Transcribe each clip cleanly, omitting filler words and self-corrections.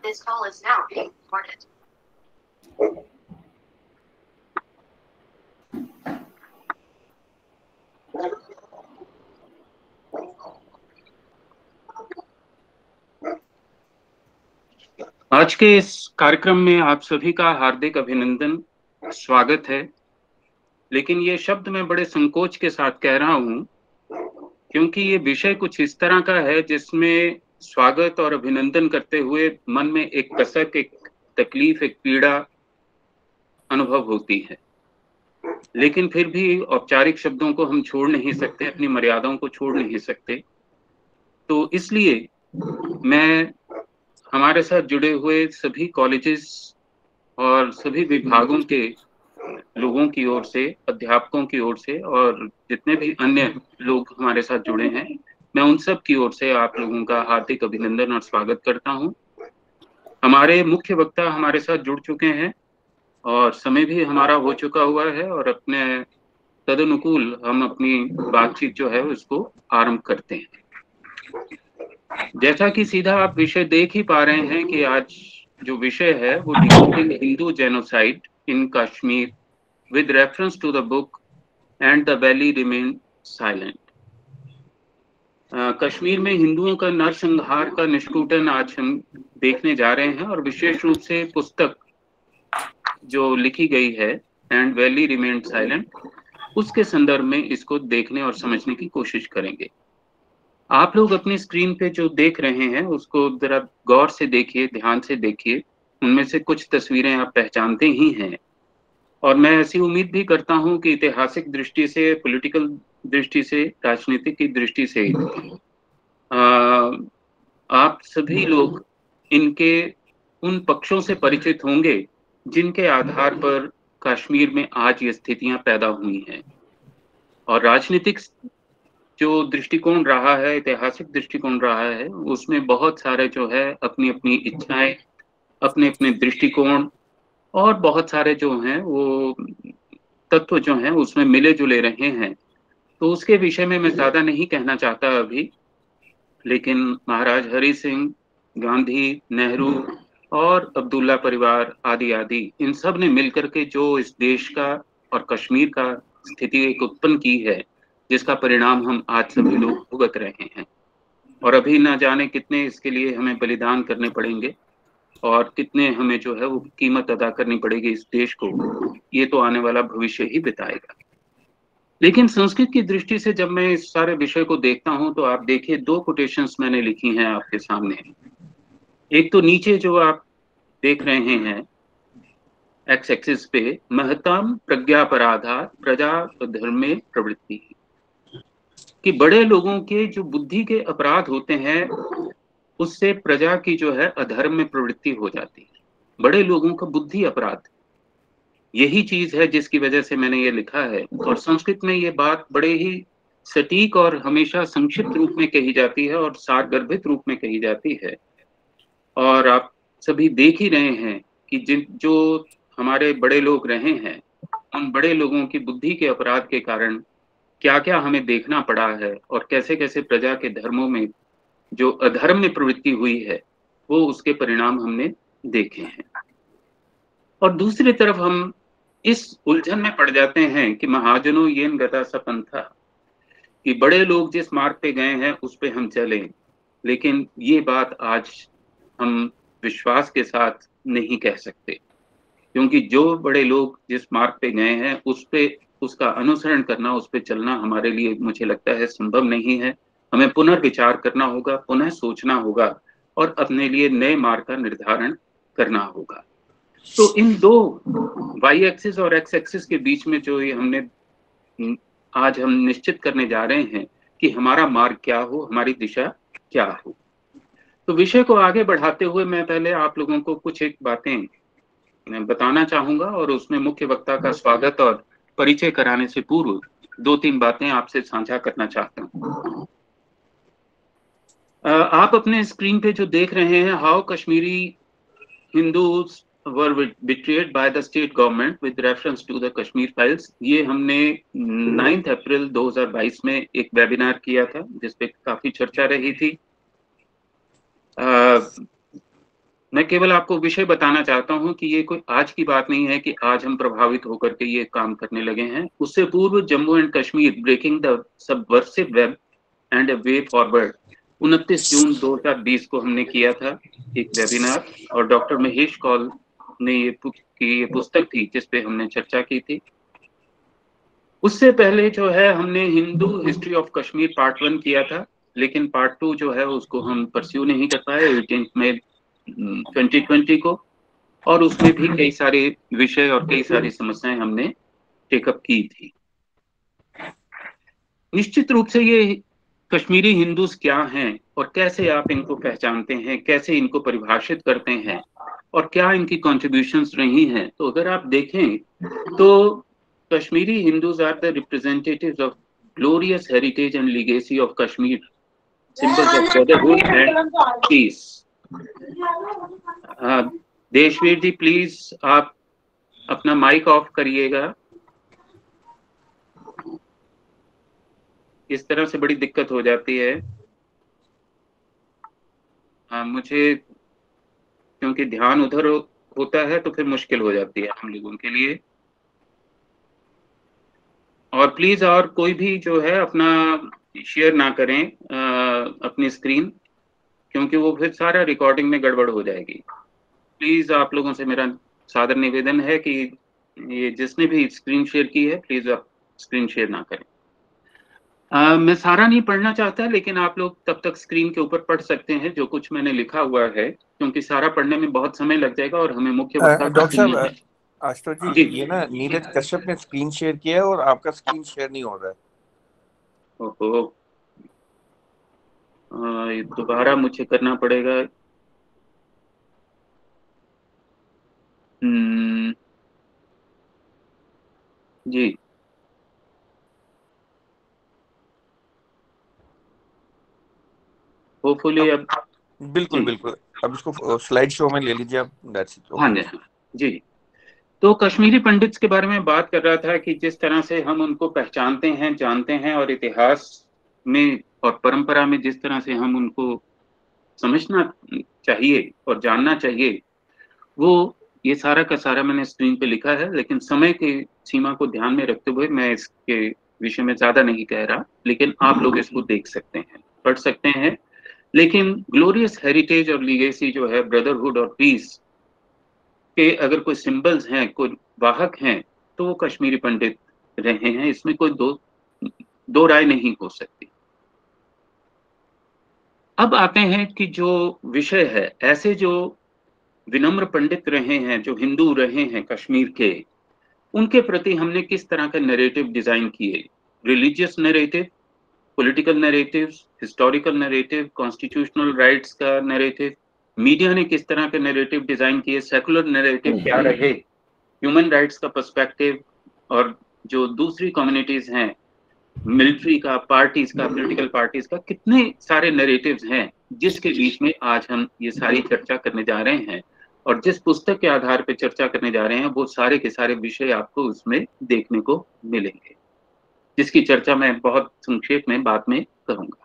This call is now being recorded. आज के इस कार्यक्रम में आप सभी का हार्दिक अभिनंदन, स्वागत है। लेकिन ये शब्द मैं बड़े संकोच के साथ कह रहा हूँ, क्योंकि ये विषय कुछ इस तरह का है जिसमें स्वागत और अभिनंदन करते हुए मन में एक कसक, एक तकलीफ, एक पीड़ा अनुभव होती है। लेकिन फिर भी औपचारिक शब्दों को हम छोड़ नहीं सकते, अपनी मर्यादाओं को छोड़ नहीं सकते। तो इसलिए मैं हमारे साथ जुड़े हुए सभी कॉलेजेस और सभी विभागों के लोगों की ओर से, अध्यापकों की ओर से और जितने भी अन्य लोग हमारे साथ जुड़े हैं, मैं उन सब की ओर से आप लोगों का हार्दिक अभिनंदन और स्वागत करता हूं। हमारे मुख्य वक्ता हमारे साथ जुड़ चुके हैं और समय भी हमारा हो चुका हुआ है और अपने तदनुकूल हम अपनी बातचीत जो है उसको आरंभ करते हैं। जैसा कि सीधा आप विषय देख ही पा रहे हैं कि आज जो विषय है वो decoding Hindu genocide in Kashmir with reference to the book and the valley remained silent। Kashmir में हिंदुओं का नरसंहार का निष्कूटन आज हम देखने जा रहे हैं और विशेष रूप से पुस्तक जो लिखी गई है एंड वैली रिमेन्ड साइलेंट, उसके संदर्भ में इसको देखने और समझने की कोशिश करेंगे। आप लोग अपनी स्क्रीन पे जो देख रहे हैं उसको जरा गौर से देखिए, ध्यान से देखिए। उनमें से कुछ तस्वीरें आप पहचानते ही हैं और मैं ऐसी उम्मीद भी करता हूं कि ऐतिहासिक दृष्टि से, पॉलिटिकल दृष्टि से, राजनीतिक की दृष्टि से आप सभी लोग इनके उन पक्षों से परिचित होंगे जिनके आधार पर कश्मीर में आज ये स्थितियां पैदा हुई हैं। और राजनीतिक जो दृष्टिकोण रहा है, ऐतिहासिक दृष्टिकोण रहा है, उसमें बहुत सारे जो है अपनी अपनी इच्छाएं, अपने अपने दृष्टिकोण और बहुत सारे जो हैं वो तत्व जो हैं उसमें मिले जुले रहे हैं। तो उसके विषय में मैं ज्यादा नहीं कहना चाहता अभी, लेकिन महाराज हरि सिंह, गांधी, नेहरू और अब्दुल्ला परिवार आदि आदि, इन सब ने मिलकर के जो इस देश का और कश्मीर का स्थिति एक उत्पन्न की है, जिसका परिणाम हम आज सभी लोग भुगत रहे हैं। और अभी ना जाने कितने इसके लिए हमें बलिदान करने पड़ेंगे और कितने हमें जो है वो कीमत अदा करनी पड़ेगी इस देश को, ये तो आने वाला भविष्य ही बताएगा। लेकिन संस्कृत की दृष्टि से जब मैं इस सारे विषय को देखता हूं तो आप देखिए, दो कोटेशंस मैंने लिखी हैं आपके सामने। एक तो नीचे जो आप देख रहे हैं एक्स एक्सिस पे, महताम प्रज्ञापराधा प्रजा धर्मे प्रवृत्ति, कि बड़े लोगों के जो बुद्धि के अपराध होते हैं उससे प्रजा की जो है अधर्म में प्रवृत्ति हो जाती है। बड़े लोगों का बुद्धि अपराध, यही चीज है जिसकी वजह से मैंने ये लिखा है। और संस्कृत में ये बात बड़े ही सटीक और हमेशा संक्षिप्त रूप में कही जाती है और सारगर्भित रूप में कही जाती है। और आप सभी देख ही रहे हैं कि जो हमारे बड़े लोग रहे हैं, उन बड़े लोगों की बुद्धि के अपराध के कारण क्या क्या हमें देखना पड़ा है और कैसे कैसे प्रजा के धर्मों में जो अधर्म में प्रवृत्ति हुई है वो उसके परिणाम हमने देखे हैं। और दूसरी तरफ हम इस उलझन में पड़ जाते हैं कि महाजनों येन गता सपंथा, कि बड़े लोग जिस मार्ग पे गए हैं उस पे हम चलें। लेकिन ये बात आज हम विश्वास के साथ नहीं कह सकते, क्योंकि जो बड़े लोग जिस मार्ग पे गए हैं उस पे, उसका अनुसरण करना, उस पे चलना हमारे लिए मुझे लगता है संभव नहीं है। हमें पुनर्विचार करना होगा, पुनः सोचना होगा और अपने लिए नए मार्ग का निर्धारण करना होगा। तो इन दो वाई एक्सिस और एक्स एक्सिस के बीच में जो ये हमने आज हम निश्चित करने जा रहे हैं कि हमारा मार्ग क्या हो, हमारी दिशा क्या हो। तो विषय को आगे बढ़ाते हुए मैं पहले आप लोगों को कुछ एक बातें मैं बताना चाहूंगा और उसमें मुख्य वक्ता का स्वागत और परिचय कराने से पूर्व दो तीन बातें आपसे साझा करना चाहता हूं। आप अपने स्क्रीन पे जो देख रहे हैं, how Kashmiri Hindus were betrayed by the state government with reference to the Kashmir files, ये हमने 9 अप्रैल 2022 में एक वेबिनार किया था जिसपे काफी चर्चा रही थी। मैं केवल आपको विषय बताना चाहता हूं कि ये कोई आज की बात नहीं है कि आज हम प्रभावित होकर के ये काम करने लगे हैं। उससे पूर्व Jammu and Kashmir breaking the subversive web and a way forward 29 जून 2020 को हमने किया था एक वेबिनार, और डॉक्टर महेश कौल ने ये पुस्तक थी जिसपे हमने चर्चा की थी। उससे पहले जो है हमने Hindu history of Kashmir part 1 किया था, लेकिन पार्ट 2 जो है उसको हम परस्यू नहीं कर पाए 18 मई 2020 को, और उसमें भी कई सारे विषय और कई सारी समस्याएं हमने टेकअप की थी। निश्चित रूप से ये कश्मीरी हिंदूज क्या हैं और कैसे आप इनको पहचानते हैं, कैसे इनको परिभाषित करते हैं और क्या इनकी कॉन्ट्रीब्यूशंस रही हैं, तो अगर आप देखें तो Kashmiri Hindus are the representatives of glorious heritage and legacy of Kashmir, symbols of brotherhood and peace. Deshveer ji please आप अपना माइक ऑफ करिएगा, इस तरह से बड़ी दिक्कत हो जाती है। मुझे क्योंकि ध्यान उधर होता है तो फिर मुश्किल हो जाती है हम लोगों के लिए। और प्लीज और कोई भी जो है अपना शेयर ना करें अपनी स्क्रीन, क्योंकि वो फिर सारा रिकॉर्डिंग में गड़बड़ हो जाएगी। प्लीज आप लोगों से मेरा सादर निवेदन है कि ये जिसने भी स्क्रीन शेयर की है प्लीज आप स्क्रीन शेयर ना करें। मैं सारा नहीं पढ़ना चाहता, लेकिन आप लोग तब तक स्क्रीन के ऊपर पढ़ सकते हैं जो कुछ मैंने लिखा हुआ है, क्योंकि सारा पढ़ने में बहुत समय लग जाएगा और हमें मुख्य वक्ता डॉक्टर सुनने साहब, हैं। आशुतोष जी, जी ये ना नीरज कश्यप ने स्क्रीन शेयर किया है और आपका स्क्रीन शेयर नहीं हो रहा है। ओहो, ये दोबारा मुझे करना पड़ेगा। जी होपफुली अब बिल्कुल जी बिल्कुल, अब इसको स्लाइड शो में ले लीजिए आप। That's it. हाँ जी हाँ जी। तो कश्मीरी पंडित्स के बारे में बात कर रहा था कि जिस तरह से हम उनको पहचानते हैं, जानते हैं, और इतिहास में और परंपरा में जिस तरह से हम उनको समझना चाहिए और जानना चाहिए, वो ये सारा का सारा मैंने स्क्रीन पे लिखा है, लेकिन समय की सीमा को ध्यान में रखते हुए मैं इसके विषय में ज्यादा नहीं कह रहा, लेकिन आप लोग इसको देख सकते हैं, पढ़ सकते हैं। लेकिन ग्लोरियस हेरिटेज और लीगेसी जो है ब्रदरहुड और पीस के अगर कोई सिंबल्स हैं, कोई वाहक हैं, तो वो कश्मीरी पंडित रहे हैं, इसमें कोई दो राय नहीं हो सकती। अब आते हैं कि जो विषय है, ऐसे जो विनम्र पंडित रहे हैं, जो हिंदू रहे हैं कश्मीर के, उनके प्रति हमने किस तरह का नैरेटिव डिजाइन किए। Religious narrative, political narrative, historical narrative, constitutional rights का नैरेटिव, मीडिया ने किस तरह के नैरेटिव डिजाइन किए, सेकुलर नैरेटिव क्या रहे, ह्यूमन राइट्स का पर्सपेक्टिव, और जो दूसरी कम्युनिटीज हैं, मिलिट्री का, पार्टीज का, पॉलिटिकल पार्टीज का, कितने सारे नैरेटिव्स हैं जिसके बीच में आज हम ये सारी चर्चा करने जा रहे हैं। और जिस पुस्तक के आधार पर चर्चा करने जा रहे हैं वो सारे के सारे विषय आपको उसमें देखने को मिलेंगे, जिसकी चर्चा मैं बहुत संक्षेप में बाद में करूंगा।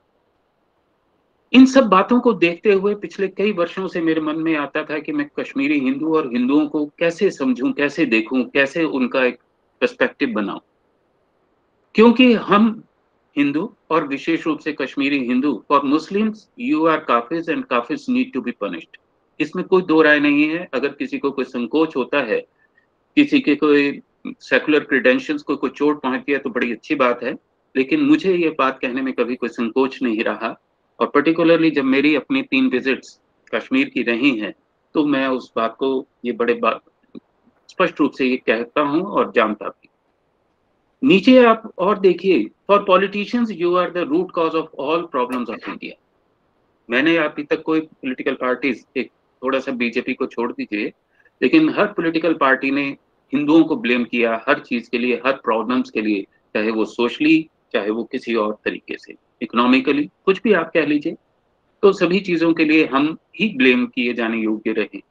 इन सब बातों को देखते हुए पिछले कई वर्षों से मेरे मन में आता था कि मैं कश्मीरी हिंदू और हिंदुओं को कैसे समझूं, कैसे देखूं, कैसे उनका एक पर्सपेक्टिव बनाऊं, क्योंकि हम हिंदू और विशेष रूप से Kashmiri Hindu, for Muslims you are काफिज एंड काफिज नीड टू बी पनिश्ड, इसमें कोई दो राय नहीं है। अगर किसी को कोई संकोच होता है, किसी के कोई सेकुलर क्रेडेंशियल्स को कोई चोट पहुंचती है तो बड़ी अच्छी बात है, लेकिन मुझे ये बात कहने में कभी कोई संकोच नहीं रहा। और पर्टिकुलरली जब मेरी अपनी 3 विजिट्स कश्मीर की रही हैं, तो मैं उस बात को ये बड़े बात स्पष्ट रूप से ये कहता हूं और जानता भी। नीचे आप और देखिए, for politicians you are the root cause of all problems of India. मैंने अभी तक कोई पॉलिटिकल पार्टीज, एक थोड़ा सा बीजेपी को छोड़ दीजिए, लेकिन हर पॉलिटिकल पार्टी ने हिंदुओं को ब्लेम किया हर चीज के लिए, हर प्रॉब्लम्स के लिए, चाहे वो सोशली, चाहे वो किसी और तरीके से, इकोनॉमिकली, कुछ भी आप कह लीजिए, तो सभी चीजों के लिए हम ही ब्लेम किए जाने योग्य रहे।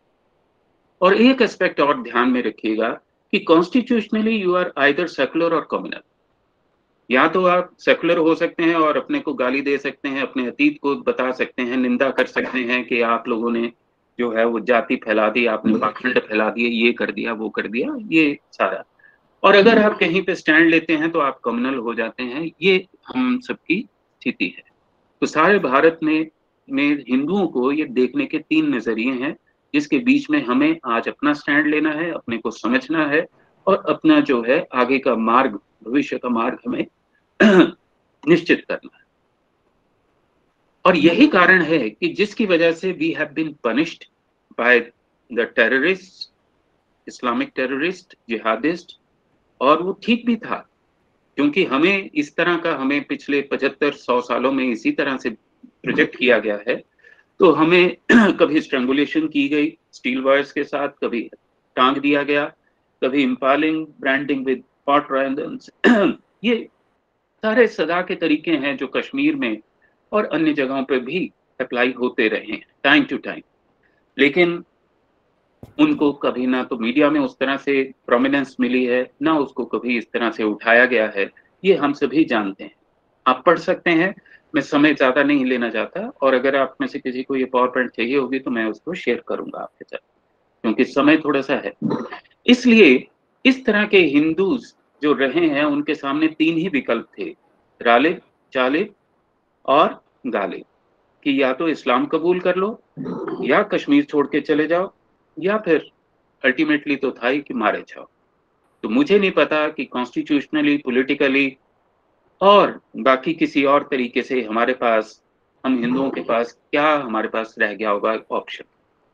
और एक एस्पेक्ट और ध्यान में रखिएगा कि constitutionally you are either secular और कम्युनल। या तो आप सेकुलर हो सकते हैं और अपने को गाली दे सकते हैं, अपने अतीत को बता सकते हैं, निंदा कर सकते हैं कि आप लोगों ने जो है वो जाति फैला दी आपने, पाखंड फैला दिए, ये कर दिया वो कर दिया, ये सारा। और अगर आप कहीं पे स्टैंड लेते हैं तो आप कम्युनल हो जाते हैं, ये हम सबकी स्थिति है। तो सारे भारत में हिंदुओं को ये देखने के 3 नजरिए हैं, जिसके बीच में हमें आज अपना स्टैंड लेना है, अपने को समझना है और अपना जो है आगे का मार्ग, भविष्य का मार्ग हमें निश्चित करना है। और यही कारण है कि जिसकी वजह से we have been punished by the terrorist, Islamic terrorist, jihadist. और वो ठीक भी था, क्योंकि हमें इस तरह का, हमें पिछले 75-100 सालों में इसी तरह से प्रोजेक्ट किया गया है। तो हमें कभी स्ट्रैंगुलेशन की गई स्टील वायर्स के साथ, कभी टांग दिया गया, कभी impaling, branding with hot irons. ये सारे सजा के तरीके हैं जो कश्मीर में और अन्य जगहों पर भी अप्लाई होते रहे हैं टाइम टू टाइम। लेकिन उनको कभी ना तो मीडिया में उस तरह से प्रोमिनेंस मिली है, ना उसको कभी इस तरह से उठाया गया है। ये हम सभी जानते हैं, आप पढ़ सकते हैं, मैं समय ज्यादा नहीं लेना चाहता। और अगर आप में से किसी को ये पावर पॉइंट चाहिए होगी तो मैं उसको शेयर करूंगा आपके साथ, क्योंकि समय थोड़ा सा है। इसलिए इस तरह के हिंदूज जो रहे हैं उनके सामने 3 ही विकल्प थे, गालिब, चालिब और गालिब, कि या तो इस्लाम कबूल कर लो, या कश्मीर छोड़ के चले जाओ, या फिर अल्टीमेटली तो था ही कि मारे जाओ। तो मुझे नहीं पता कि कॉन्स्टिट्यूशनली, पॉलिटिकली और बाकी किसी और तरीके से हमारे पास, हम हिंदुओं के पास क्या हमारे पास रह गया होगा ऑप्शन।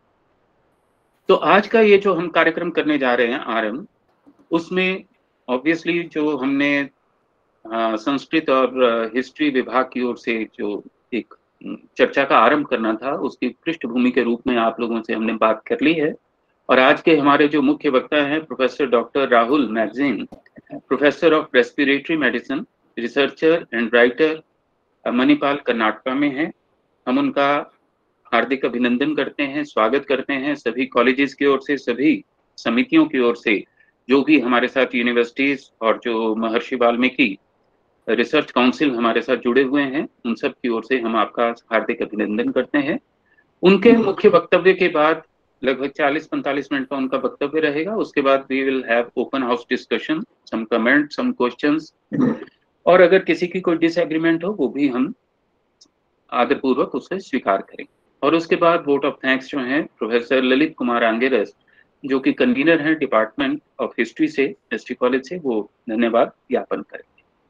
तो आज का ये जो हम कार्यक्रम करने जा रहे हैं आरएम, उसमें ऑब्वियसली जो हमने संस्कृत और हिस्ट्री विभाग की ओर से जो एक चर्चा का आरंभ करना था, उसकी पृष्ठभूमि के रूप में आप लोगों से हमने बात कर ली है। और आज के हमारे जो मुख्य वक्ता हैं professor doctor Rahul Magazine, professor of respiratory medicine, researcher and writer, Manipal Karnataka में है। हम उनका हार्दिक अभिनंदन करते हैं, स्वागत करते हैं सभी कॉलेजेस की ओर से, सभी समितियों की ओर से, जो भी हमारे साथ यूनिवर्सिटीज और जो महर्षि वाल्मीकि रिसर्च काउंसिल हमारे साथ जुड़े हुए हैं, उन सब की ओर से हम आपका हार्दिक अभिनंदन करते हैं। उनके मुख्य वक्तव्य के बाद लगभग 40-45 मिनट का उनका वक्तव्य रहेगा। उसके बाद we will have open house discussion, some comment, some questions, और अगर किसी की कोई डिसएग्रीमेंट हो वो भी हम आदरपूर्वक उसे स्वीकार करेंगे। और उसके बाद वोट ऑफ थैंक्स जो हैं प्रोफेसर ललित कुमार आंगेरस, जो कि कन्वीनर हैं डिपार्टमेंट ऑफ हिस्ट्री से, हिस्ट्री कॉलेज से, वो धन्यवाद ज्ञापन करेंगे।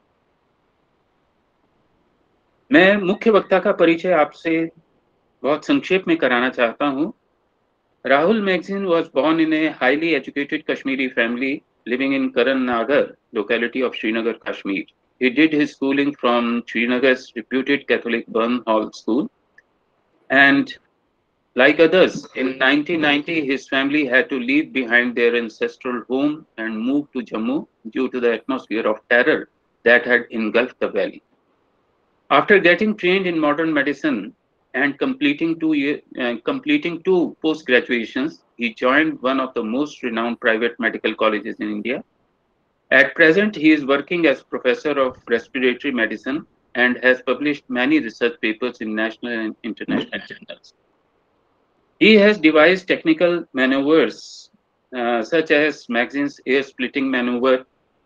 मैं मुख्य वक्ता का परिचय आपसे बहुत संक्षेप में कराना चाहता हूँ। Rahul Magzin was born in a highly educated Kashmiri family living in Karan Nagar, locality of Srinagar, Kashmir. He did his schooling from Srinagar's reputed Catholic Burn Hall School. And like others, in 1990, his family had to leave behind their ancestral home and move to Jammu due to the atmosphere of terror that had engulfed the valley. After getting trained in modern medicine and completing two post-graduations, he joined one of the most renowned private medical colleges in India. At present, he is working as professor of respiratory medicine and has published many research papers in national and international journals. He has devised technical maneuvers such as Magzine's air splitting maneuver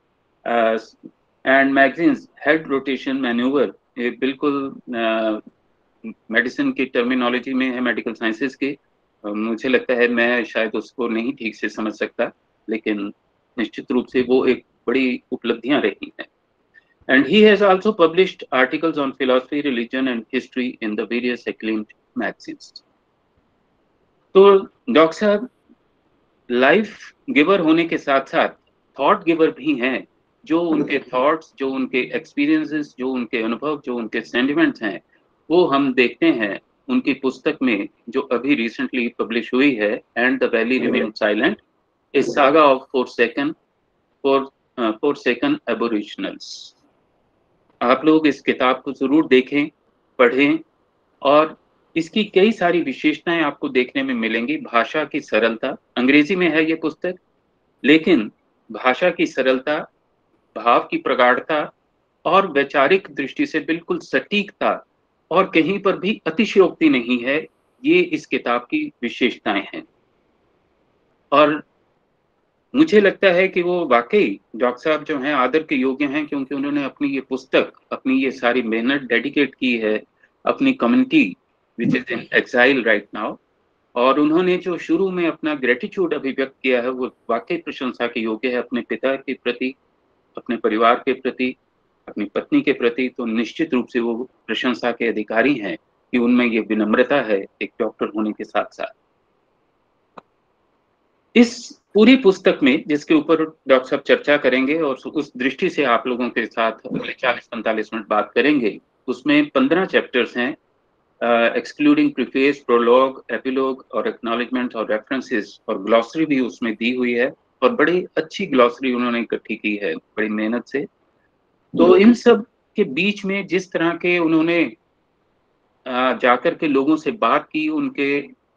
and Magzine's head rotation maneuver. ये बिल्कुल medicine की terminology में है, medical sciences की। मुझे लगता है मैं शायद उसको नहीं ठीक से समझ सकता, लेकिन निश्चित रूप से वो एक बड़ी उपलब्धियां रही हैं। And he has also published articles on philosophy, religion and history in the various acclaimed magazines. तो डॉक्टर साहब लाइफ गिवर होने के साथ साथ थॉट गिवर भी हैं। जो उनके थॉट्स, जो उनके एक्सपीरियंसेस, जो उनके अनुभव, जो उनके सेंटिमेंट्स हैं, वो हम देखते हैं उनकी पुस्तक में जो अभी रिसेंटली पब्लिश हुई है, and the valley remain silent, a saga of forsaken aboriginals. आप लोग इस किताब को जरूर देखें, पढ़ें, और इसकी कई सारी विशेषताएं आपको देखने में मिलेंगी। भाषा की सरलता, अंग्रेजी में है ये पुस्तक, लेकिन भाषा की सरलता, भाव की प्रगाढ़ता और वैचारिक दृष्टि से बिल्कुल सटीकता, और कहीं पर भी अतिशयोक्ति नहीं है। ये इस किताब की विशेषताएं हैं। और मुझे लगता है कि वो वाकई डॉक्टर साहब जो हैं आदर के योग्य हैं, क्योंकि उन्होंने अपनी ये पुस्तक, अपनी ये सारी मेहनत डेडिकेट की है अपनी community which is in exile right now. और उन्होंने जो शुरू में अपना ग्रेटिट्यूड अभिव्यक्त किया है वो वाकई प्रशंसा के योग्य है, अपने पिता के प्रति, अपने परिवार के प्रति, अपनी पत्नी के प्रति। तो निश्चित रूप से वो प्रशंसा के अधिकारी हैं कि उनमें ये विनम्रता है एक डॉक्टर होने के साथ साथ। इस पूरी पुस्तक में जिसके ऊपर डॉक्टर साहब चर्चा करेंगे और उस दृष्टि से आप लोगों के साथ अगले 40-45 मिनट बात करेंगे, उसमें 15 चैप्टर्स हैं, एक्सक्लूडिंग प्रीफेस, प्रोलॉग, एपिलॉग और एक्नॉलेजमेंट और रेफरेंसेस, और ग्लॉसरी भी उसमें दी हुई है। और बड़ी अच्छी ग्लॉसरी उन्होंने इकट्ठी की है बड़ी मेहनत से। तो इन सब के बीच में जिस तरह के उन्होंने जाकर के लोगों से बात की, उनके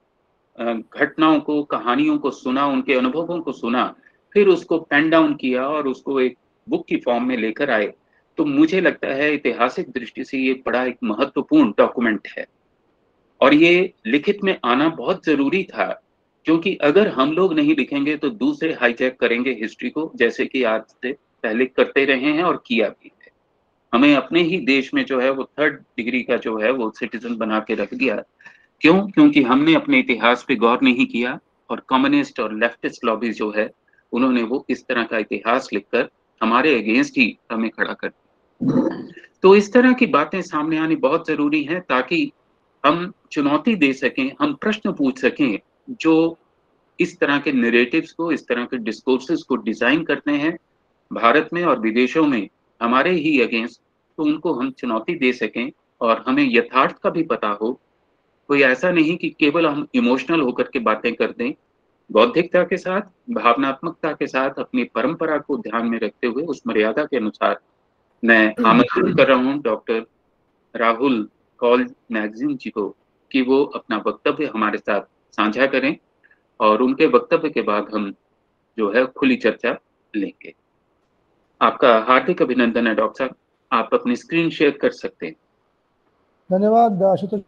घटनाओं को, कहानियों को सुना, उनके अनुभवों को सुना, फिर उसको पेन डाउन किया और उसको एक बुक की फॉर्म में लेकर आए, तो मुझे लगता है ऐतिहासिक दृष्टि से ये बड़ा एक महत्वपूर्ण डॉक्यूमेंट है। और ये लिखित में आना बहुत जरूरी था, क्योंकि अगर हम लोग नहीं लिखेंगे तो दूसरे हाईजैक करेंगे हिस्ट्री को, जैसे कि आज से पहले करते रहे हैं और किया भी है। हमें अपने ही देश में जो है वो थर्ड डिग्री का जो है वो सिटीजन बना के रख दिया। क्यों? क्योंकि हमने अपने इतिहास पे गौर नहीं किया, और कम्युनिस्ट और लेफ्टिस्ट लॉबी जो है उन्होंने वो इस तरह का इतिहास लिखकर हमारे अगेंस्ट ही हमें खड़ा कर दिया। तो इस तरह की बातें सामने आनी बहुत जरूरी है, ताकि हम चुनौती दे सकें, हम प्रश्न पूछ सकें जो इस तरह के नैरेटिव्स को, इस तरह के डिस्कोर्सेस को डिजाइन करते हैं भारत में और विदेशों में हमारे ही अगेंस्ट, तो उनको हम चुनौती दे सकें और हमें यथार्थ का भी पता हो। कोई ऐसा नहीं कि केवल हम इमोशनल होकर के बातें कर दें, बौद्धिकता के साथ, भावनात्मकता के साथ, अपनी परंपरा को ध्यान में रखते हुए उस मर्यादा के अनुसार। मैं आमंत्रित कर रहा हूँ डॉक्टर राहुल कौल मैगजीन जी को कि वो अपना वक्तव्य हमारे साथ साझा करें, और उनके वक्तव्य के बाद हम जो है खुली चर्चा लेंगे। आपका हार्दिक अभिनंदन है डॉक्टर साहब, आप अपनी स्क्रीन शेयर कर सकते हैं। धन्यवाद आशुतोष।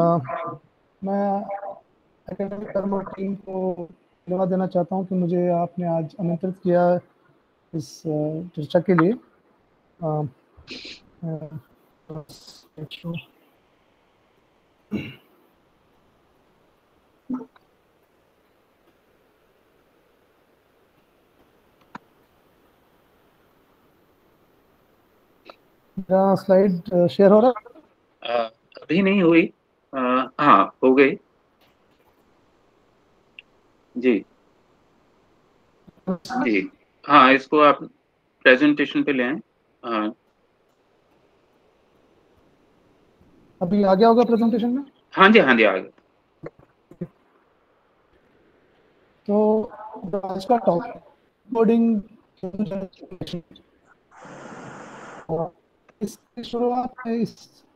मैं एकेडमिक कर्म टीम को धन्यवाद देना चाहता हूं कि मुझे आपने आज आमंत्रित किया इस चर्चा के लिए। मेरा स्लाइड शेयर हो रहा है? अभी नहीं हुई। हाँ, हो गई जी। जी हाँ, इसको आप प्रेजेंटेशन पे ले आए। हाँ, अभी आ गया होगा प्रेजेंटेशन में? हाँ जी, हाँ जी, आ गया। तो आज का टॉपिक कोडिंग, इसकी शुरुआत में इस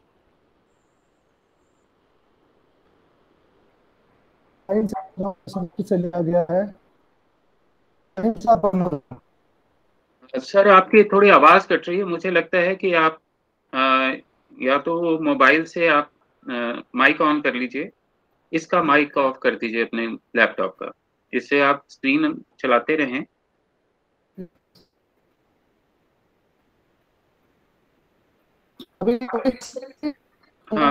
से लिया गया है। सर, आपकी थोड़ी आवाज कट रही है, मुझे लगता है कि आप या तो मोबाइल से आप माइक ऑन कर लीजिए, इसका माइक ऑफ कर दीजिए अपने लैपटॉप का, जिससे आप स्क्रीन चलाते रहें। हाँ,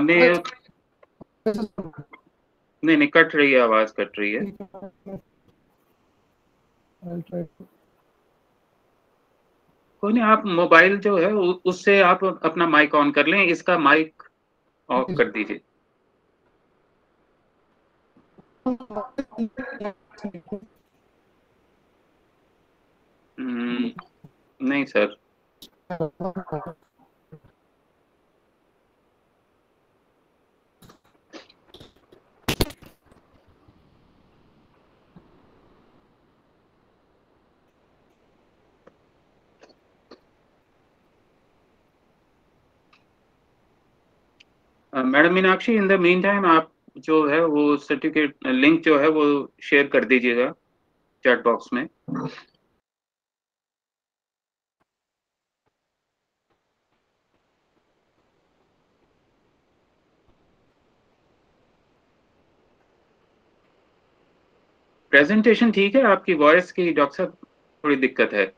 नहीं नहीं, कट रही है, आवाज कट रही है। कोई नहीं, आप मोबाइल जो है उससे आप अपना माइक ऑन कर लें, इसका माइक ऑफ कर दीजिए। नहीं sir. Madam Meenakshi, in the mean time आप जो है वो सर्टिफिकेट लिंक जो है वो शेयर कर दीजिएगा चैट बॉक्स में। प्रेजेंटेशन ठीक है, आपकी वॉइस की डॉक्टर साहब थोड़ी दिक्कत है।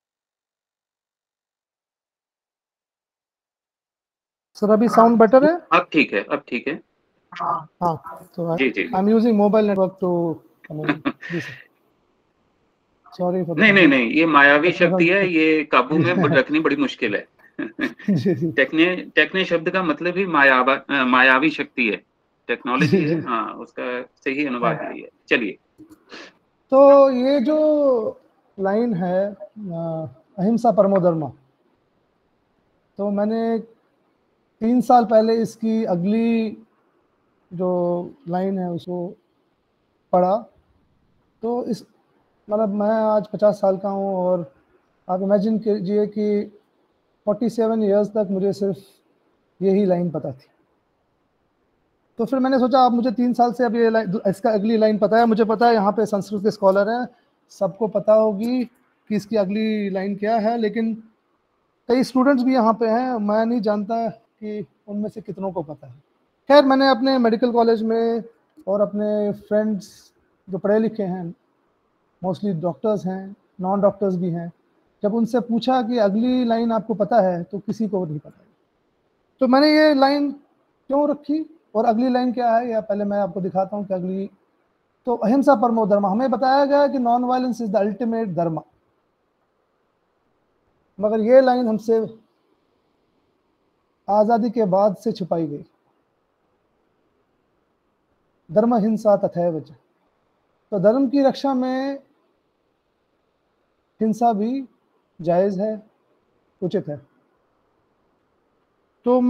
सर अभी साउंड बेटर है? अब ठीक है, अब ठीक है। हाँ, तो जी जी। I am using mobile network two G sir, sorry for नहीं नहीं नहीं, ये मायावी शक्ति है, टेक्निकल। ये काबू में रखनी बड़ी मुश्किल है। जी जी टेक्ने शब्द का मतलब ही मायावी शक्ति है, टेक्नोलॉजी जी है, जी। हाँ, उसका सही अनुवाद यही है। चलिए। तो ये जो लाइन है अहिंसा परमो धर्म, तो मैंने 3 साल पहले इसकी अगली जो लाइन है उसको पढ़ा। तो इस मतलब मैं आज 50 साल का हूँ और आप इमेजिन कीजिए कि 47 इयर्स तक मुझे सिर्फ यही लाइन पता थी। तो फिर मैंने सोचा आप मुझे 3 साल से अब ये इसका अगली लाइन पता है, मुझे पता है यहाँ पे संस्कृत के स्कॉलर हैं, सबको पता होगी कि इसकी अगली लाइन क्या है, लेकिन कई स्टूडेंट्स भी यहाँ पे हैं, मैं नहीं जानता कि उनमें से कितनों को पता है। खैर मैंने अपने मेडिकल कॉलेज में और अपने फ्रेंड्स जो पढ़े लिखे हैं, मोस्टली डॉक्टर्स हैं, नॉन डॉक्टर्स भी हैं, जब उनसे पूछा कि अगली लाइन आपको पता है, तो किसी को नहीं पता है। तो मैंने ये लाइन क्यों रखी और अगली लाइन क्या है, या पहले मैं आपको दिखाता हूँ कि अगली, तो अहिंसा परमो धर्म, हमें बताया गया कि non violence is the ultimate dharma, मगर ये लाइन हमसे आज़ादी के बाद से छुपाई गई। धर्म हिंसा तथैव च, तो धर्म की रक्षा में हिंसा भी जायज़ है, उचित है। तो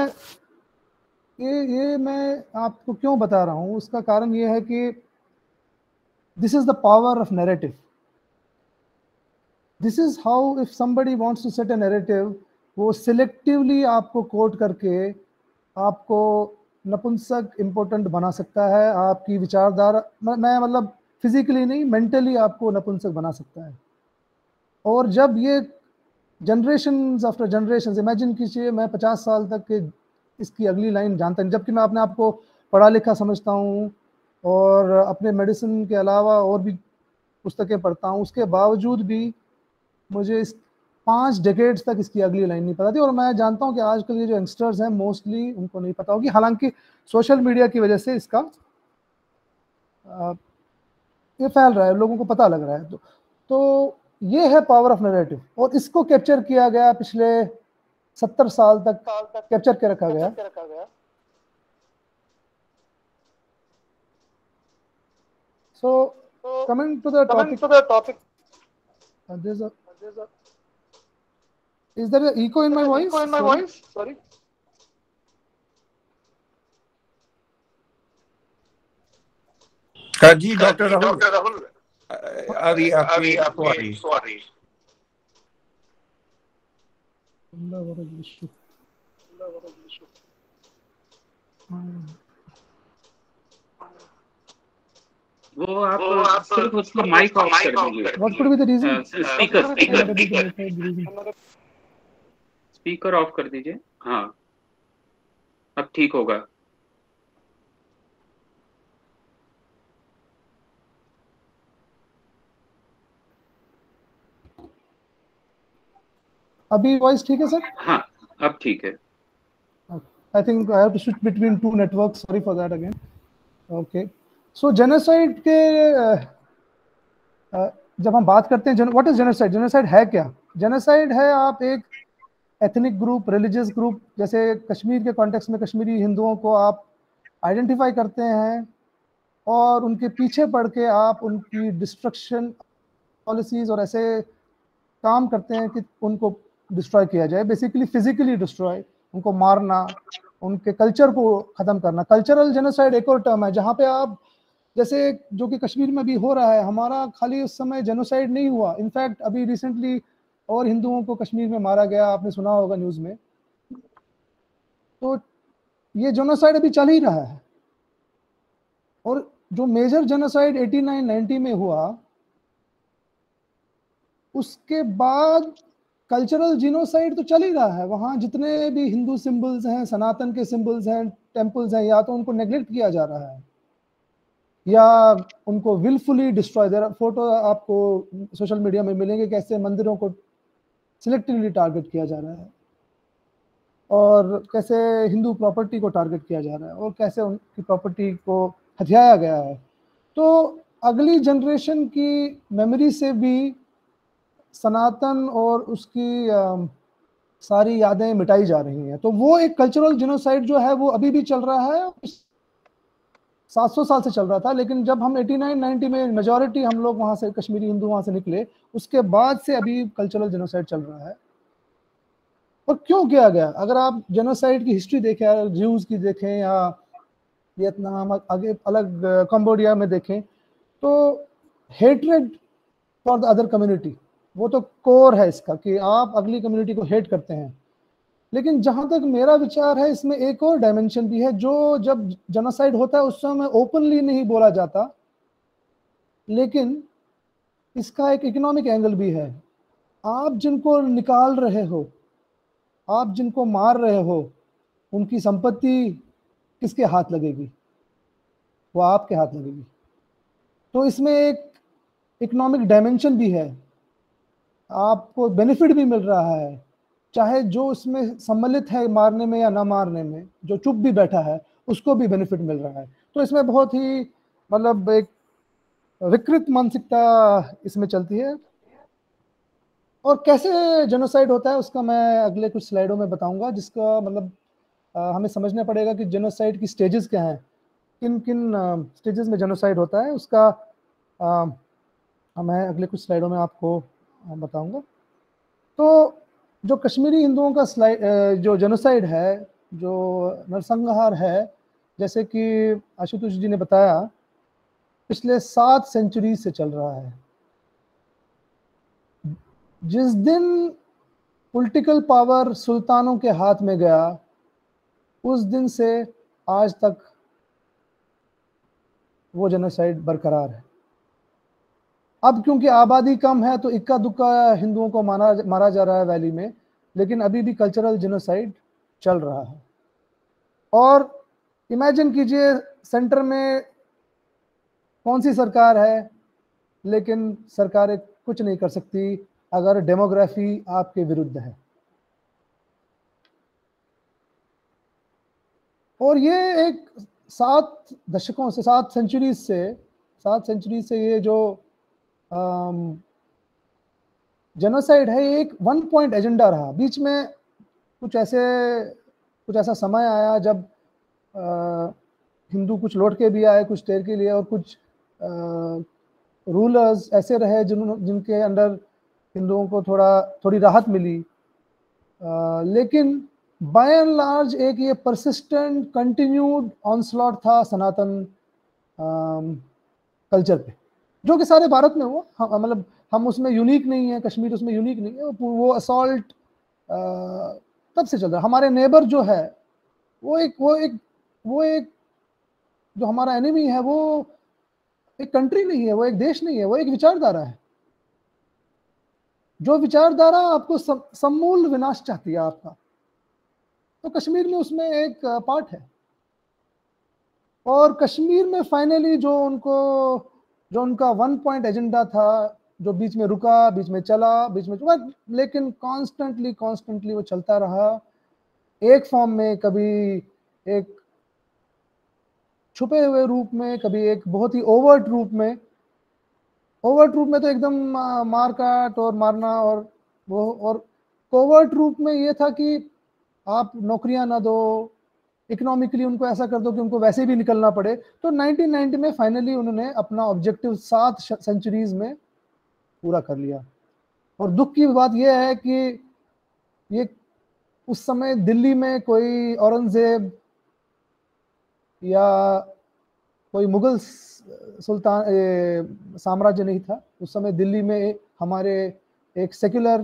मैं आपको क्यों बता रहा हूँ, उसका कारण ये है कि this is the power of narrative. This is how if somebody wants to set a narrative, वो सिलेक्टिवली आपको कोट करके आपको नपुंसक इम्पोर्टेंट बना सकता है, आपकी विचारधारा, मैं मतलब फिजिकली नहीं, मेंटली आपको नपुंसक बना सकता है। और जब ये जनरेशन आफ्टर जनरेशन, इमेजिन कीजिए मैं 50 साल तक के इसकी अगली लाइन जानता नहीं, जबकि मैं अपने आप को पढ़ा लिखा समझता हूँ और अपने मेडिसिन के अलावा और भी पुस्तकें पढ़ता हूँ, उसके बावजूद भी मुझे इस 5 डेकेड्स तक इसकी अगली लाइन नहीं पता थी। और मैं जानता हूँ कि आजकल ये जो यंगस्टर्स हैं मोस्टली उनको नहीं पता होगी, हालांकि सोशल मीडिया की वजह से इसका ये फैल रहा है, लोगों को पता लग रहा है। तो ये है पावर ऑफ नैरेटिव, और इसको कैप्चर किया गया पिछले 70 साल तक कैप्चर के रखा गया। So coming to the topic, is there an echo in my voice? Sorry. हाँ जी डॉक्टर राहुल, आ रही आपकी सॉरी। वो आप सिर्फ उसका माइक ऑफ कर दीजिए। What could be the reason? Speaker off कर दीजिए। हाँ, अब ठीक होगा। अभी वॉइस ठीक है सर? हाँ, अब ठीक है। I think I have to switch between 2 networks. Sorry for that again. Okay. So genocide के जब हम बात करते हैं, व्हाट इज जेनोसाइड? जेनोसाइड है क्या? जेनोसाइड है आप एक एथनिक ग्रुप, रिलीजियस ग्रुप, जैसे कश्मीर के कॉन्टेक्स्ट में कश्मीरी हिंदुओं को आप आइडेंटिफाई करते हैं और उनके पीछे पड़ के आप उनकी डिस्ट्रक्शन पॉलिसीज और ऐसे काम करते हैं कि उनको डिस्ट्रॉय किया जाए, बेसिकली फिजिकली डिस्ट्रॉय, उनको मारना, उनके कल्चर को ख़त्म करना। कल्चरल जेनोसाइड एक और टर्म है जहाँ पे आप, जैसे जो कि कश्मीर में भी हो रहा है, हमारा खाली उस समय जेनोसाइड नहीं हुआ, इनफैक्ट अभी रिसेंटली और हिंदुओं को कश्मीर में मारा गया, आपने सुना होगा न्यूज़ में। तो ये जेनोसाइड अभी चल ही रहा है। और जो मेजर जेनोसाइड 89-90 में हुआ, उसके बाद कल्चरल जीनोसाइड तो चल ही रहा है। वहाँ जितने भी हिंदू सिंबल्स हैं, सनातन के सिंबल्स हैं, टेम्पल्स हैं, या तो उनको नेग्लेक्ट किया जा रहा है या उनको विलफुली डिस्ट्रॉय। देयर फोटो आपको सोशल मीडिया में मिलेंगे कैसे मंदिरों को सिलेक्टिवली टारगेट किया जा रहा है और कैसे हिंदू प्रॉपर्टी को टारगेट किया जा रहा है और कैसे उनकी प्रॉपर्टी को हथियाया गया है। तो अगली जनरेशन की मेमोरी से भी सनातन और उसकी सारी यादें मिटाई जा रही हैं। तो वो एक कल्चरल जेनोसाइड जो है वो अभी भी चल रहा है, 700 साल से चल रहा था। लेकिन जब हम 89-90 में मेजॉरिटी हम लोग वहाँ से कश्मीरी हिंदू वहाँ से निकले, उसके बाद से अभी कल्चरल जेनोसाइड चल रहा है। और क्यों किया गया? अगर आप जेनोसाइड की हिस्ट्री देखें, ज्यूज की देखें या वियतनाम आगे अलग कंबोडिया में देखें, तो hatred for the other community वो तो कोर है इसका कि आप अगली कम्युनिटी को हेट करते हैं। लेकिन जहां तक मेरा विचार है इसमें एक और डायमेंशन भी है जो जब जेनोसाइड होता है उस समय ओपनली नहीं बोला जाता, लेकिन इसका एक इकोनॉमिक एंगल भी है। आप जिनको निकाल रहे हो, आप जिनको मार रहे हो, उनकी संपत्ति किसके हाथ लगेगी? वो आपके हाथ लगेगी। तो इसमें एक इकोनॉमिक डायमेंशन भी है, आपको बेनिफिट भी मिल रहा है, चाहे जो इसमें सम्मिलित है मारने में या ना मारने में, जो चुप भी बैठा है उसको भी बेनिफिट मिल रहा है। तो इसमें बहुत ही मतलब एक विकृत मानसिकता इसमें चलती है। और कैसे जेनोसाइड होता है उसका मैं अगले कुछ स्लाइडों में बताऊंगा, जिसका मतलब हमें समझना पड़ेगा कि जेनोसाइड की स्टेजेस क्या हैं, किन किन स्टेजेस में जेनोसाइड होता है, उसका मैं अगले कुछ स्लाइडों में आपको बताऊंगा। तो जो कश्मीरी हिंदुओं का जो जेनोसाइड है, जो नरसंहार है, जैसे कि आशुतोष जी ने बताया, पिछले 7 सेंचुरी से चल रहा है। जिस दिन पॉलिटिकल पावर सुल्तानों के हाथ में गया, उस दिन से आज तक वो जेनोसाइड बरकरार है। अब क्योंकि आबादी कम है तो इक्का दुक्का हिंदुओं को मारा जा रहा है वैली में, लेकिन अभी भी कल्चरल जेनोसाइड चल रहा है। और इमेजिन कीजिए सेंटर में कौन सी सरकार है, लेकिन सरकारें कुछ नहीं कर सकती अगर डेमोग्राफी आपके विरुद्ध है। और ये एक 7 दशकों से, 7 सेंचुरी से ये जो जेनोसाइड है, एक 1 पॉइंट एजेंडा रहा। बीच में कुछ ऐसा समय आया जब हिंदू कुछ लौट के भी आए कुछ देर के लिए, और कुछ रूलर्स ऐसे रहे जिनके अंडर हिंदुओं को थोड़ी राहत मिली। लेकिन बाय एंड लार्ज एक ये परसिस्टेंट कंटिन्यूड ऑनस्लॉट था सनातन कल्चर पे, जो कि सारे भारत में हुआ। मतलब हम उसमें यूनिक नहीं है, कश्मीर उसमें यूनिक नहीं है। वो असॉल्ट तब से चल रहा है। हमारे नेबर जो है वो एक जो हमारा एनिमी है, वो एक कंट्री नहीं है, वो एक देश नहीं है, वो एक विचारधारा है। जो विचारधारा आपको समूल विनाश चाहती है आपका, तो कश्मीर में उसमें एक पार्ट है। और कश्मीर में फाइनली जो उनका 1 पॉइंट एजेंडा था, जो बीच में रुका, बीच में चला, लेकिन कॉन्स्टेंटली वो चलता रहा, एक फॉर्म में, कभी एक छुपे हुए रूप में, कभी एक बहुत ही ओवर्ट रूप में तो एकदम मार काट और मारना, और कोवर्ट रूप में ये था कि आप नौकरियां ना दो, इकोनॉमिकली उनको ऐसा कर दो कि उनको वैसे भी निकलना पड़े। तो 1990 में फाइनली उन्होंने अपना ऑब्जेक्टिव 7 सेंचुरीज में पूरा कर लिया। और दुख की बात यह है कि ये उस समय दिल्ली में कोई औरंगजेब या कोई मुगल सुल्तान साम्राज्य नहीं था। उस समय दिल्ली में हमारे एक सेक्युलर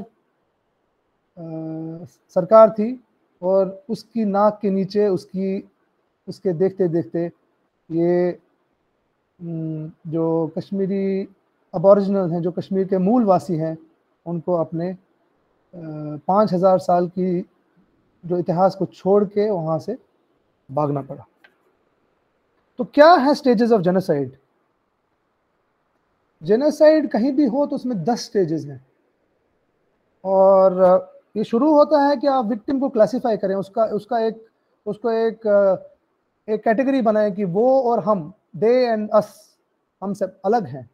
सरकार थी, और उसकी नाक के नीचे उसके देखते देखते ये जो कश्मीरी अबॉरिजिनल हैं, जो कश्मीर के मूलवासी हैं, उनको अपने 5000 साल की जो इतिहास को छोड़ के वहाँ से भागना पड़ा। तो क्या है स्टेजेस ऑफ जेनोसाइड? जेनोसाइड कहीं भी हो तो उसमें 10 स्टेजेस हैं, और ये शुरू होता है कि आप विक्टिम को क्लासिफाई करें, उसको एक कैटेगरी बनाएं कि वो और हम, दे एंड अस, हम सब अलग हैं।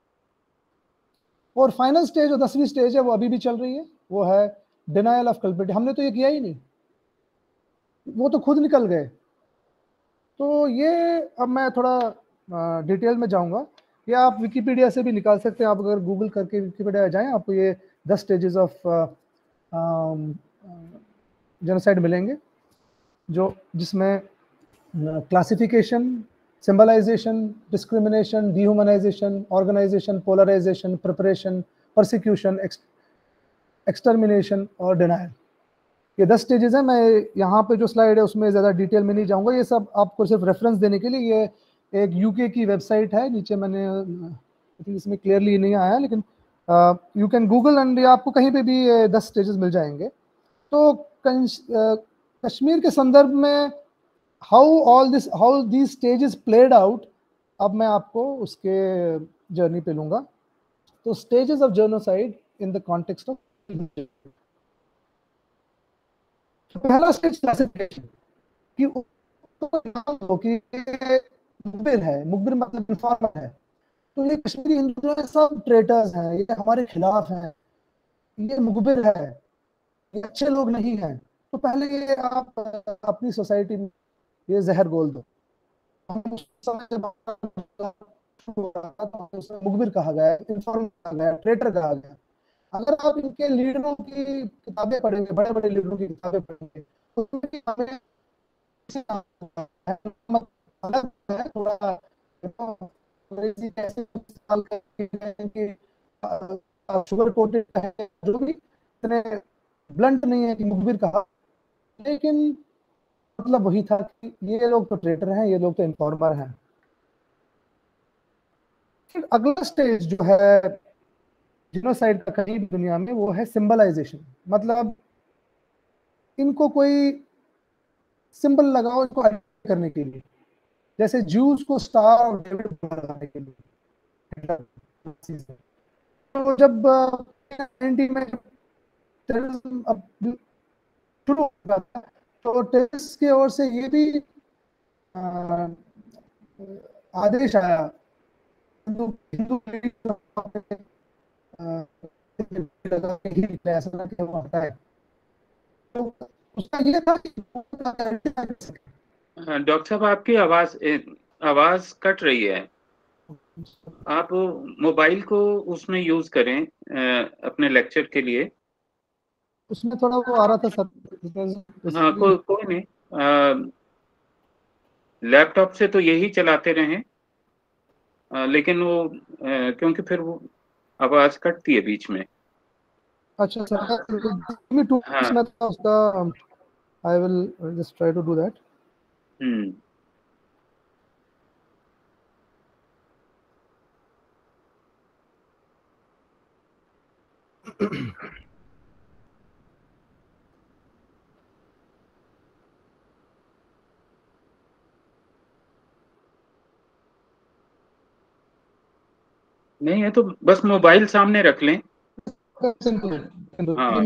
और फाइनल स्टेज जो 10वीं स्टेज है वो अभी भी चल रही है, वो है डिनायल ऑफ कल्पिलिटी। हमने तो ये किया ही नहीं, वो तो खुद निकल गए। तो ये अब मैं थोड़ा डिटेल में जाऊंगा, ये आप विकिपीडिया से भी निकाल सकते हैं। आप अगर गूगल करके विकिपीडिया जाएं, आपको ये 10 स्टेजेस ऑफ जेनोसाइड मिलेंगे, जिसमें classification, symbolisation, discrimination, dehumanisation, organisation, polarisation, preparation, persecution, extermination और डिनायल, ये 10 स्टेजेस हैं। मैं यहाँ पे जो स्लाइड है उसमें ज़्यादा डिटेल में नहीं जाऊँगा, ये सब आपको सिर्फ रेफरेंस देने के लिए। ये एक यूके की वेबसाइट है, नीचे मैंने इसमें क्लियरली नहीं आया, लेकिन यू कैन गूगल एंड आपको कहीं पे भी 10 स्टेजेस मिल जाएंगे। तो कश्मीर के संदर्भ में how these stages played out, अब मैं आपको उसके जर्नी पे लूँगा। तो stages of genocide in the context of, पहला स्टेज क्लासिफिकेशन, कि मुखबिर है, मुखबिर मतलब इन्फॉर्मर है, तो ये कश्मीरी हिंदू जो है सब ट्रेटर्स हैं, ये हमारे खिलाफ हैं, ये मुखबिर है, ये अच्छे लोग नहीं हैं। तो पहले ये आप अपनी सोसाइटी में ये जहर घोल दो। हम उस समय जब मुखबिर कहा गया, इन्फॉर्मर कहा गया, ट्रेटर कहा गया। अगर आप इनके लीडरों की किताबें पढ़ेंगे, बड़े बड़े लीडरों की किताबें पढ़ेंगे, तो हमें अलग है थोड़ा, शुगर कोटेड है, जो भी इतने ब्लंट नहीं है कि मुखबिर कहा, लेकिन मतलब वही था कि ये लोग तो ट्रेटर हैं, ये लोग तो इन्फॉर्मर हैं। फिर अगला स्टेज जो है जेनोसाइड का कहीं भी दुनिया में, वो है सिंबलाइजेशन। मतलब इनको कोई सिंबल लगाओ इसको आइडेंटिफाई करने के लिए, जैसे जूस को स्टार और डेविड लगाने के लिए। तो जब 90 में टेररिज्म अब शुरू हो गया था, तो टेररिस्ट की ओर से ये भी आदेश आया, हिंदू हिंदू ऐसा ना कि वो हटाए। तो उसका ये था कि डॉक्टर साहब, आपकी आवाज कट रही है। आप मोबाइल को उसमें यूज करें अपने लेक्चर के लिए। उसमें थोड़ा वो आ रहा था सर। हाँ, कोई नहीं, लैपटॉप से तो यही चलाते रहें, लेकिन वो क्योंकि फिर वो आवाज कटती है बीच में। अच्छा सर, हाँ। मैं उसका I will just try to do that. Hmm. नहीं है तो बस मोबाइल सामने रख लें। हाँ।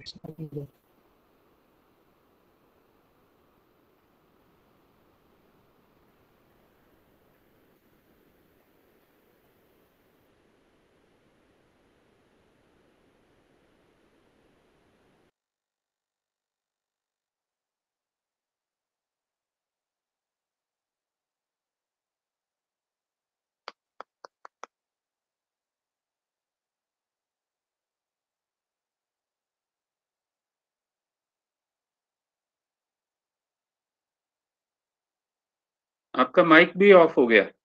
आपका माइक भी ऑफ हो गया।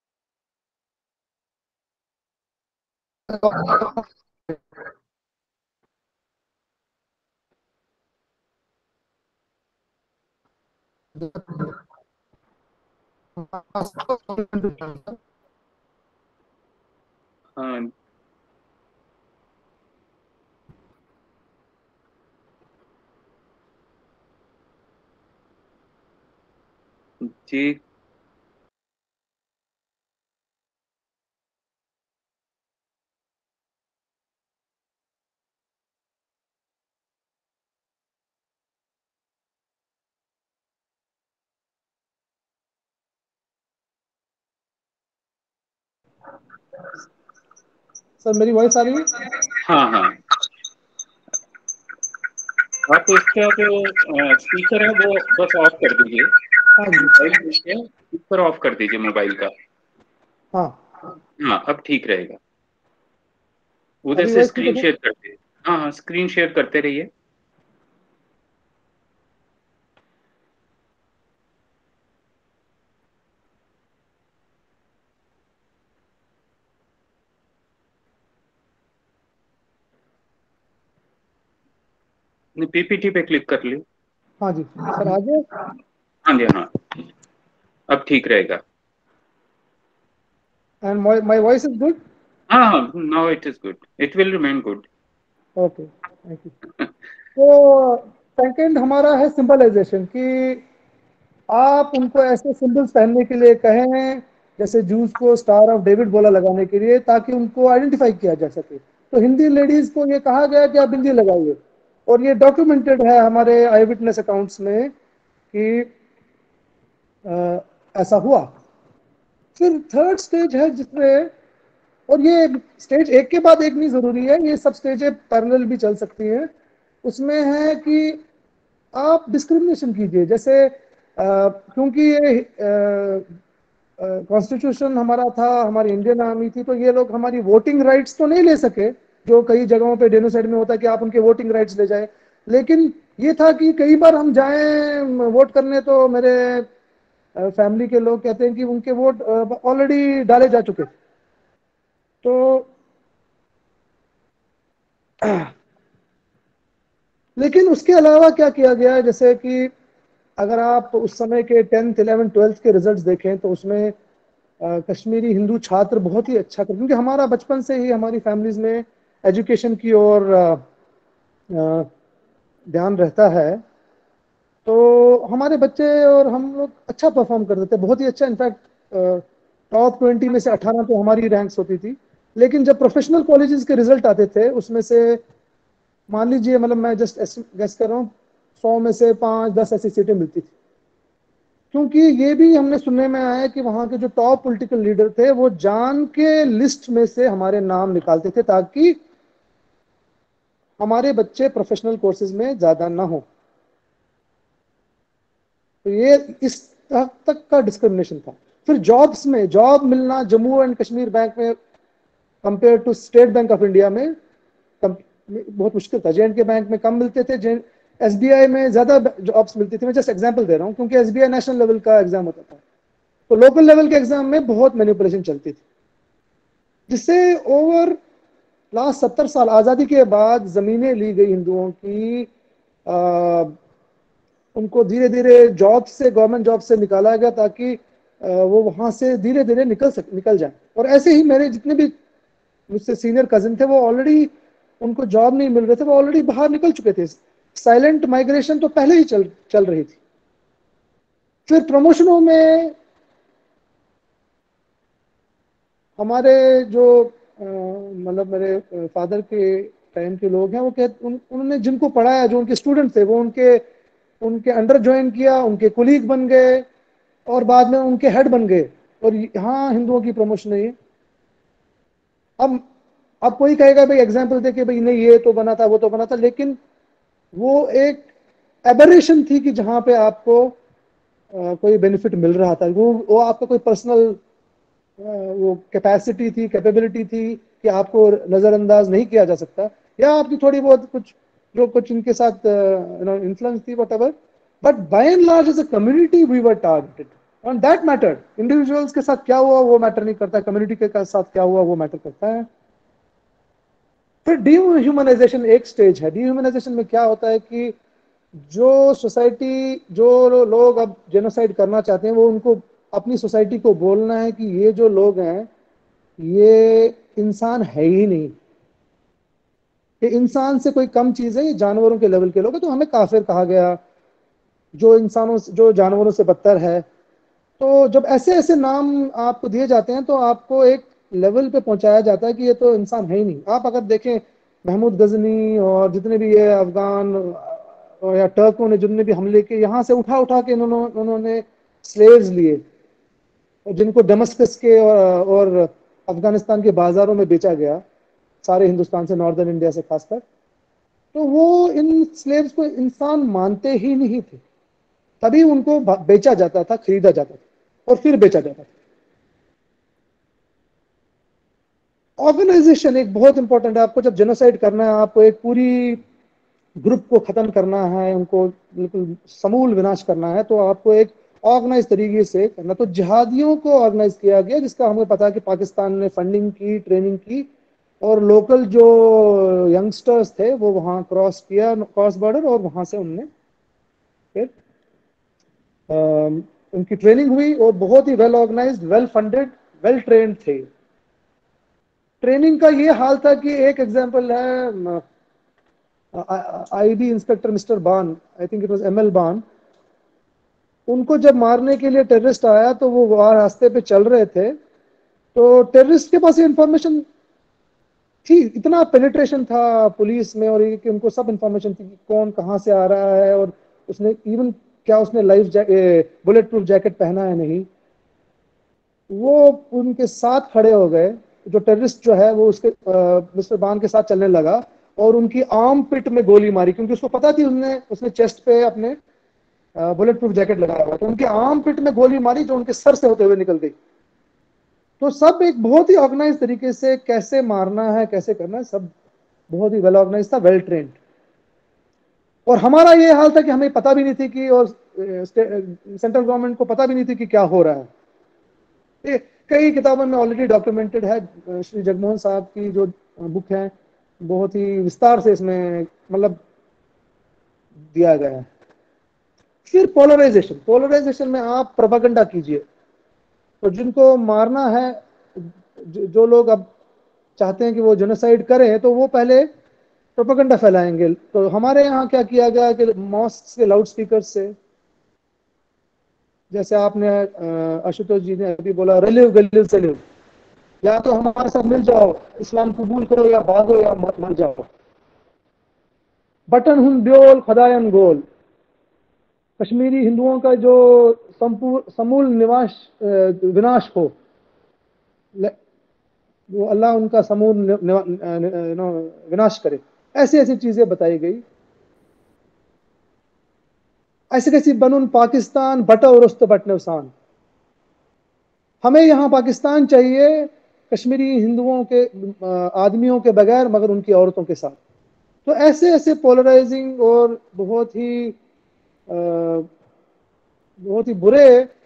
हाँ जी। सर मेरी वॉइस आ रही है? हाँ हाँ, आप उसका जो स्पीकर है वो बस ऑफ कर दीजिए, हाँ जी। स्पीकर ऑफ कर दीजिए मोबाइल का। हाँ, हाँ अब ठीक रहेगा। उधर अभी से वॉइस ठीक है स्क्रीन सर? शेयर करते, हाँ हाँ स्क्रीन शेयर करते रहिए। पीपीटी पे क्लिक कर लियो। हाँ जी सर, आ गया। हाँ जी हाँ, अब ठीक रहेगा। And my voice is good? हाँ हाँ, now it is good, it will remain good. Okay, thank you. तो सेकंड हमारा है सिंबलाइजेशन, कि आप उनको ऐसे सिंबल्स पहनने के लिए कहें, जैसे जूस को स्टार ऑफ डेविड बोला लगाने के लिए, ताकि उनको आइडेंटिफाई किया जा सके। तो हिंदी लेडीज को ये कहा गया कि आप बिंदी लगाइए, और ये डॉक्यूमेंटेड है हमारे आई विटनेस अकाउंट्स में कि ऐसा हुआ। फिर थर्ड स्टेज है जिसमें, और ये स्टेज एक के बाद एक नहीं जरूरी है, ये सब स्टेजें पैरेलल भी चल सकती हैं। उसमें है कि आप डिस्क्रिमिनेशन कीजिए, जैसे क्योंकि ये कॉन्स्टिट्यूशन हमारा था, हमारी इंडियन आर्मी थी, तो ये लोग हमारी वोटिंग राइट्स तो नहीं ले सके, जो कई जगहों पे डेनोसाइड में होता है कि आप उनके वोटिंग राइट्स ले जाए। लेकिन ये था कि कई बार हम जाएं वोट करने, तो मेरे फैमिली के लोग कहते हैं कि उनके वोट ऑलरेडी डाले जा चुके। तो लेकिन उसके अलावा क्या किया गया है, जैसे कि अगर आप उस समय के 10th 11th 12th के रिजल्ट्स देखें, तो उसमें कश्मीरी हिंदू छात्र बहुत ही अच्छा कर, क्योंकि हमारा बचपन से ही हमारी फैमिलीज में एजुकेशन की ओर ध्यान रहता है। तो हमारे बच्चे और हम लोग अच्छा परफॉर्म करते थे, बहुत ही अच्छा। इनफैक्ट टॉप 20 में से 18 तो हमारी रैंक्स होती थी। लेकिन जब प्रोफेशनल कॉलेजेस के रिजल्ट आते थे, उसमें से मान लीजिए, मतलब मैं जस्ट गेस कर रहा हूँ, 100 में से 5-10 ऐसी सीटें मिलती थी। क्योंकि ये भी हमने सुनने में आया कि वहां के जो टॉप पॉलिटिकल लीडर थे, वो जान के लिस्ट में से हमारे नाम निकालते थे, ताकि हमारे बच्चे प्रोफेशनल कोर्सेज में ज्यादा ना हो। तो ये इस हद तक का डिस्क्रिमिनेशन था। फिर जॉब्स में, जॉब मिलना जम्मू एंड कश्मीर बैंक में compare to state bank of India में बहुत मुश्किल था। जे&के बैंक में कम मिलते थे, एसबीआई में ज्यादा जॉब्स मिलती थी। मैं जस्ट एग्जांपल दे रहा हूँ, क्योंकि एसबीआई नेशनल लेवल का एग्जाम होता था, तो लोकल लेवल के एग्जाम में बहुत मैनिपुलेशन चलती थी, जिससे ओवर लास्ट 70 साल आजादी के बाद जमीनें ली गई हिंदुओं की, उनको धीरे धीरे जॉब से, गवर्नमेंट जॉब से निकाला गया, ताकि वो वहां से धीरे धीरे निकल जाए। और ऐसे ही मेरे जितने भी मुझसे सीनियर कजिन थे, वो ऑलरेडी, उनको जॉब नहीं मिल रहे थे, वो ऑलरेडी बाहर निकल चुके थे। साइलेंट माइग्रेशन तो पहले ही चल रही थी। फिर प्रमोशनों में हमारे जो मतलब मेरे फादर के टाइम के लोग हैं, वो कहते उन्होंने जिनको पढ़ाया, जो उनके स्टूडेंट थे, वो उनके उनके अंडर ज्वाइन किया, उनके कुलीग बन गए, और बाद में उनके हेड बन गए। और यहाँ हिंदुओं की प्रमोशन नहीं है। अब अब कोई कहेगा भाई एग्जाम्पल दे कि भाई नहीं ये तो बना था, वो तो बना था, लेकिन वो एक एबरेशन थी कि जहां पे आपको कोई बेनिफिट मिल रहा था, वो आपका कोई पर्सनल वो कैपेसिटी थी, कैपेबिलिटी थी कि आपको नजरअंदाज नहीं किया जा सकता, या आपकी थोड़ी बहुत कुछ जो कुछ इनके साथ इन्फ्लुएंस थी, whatever. But by and large as a community we were targeted, and that mattered. Individuals के साथ क्या हुआ वो मैटर नहीं करता, कम्युनिटी के साथ क्या हुआ वो मैटर करता है। फिर डीह्यूमनाइजेशन एक स्टेज है। डीह्यूमनाइजेशन में क्या होता है कि जो सोसाइटी, जो लोग अब जेनोसाइड करना चाहते हैं, वो उनको अपनी सोसाइटी को बोलना है कि ये जो लोग हैं, ये इंसान है ही नहीं, ये इंसान से कोई कम चीज है, ये जानवरों के लेवल के लोग हैं, तो हमें काफिर कहा गया, जो इंसानों जो जानवरों से बदतर है। तो जब ऐसे ऐसे नाम आपको दिए जाते हैं, तो आपको एक लेवल पे पहुंचाया जाता है कि ये तो इंसान है ही नहीं। आप अगर देखें, महमूद गजनी और जितने भी ये अफगान और या टर्कों ने जितने भी हमले के, यहाँ से उठा उठा के उन्होंने स्लेव्स लिए, जिनको डमस्कस के और अफगानिस्तान के बाजारों में बेचा गया, सारे हिंदुस्तान से, नॉर्दर्न इंडिया से खासकर, तो वो इन स्लेव्स को इंसान मानते ही नहीं थे, तभी उनको बेचा जाता था, खरीदा जाता था और फिर बेचा जाता था। ऑर्गेनाइजेशन एक बहुत इंपॉर्टेंट है। आपको जब जेनोसाइड करना है, आपको एक पूरी ग्रुप को खत्म करना है, उनको बिल्कुल समूल विनाश करना है, तो आपको एक ऑर्गेनाइज तरीके से करना। तो जिहादियों को ऑर्गेनाइज किया गया, जिसका हमें पता है कि पाकिस्तान ने फंडिंग की, ट्रेनिंग की, और लोकल जो यंगस्टर्स थे वो वहां क्रॉस किया, क्रॉस बॉर्डर, और वहां से उनने फिर उनकी ट्रेनिंग हुई और बहुत ही well organised, well funded, well trained थे। ट्रेनिंग का ये हाल था कि एक एग्जांपल है, IB inspector mister Bhan, I think it was ML Bhan, उनको जब मारने के लिए टेररिस्ट आया तो वो वहां रास्ते पे चल रहे थे, तो टेररिस्ट के पास ये इंफॉर्मेशन थी, इतना पेनिट्रेशन था पुलिस में और ये कि उनको सब इंफॉर्मेशन थी कि कौन कहाँ से आ रहा है, और उसने इवन क्या उसने बुलेट प्रूफ जैकेट पहना है नहीं। वो उनके साथ खड़े हो गए, जो टेररिस्ट जो है वो उसके मिस्टर बान के साथ चलने लगा और उनकी आर्म पिट में गोली मारी, क्योंकि उसको पता थी उसने चेस्ट पे अपने बुलेट प्रूफ जैकेट लगाया हुआ, तो उनके आर्म पिट में गोली मारी जो उनके सर से होते हुए निकल गई। तो सब एक बहुत ही ऑर्गेनाइज तरीके से कैसे मारना है, कैसे करना है, सब बहुत ही वेल ऑर्गेनाइज था, वेल ट्रेन्ड। और हमारा ये हाल था कि हमें पता भी नहीं थी कि, और सेंट्रल गवर्नमेंट को पता भी नहीं थी कि क्या हो रहा है। ये कई किताबों में ऑलरेडी डॉक्यूमेंटेड है। श्री जगमोहन साहब की जो बुक है, बहुत ही विस्तार से इसमें मतलब दिया गया है। फिर पोलराइजेशन में आप प्रोपेगेंडा कीजिए, तो जिनको मारना है, जो लोग अब चाहते हैं कि वो जेनोसाइड करें, तो वो पहले प्रोपेगेंडा फैलाएंगे। तो हमारे यहाँ क्या किया गया कि मॉस्क के लाउड स्पीकर से, जैसे आपने आशुतोष जी ने अभी बोला, रिलिव गलिव से लिव, या तो हमारे साथ मिल जाओ, इस्लाम कबूल करो, या भागो या मर जाओ। बटन हुन ब्योल खदायन गोल, कश्मीरी हिंदुओं का जो समूल विनाश हो, वो अल्लाह उनका समूल विनाश करे। ऐसी ऐसी चीजें बताई गई। ऐसे कैसी बनून पाकिस्तान बटा उरुस्त बटनवसान, हमें यहाँ पाकिस्तान चाहिए कश्मीरी हिंदुओं के आदमियों के बगैर, मगर उनकी औरतों के साथ। तो ऐसे ऐसे पोलराइजिंग और बहुत ही बुरे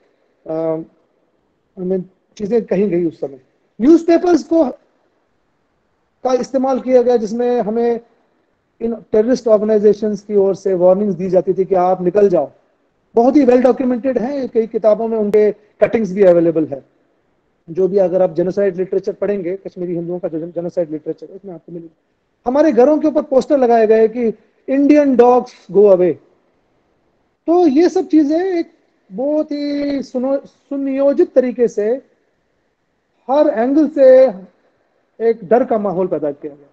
हमें चीजें कही गई उस समय। न्यूज़पेपर्स का इस्तेमाल किया गया, जिसमें हमें इन टेररिस्ट ऑर्गेनाइजेशंस की ओर से वार्निंग्स दी जाती थी कि आप निकल जाओ। बहुत ही वेल डॉक्यूमेंटेड है, कई किताबों में उनके कटिंग्स भी अवेलेबल है। जो भी, अगर आप जेनोसाइड लिटरेचर पढ़ेंगे, कश्मीरी हिंदुओं का जो जेनोसाइड लिटरेचर, उसमें आपको मिलेगा। हमारे घरों के ऊपर पोस्टर लगाए गए कि इंडियन डॉग्स गो अवे। तो ये सब चीजें एक बहुत ही सुनियोजित तरीके से, हर एंगल से एक डर का माहौल पैदा किया गया,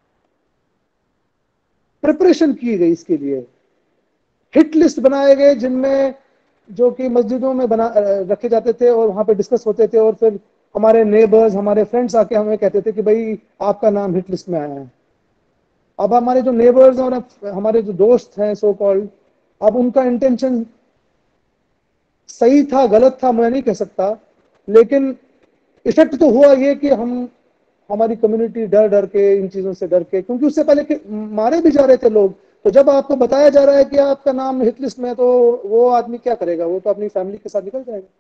प्रिपरेशन की गई इसके लिए। हिट लिस्ट बनाए गए, जिनमें जो कि मस्जिदों में बना रखे जाते थे और वहां पे डिस्कस होते थे, और फिर हमारे नेबर्स, हमारे फ्रेंड्स आके हमें कहते थे कि भाई आपका नाम हिट लिस्ट में आया है। अब हमारे जो नेबर्स और हमारे जो दोस्त हैं सो कॉल्ड, अब उनका इंटेंशन सही था गलत था मैं नहीं कह सकता, लेकिन इफेक्ट तो हुआ ये कि हमारी कम्युनिटी डर डर के, इन चीजों से डर के, क्योंकि उससे पहले मारे भी जा रहे थे लोग। तो जब आपको बताया जा रहा है कि आपका नाम हिट लिस्ट में है, तो वो आदमी क्या करेगा? वो तो अपनी फैमिली के साथ निकल जाएगा।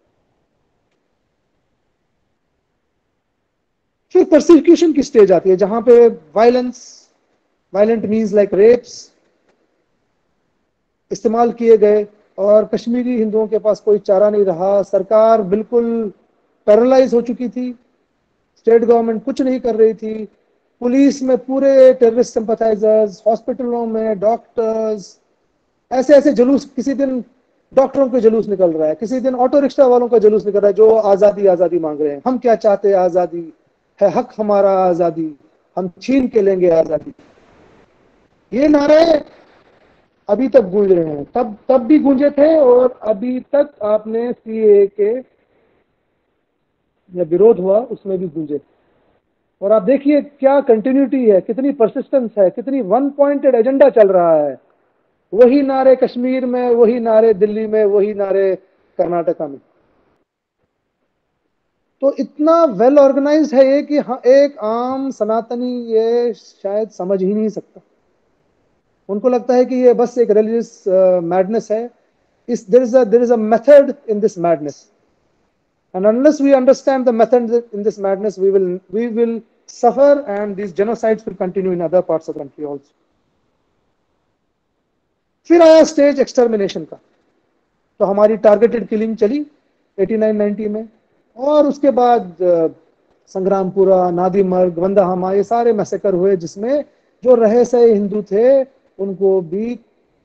फिर परसिक्यूशन की स्टेज आती है, जहां पे वायलेंट मीन्स लाइक रेप्स इस्तेमाल किए गए, और कश्मीरी हिंदुओं के पास कोई चारा नहीं रहा। सरकार बिल्कुल पैरालाइज हो चुकी थी, स्टेट गवर्नमेंट कुछ नहीं कर रही थी। पुलिस में पूरे टेररिस्ट सिंपैथाइजर्स, हॉस्पिटलों में डॉक्टर्स, ऐसे ऐसे जुलूस, किसी दिन डॉक्टरों के जुलूस निकल रहा है, किसी दिन ऑटो रिक्शा वालों का जुलूस निकल रहा है, जो आजादी आजादी मांग रहे हैं। हम क्या चाहते हैं? आजादी है हक हमारा, आजादी हम छीन के लेंगे आजादी। ये नारे अभी तक गूंज रहे हैं, तब भी गूंजे थे, और अभी तक आपने सीए के या विरोध हुआ उसमें भी गूंजे। और आप देखिए क्या कंटिन्यूटी है, कितनी परसिस्टेंस है, कितनी वन पॉइंटेड एजेंडा चल रहा है। वही नारे कश्मीर में, वही नारे दिल्ली में, वही नारे कर्नाटका में। तो इतना वेल ऑर्गेनाइज्ड है ये कि एक आम सनातनी ये शायद समझ ही नहीं सकता। उनको लगता है कि ये बस एक रिलीजियस मैडनेस है। there is a method in this madness, and unless we understand the method in this madness, we will suffer, and these genocides will continue in other parts of the country also. फिर आया stage extermination का। तो हमारी targeted killing चली 89-90 में, और उसके बाद संग्रामपुरा, नादीमर्ग, वंदाहामा, ये सारे मैसेकर हुए, जिसमें जो रहे सहे हिंदू थे उनको भी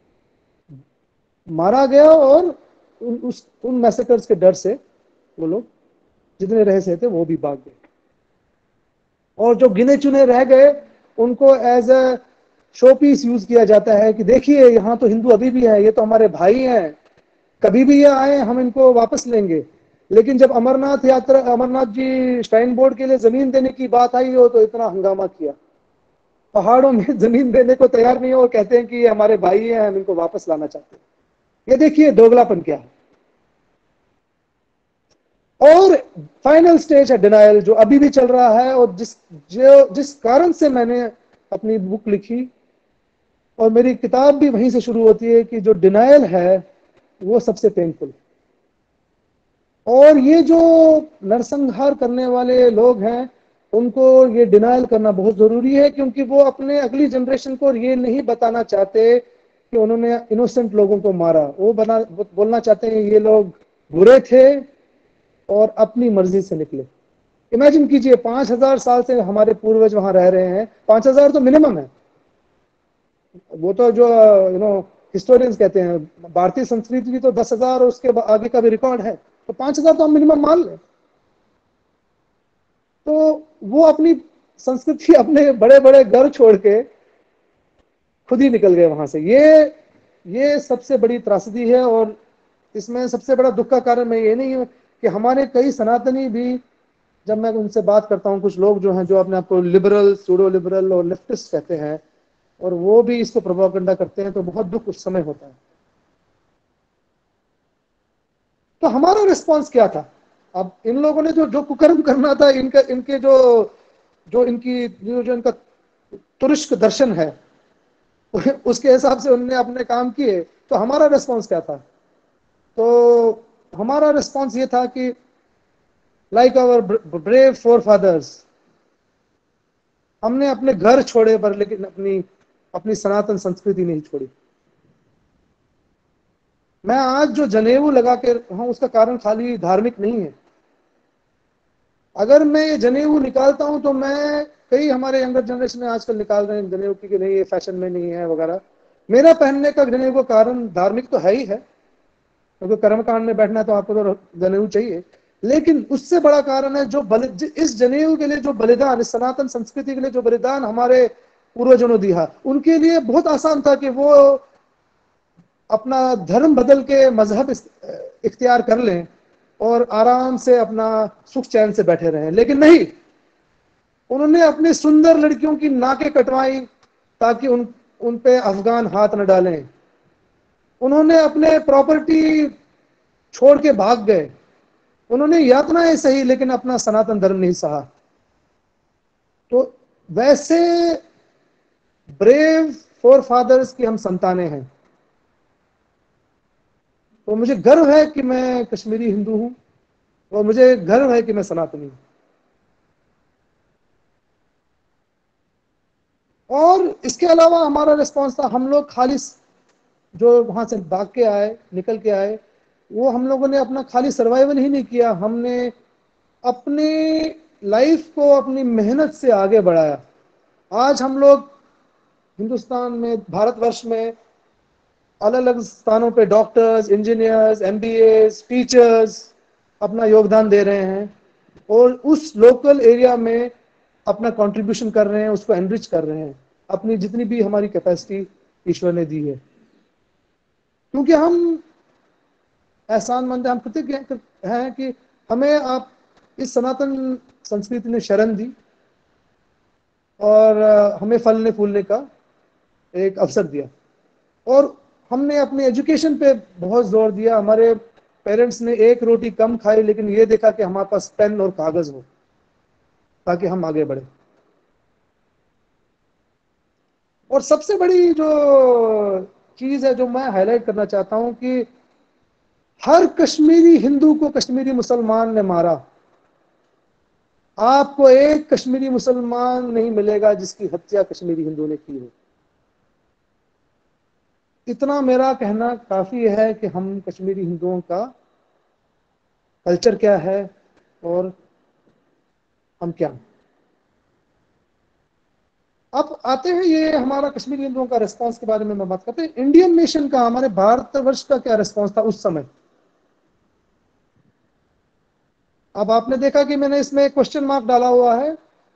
मारा गया, और उन मैसेकर्स के डर से वो लोग जितने रहे सहे थे वो भी भाग गए, और जो गिने चुने रह गए उनको as a showpiece use किया जाता है कि देखिए यहाँ तो हिंदू अभी भी है, ये तो हमारे भाई हैं, कभी भी ये आए हम इनको वापस लेंगे। लेकिन जब अमरनाथ जी श्राइन बोर्ड के लिए जमीन देने की बात आई हो तो इतना हंगामा किया, पहाड़ों में जमीन देने को तैयार नहीं हो, और कहते हैं कि ये हमारे भाई हैं, हम इनको वापस लाना चाहते हैं। ये देखिए दोगलापन क्या है। और फाइनल स्टेज है डिनायल, जो अभी भी चल रहा है, और जिस कारण से मैंने अपनी बुक लिखी और मेरी किताब भी वहीं से शुरू होती है कि जो डिनायल है वो सबसे पेनफुल। और ये जो नरसंहार करने वाले लोग हैं उनको ये डिनायल करना बहुत जरूरी है, क्योंकि वो अपने अगली जनरेशन को ये नहीं बताना चाहते कि उन्होंने इनोसेंट लोगों को मारा। वो बोलना चाहते हैं ये लोग बुरे थे और अपनी मर्जी से निकले। इमेजिन कीजिए 5000 साल से हमारे पूर्वज वहां रह रहे हैं, 5000 तो मिनिमम है। वो तो जो हिस्टोरियंस कहते हैं भारतीय संस्कृति की तो 10,000 और उसके आगे का भी रिकॉर्ड है, तो 5000 तो हम मिनिमम मान लें। तो वो अपनी संस्कृति, अपने बड़े बड़े घर छोड़ के खुद ही निकल गए वहां से। ये सबसे बड़ी त्रासदी है। और इसमें सबसे बड़ा दुख का कारण मैं ये नहीं हूं कि हमारे कई सनातनी भी, जब मैं उनसे बात करता हूं, कुछ लोग जो हैं जो अपने आप को लिबरल, सूडो लिबरल और लेफ्टिस्ट कहते हैं, और वो भी इसको प्रोपेगेंडा करते हैं, तो बहुत दुख उस समय होता है। तो हमारा रिस्पांस क्या था? अब इन लोगों ने जो कुकर्म करना था, इनके जो इनका तुरुष्क दर्शन है उसके हिसाब से उन्होंने अपने काम किए। तो हमारा रिस्पांस क्या था? तो हमारा रिस्पांस ये था कि लाइक आवर ब्रेव फोरफादर्स, हमने अपने घर छोड़े पर लेकिन अपनी सनातन संस्कृति नहीं छोड़ी। मैं आज जो जनेऊ लगा के हूं उसका कारण खाली धार्मिक नहीं है। अगर मैं ये जनेऊ निकालता हूं तो मैं, कई हमारे यंगर जनरेशन में आजकल निकाल रहे हैं जनेऊ की कि नहीं ये फैशन में नहीं है वगैरह। मेरा पहनने का जनेऊ का कारण धार्मिक तो है ही है, क्योंकि कर्मकांड में बैठना है तो आपको तो जनेऊ चाहिए। लेकिन उससे बड़ा कारण है जो इस जनेऊ के लिए जो बलिदान, इस सनातन संस्कृति के लिए जो बलिदान हमारे पूर्वजों ने दिया, उनके लिए बहुत आसान था कि वो अपना धर्म बदल के मजहब इख्तियार कर लें और आराम से अपना सुख चैन से बैठे रहें। लेकिन नहीं, उन्होंने अपनी सुंदर लड़कियों की नाकें कटवाई ताकि उन पे अफगान हाथ न डालें। उन्होंने अपने प्रॉपर्टी छोड़ के भाग गए। उन्होंने यातनाएं सही लेकिन अपना सनातन धर्म नहीं सहा। तो वैसे ब्रेव फोरफादर्स की हम संतानें हैं। तो मुझे गर्व है कि मैं कश्मीरी हिंदू हूं, और मुझे गर्व है कि मैं सनातनी हूं। और इसके अलावा हमारा रिस्पांस था, हम लोग खाली जो वहां से भाग के आए, निकल के आए, वो हम लोगों ने अपना खाली सर्वाइवल ही नहीं किया, हमने अपनी लाइफ को अपनी मेहनत से आगे बढ़ाया। आज हम लोग हिंदुस्तान में, भारतवर्ष में अलग अलग स्थानों पे डॉक्टर्स, इंजीनियर्स, एमबीएस, टीचर्स अपना योगदान दे रहे हैं, और उस लोकल एरिया में अपना कंट्रीब्यूशन कर रहे हैं, उसको एनरिच कर रहे हैं, अपनी जितनी भी हमारी कैपेसिटी ईश्वर ने दी है। क्योंकि हम एहसानमंद हैं, हम कृतज्ञ हैं कि हमें आप इस सनातन संस्कृति ने शरण दी, और हमें फलने फूलने का एक अवसर दिया। और हमने अपनी एजुकेशन पे बहुत जोर दिया। हमारे पेरेंट्स ने एक रोटी कम खाई, लेकिन ये देखा कि हमारे पास पेन और कागज हो ताकि हम आगे बढ़े। और सबसे बड़ी जो चीज है जो मैं हाईलाइट करना चाहता हूं कि हर कश्मीरी हिंदू को कश्मीरी मुसलमान ने मारा। आपको एक कश्मीरी मुसलमान नहीं मिलेगा जिसकी हत्या कश्मीरी हिंदू ने की हो। इतना मेरा कहना काफी है कि हम कश्मीरी हिंदुओं का कल्चर क्या है और हम क्या हैं। अब आते हैं ये हमारा कश्मीरी हिंदुओं का रिस्पांस के बारे में मैं बात करते हैं। इंडियन नेशन का, हमारे भारतवर्ष का क्या रिस्पांस था उस समय। अब आपने देखा कि मैंने इसमें क्वेश्चन मार्क डाला हुआ है।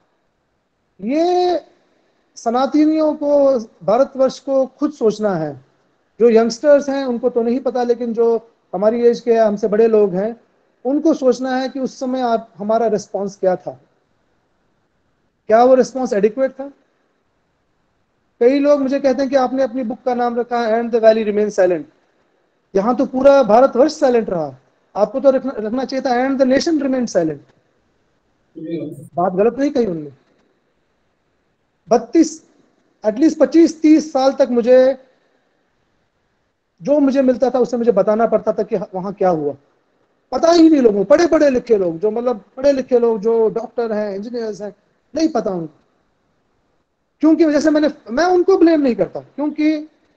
ये सनातनियों को, भारतवर्ष को खुद सोचना है। जो यंगस्टर्स हैं उनको तो नहीं पता, लेकिन जो हमारी एज के हमसे बड़े लोग हैं उनको सोचना है कि उस समय आप हमारा रिस्पांस क्या था। क्या वो रिस्पांस एडिक्वेट था? कई लोग मुझे कहते हैं कि आपने अपनी बुक का नाम रखा है and the valley remain silent. यहां तो पूरा भारतवर्ष साइलेंट रहा, आपको तो रखना चाहिए था and the nation remain silent. बात गलत नहीं कही उन्होंने। 32 एटलीस्ट 25-30 साल तक मुझे जो मुझे मिलता था उससे मुझे बताना पड़ता था कि वहां क्या हुआ। पता ही नहीं लोगों, पढ़े पढ़े लिखे लोग, जो मतलब पढ़े लिखे लोग जो डॉक्टर हैं, इंजीनियर्स हैं, नहीं पता उनको। क्योंकि जैसे मैं उनको ब्लेम नहीं करता, क्योंकि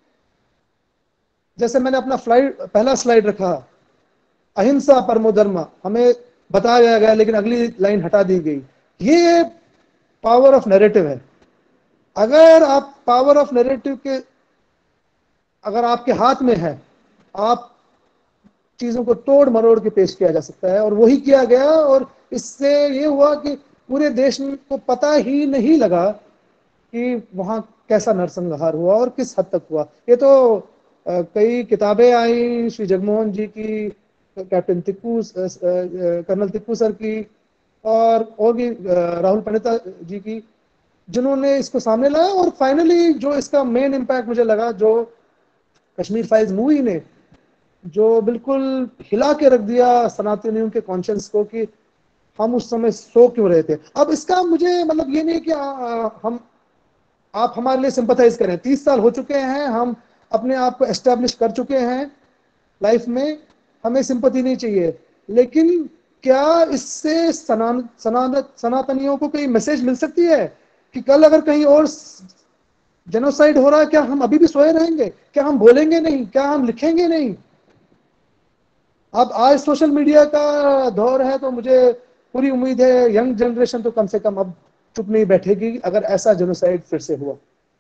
जैसे मैंने अपना पहला स्लाइड रखा, अहिंसा परमो धर्म, हमें बताया गया लेकिन अगली लाइन हटा दी गई। ये पावर ऑफ नैरेटिव है। अगर आप पावर ऑफ नैरेटिव के अगर आपके हाथ में है, आप चीजों को तोड़ मरोड़ के पेश किया जा सकता है, और वही किया गया। और इससे ये हुआ कि पूरे देश को पता ही नहीं लगा कि वहां कैसा नरसंहार हुआ और किस हद तक हुआ। ये तो कई किताबें आई श्री जगमोहन जी की, captain Tippu, colonel Tippu sir की, और भी राहुल पंडिता जी की, जिन्होंने इसको सामने लाया। और फाइनली जो इसका मेन इम्पैक्ट मुझे लगा, जो कश्मीर फाइल्स मूवी ने जो बिल्कुल हिला के रख दिया सनातनियों के कॉन्शियंस को, कि हम उस समय सो क्यों रहे थे। अब इसका मुझे मतलब ये नहीं कि हम आप हमारे लिए सिंपथाइज करें। 30 साल हो चुके हैं, हम अपने आप को एस्टेब्लिश कर चुके हैं लाइफ में, हमें सिंपथी नहीं चाहिए। लेकिन क्या इससे सनातनियों को कोई मैसेज मिल सकती है कि कल अगर कहीं और जेनोसाइड हो रहा है, क्या हम अभी भी सोए रहेंगे? क्या हम बोलेंगे नहीं? क्या हम लिखेंगे नहीं? अब आज सोशल मीडिया का दौर है, तो मुझे पूरी उम्मीद है यंग जनरेशन तो कम से कम अब चुप नहीं बैठेगी अगर ऐसा जेनोसाइड फिर से हुआ।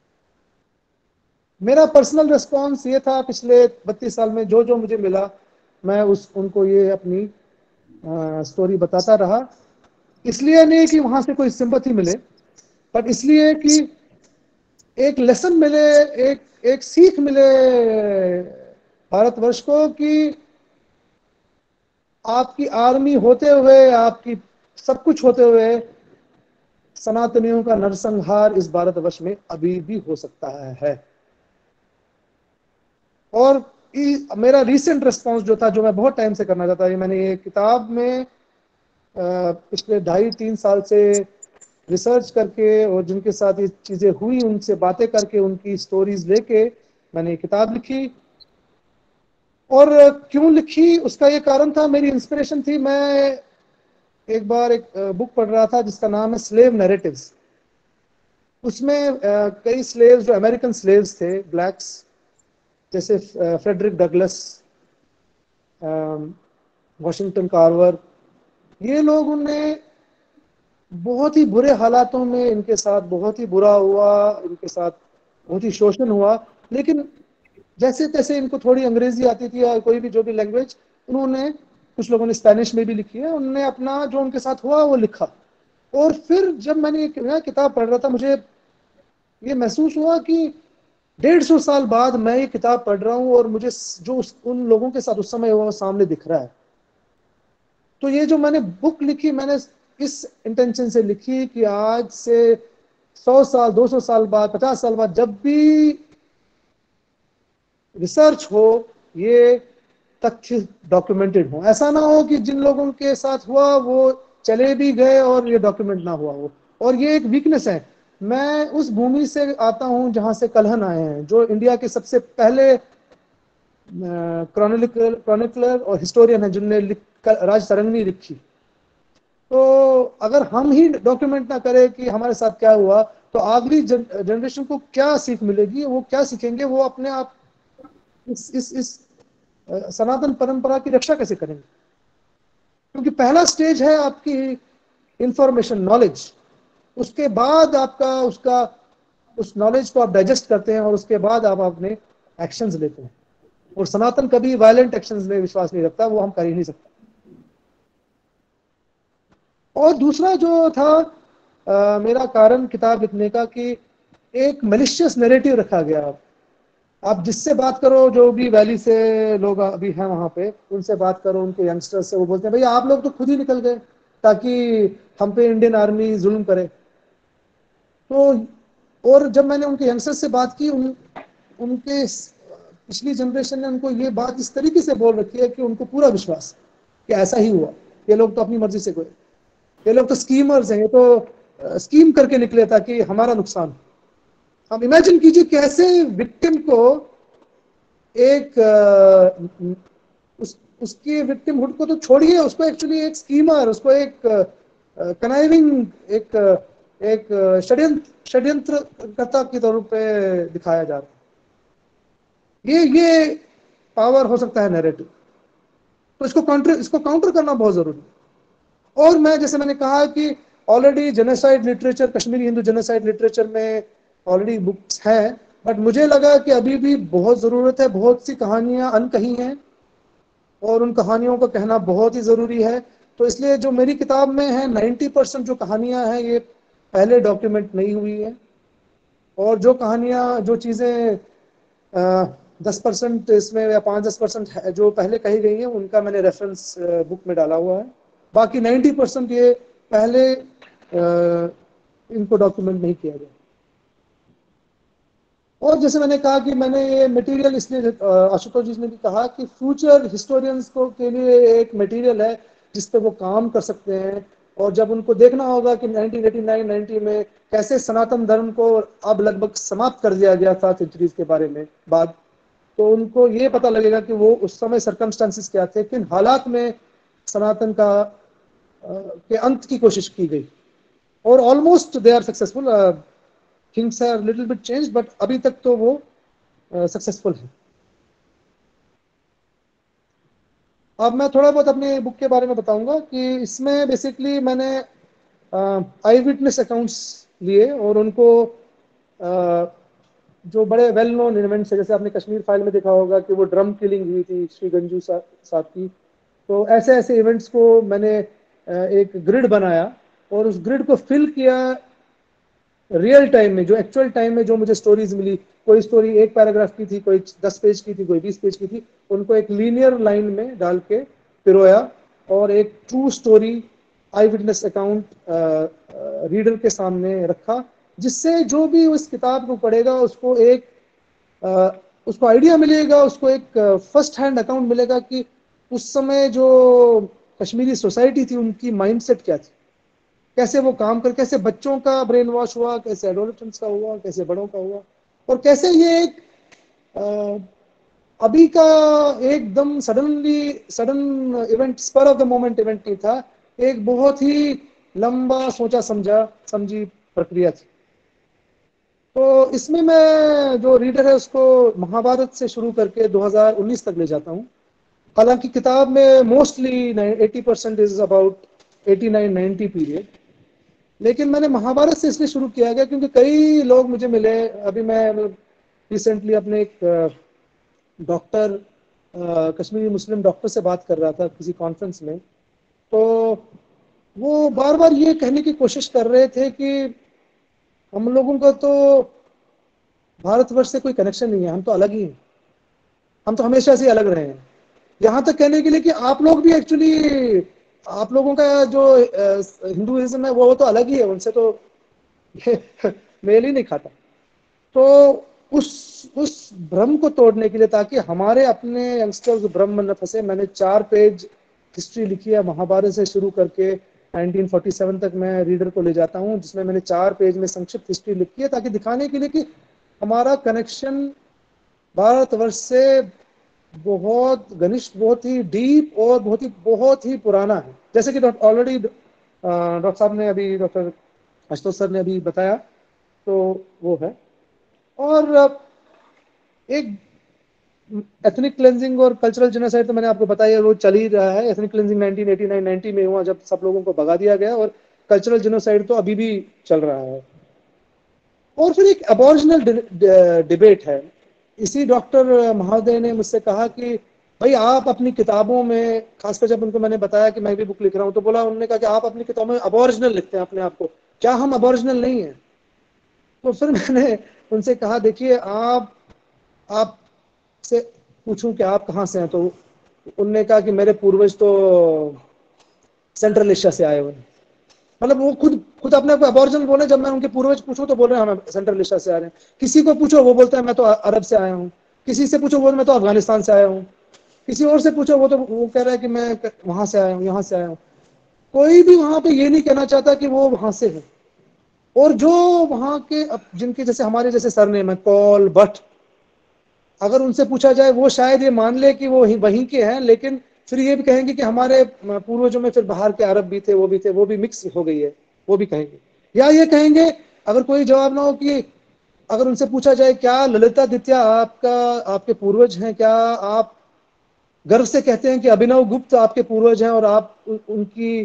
मेरा पर्सनल रिस्पॉन्स ये था, पिछले 32 साल में जो जो मुझे मिला, मैं उनको ये अपनी स्टोरी बताता रहा। इसलिए नहीं कि वहां से कोई सिंपैथी मिले, पर इसलिए कि एक लेसन मिले, एक सीख मिले भारतवर्ष को, कि आपकी आर्मी होते हुए, आपकी सब कुछ होते हुए, सनातनियों का नरसंहार इस भारतवर्ष में अभी भी हो सकता है। और मेरा रीसेंट रिस्पांस जो था, जो मैं बहुत टाइम से करना चाहता था, मैंने ये किताब में पिछले 2.5-3 साल से रिसर्च करके, और जिनके साथ ये चीजें हुई उनसे बातें करके, उनकी स्टोरीज लेके मैंने ये किताब लिखी। और क्यों लिखी उसका ये कारण था, मेरी इंस्पिरेशन थी। मैं एक बार एक बुक पढ़ रहा था जिसका नाम है स्लेव नैरेटिव्स। उसमें कई स्लेव्स जो अमेरिकन स्लेव्स थे, ब्लैक्स, जैसे फ्रेडरिक डगलस, वॉशिंगटन कार्वर, ये लोग, उन्हें बहुत ही बुरे हालातों में इनके साथ बहुत ही बुरा हुआ, इनके साथ बहुत ही शोषण हुआ। लेकिन जैसे तैसे इनको थोड़ी अंग्रेजी आती थी या कोई भी जो भी लैंग्वेज, उन्होंने, कुछ लोगों ने स्पेनिश में भी लिखी है, उन्होंने अपना जो उनके साथ हुआ वो लिखा। और फिर जब मैंने ये किताब पढ़ रहा था, मुझे ये महसूस हुआ कि 150 साल बाद मैं ये किताब पढ़ रहा हूँ और मुझे जो उन लोगों के साथ उस समय हुआ वो सामने दिख रहा है। तो ये जो मैंने बुक लिखी, मैंने इस इंटेंशन से लिखी कि आज से 100 साल, 200 साल बाद, 50 साल बाद जब भी रिसर्च हो, ये तथ्य डॉक्यूमेंटेड हो। ऐसा ना हो कि जिन लोगों के साथ हुआ वो चले भी गए और ये डॉक्यूमेंट ना हुआ हो। और ये एक वीकनेस है। मैं उस भूमि से आता हूं जहां से कल्हन आए हैं, जो इंडिया के सबसे पहले क्रॉनिकलर और हिस्टोरियन है जिनने राज तरंगिणी लिखी। तो अगर हम ही डॉक्यूमेंट ना करें कि हमारे साथ क्या हुआ, तो अगली जनरेशन को क्या सीख मिलेगी, वो क्या सीखेंगे, वो अपने आप इस सनातन परंपरा की रक्षा कैसे करेंगे? क्योंकि पहला स्टेज है आपकी इंफॉर्मेशन, नॉलेज। उसके बाद आपका उसका उस नॉलेज को आप डाइजेस्ट करते हैं और उसके बाद आप अपने एक्शंस लेते हैं। और सनातन कभी वायलेंट एक्शंस में विश्वास नहीं रखता, वो हम कर ही नहीं सकते। और दूसरा जो था मेरा कारण किताब लिखने का, कि एक मैलिशियस नैरेटिव रखा गया। आप जिससे बात करो, जो भी वैली से लोग अभी हैं वहां पे, उनसे बात करो, उनके यंगस्टर्स से, वो बोलते हैं भैया आप लोग तो खुद ही निकल गए ताकि हम पे इंडियन आर्मी जुल्म करे। तो और जब मैंने उनके यंगस्टर्स से बात की, उनके पिछली जनरेशन ने उनको ये बात इस तरीके से बोल रखी है कि उनको पूरा विश्वास कि ऐसा ही हुआ। ये लोग तो अपनी मर्जी से गए, ये लोग तो स्कीमर्स हैं, ये तो स्कीम करके निकले ताकि हमारा नुकसान हो। अब इमेजिन कीजिए कैसे विक्टिम को एक उसकी विक्टिमहुड को तो छोड़िए, उसको एक्चुअली एक स्कीमर, उसको एक कनाइविंग, एक एक षड्यंत्रकर्ता के तौर पे दिखाया जा रहा है। ये पावर हो सकता है नैरेटिव। तो इसको काउंटर करना बहुत जरूरी है। और जैसे मैंने कहा कि already genocide literature, Kashmiri Hindu genocide literature में ऑलरेडी बुक्स हैं, बट मुझे लगा कि अभी भी बहुत ज़रूरत है। बहुत सी कहानियां अनकही हैं और उन कहानियों को कहना बहुत ही ज़रूरी है। तो इसलिए जो मेरी किताब में है, 90% जो कहानियां हैं ये पहले डॉक्यूमेंट नहीं हुई है। और जो कहानियां, जो चीज़ें 10% इसमें या 5-10% जो पहले कही गई हैं, उनका मैंने रेफरेंस बुक में डाला हुआ है। बाकी 90% ये पहले इनको डॉक्यूमेंट नहीं किया गया। और जैसे मैंने कहा कि मैंने ये मटेरियल इसलिए, आशुतोष जी ने भी कहा कि फ्यूचर हिस्टोरियंस को के लिए एक मटेरियल है जिस पे वो काम कर सकते हैं। और जब उनको देखना होगा कि 1989-90 में कैसे सनातन धर्म को अब लगभग समाप्त कर दिया गया था सेंचुरीज के बारे में बाद, तो उनको ये पता लगेगा कि वो उस समय सर्कमस्टांसिस क्या थे, किन हालात में सनातन का के अंत की कोशिश की गई। और almost they are successful. Things are little bit change, but अभी तक तो वो सक्सेसफुल है। अब मैं थोड़ा बहुत अपने बुक के बारे में बताऊंगा कि इसमें बेसिकली मैंने आई विटनेस अकाउंट्स लिए और उनको जो बड़े वेल नोन इवेंट्स है, जैसे आपने कश्मीर फाइल में देखा होगा कि वो ड्रम किलिंग हुई थी श्री गंजू साहब की। तो ऐसे ऐसे इवेंट्स को मैंने एक ग्रिड बनाया और उस ग्रिड को फिल किया रियल टाइम में, जो एक्चुअल टाइम में जो मुझे स्टोरीज मिली। कोई स्टोरी 1 पैराग्राफ की थी, कोई 10 पेज की थी, कोई 20 पेज की थी। उनको एक लीनियर लाइन में डाल के पिरोया और एक true story eyewitness account reader के सामने रखा, जिससे जो भी उस किताब को पढ़ेगा उसको उसको आइडिया मिलेगा, उसको एक फर्स्ट हैंड अकाउंट मिलेगा कि उस समय जो कश्मीरी सोसाइटी थी उनकी माइंडसेट क्या थी, कैसे वो काम कर, कैसे बच्चों का ब्रेन वॉश हुआ, कैसे एडोलेसेंट्स का हुआ, कैसे बड़ों का हुआ, और कैसे ये एक अभी का एकदम sudden event, spur of the moment event नहीं था, एक बहुत ही लंबा सोचा समझी प्रक्रिया थी। तो इसमें मैं जो रीडर है उसको महाभारत से शुरू करके 2019 तक ले जाता हूँ। हालांकि किताब में मोस्टली 80% इज अबाउट 89-90 पीरियड, लेकिन मैंने महाभारत से इसलिए शुरू किया गया क्योंकि कई लोग मुझे मिले। अभी मैं रिसेंटली अपने एक डॉक्टर, कश्मीरी मुस्लिम डॉक्टर से बात कर रहा था किसी कॉन्फ्रेंस में। तो वो बार बार ये कहने की कोशिश कर रहे थे कि हम लोगों का तो भारतवर्ष से कोई कनेक्शन नहीं है, हम तो अलग ही हैं, हम तो हमेशा से अलग रहे हैं। यहाँ तक कहने के लिए कि आप लोग भी एक्चुअली, आप लोगों का जो हिंदुइज्म है वो तो अलग ही है, उनसे तो ये मेल ही नहीं खाता। तो उस भ्रम को तोड़ने के लिए, ताकि हमारे अपने यंगस्टर्स भ्रम में न फंसे, मैंने 4 पेज हिस्ट्री लिखी है, महाभारत से शुरू करके 1947 तक मैं रीडर को ले जाता हूँ, जिसमें मैंने 4 पेज में संक्षिप्त हिस्ट्री लिखी है, ताकि दिखाने के लिए कि हमारा कनेक्शन भारतवर्ष से बहुत घनिष्ठ, बहुत ही डीप और बहुत ही पुराना है। जैसे कि ऑलरेडी डॉक्टर साहब ने अभी, डॉक्टर आशुतोष सर ने अभी बताया, तो वो है। और एक एथनिक क्लेंजिंग और कल्चरल जेनोसाइड तो मैंने आपको बताया, वो चल ही रहा है। एथनिक क्लेंजिंग 1989-90 में हुआ, जब सब लोगों को भगा दिया गया, और कल्चरल जेनोसाइड तो अभी भी चल रहा है। और फिर एक अबॉरिजिनल डिबेट है। इसी डॉक्टर महोदय ने मुझसे कहा कि भाई आप अपनी किताबों में, खासकर जब उनको मैंने बताया कि मैं भी बुक लिख रहा हूँ, तो बोला, उन्होंने कहा कि आप अपनी किताबों में अबॉरिजिनल लिखते हैं अपने आप को, क्या हम अबॉरिजिनल नहीं है? तो फिर मैंने उनसे कहा, देखिए आप से पूछूं कि आप कहाँ से हैं, तो उनने कहा कि मेरे पूर्वज तो सेंट्रल एशिया से आए हुए हैं। मतलब वो खुद अपने को अबॉरिजिनल बोले। जब मैं उनके पूर्वज पूछूं तो बोल रहे हैं हम सेंट्रल एशिया से आ रहे हैं। किसी को पूछो वो बोलता है मैं तो अरब से आया हूँ। किसी से पूछो वो मैं तो अफगानिस्तान से आया हूँ। किसी और से पूछो वो कह रहा है कि मैं वहां से आया हूँ, यहाँ से आया हूँ। कोई भी वहां पे ये नहीं कहना चाहता कि वो वहां से है। और जो वहां के जिनके जैसे हमारे जैसे सरनेम है कौल, भट्ट, अगर उनसे पूछा जाए वो शायद ये मान ले कि वो वहीं के हैं, लेकिन फिर ये भी कहेंगे कि हमारे पूर्वजों में फिर बाहर के अरब भी थे, वो भी मिक्स हो गई है, वो भी कहेंगे। या ये कहेंगे, अगर कोई जवाब ना हो, कि अगर उनसे पूछा जाए क्या ललितादित्य आपके पूर्वज हैं, क्या आप गर्व से कहते हैं कि अभिनव गुप्त आपके पूर्वज हैं और आप उनकी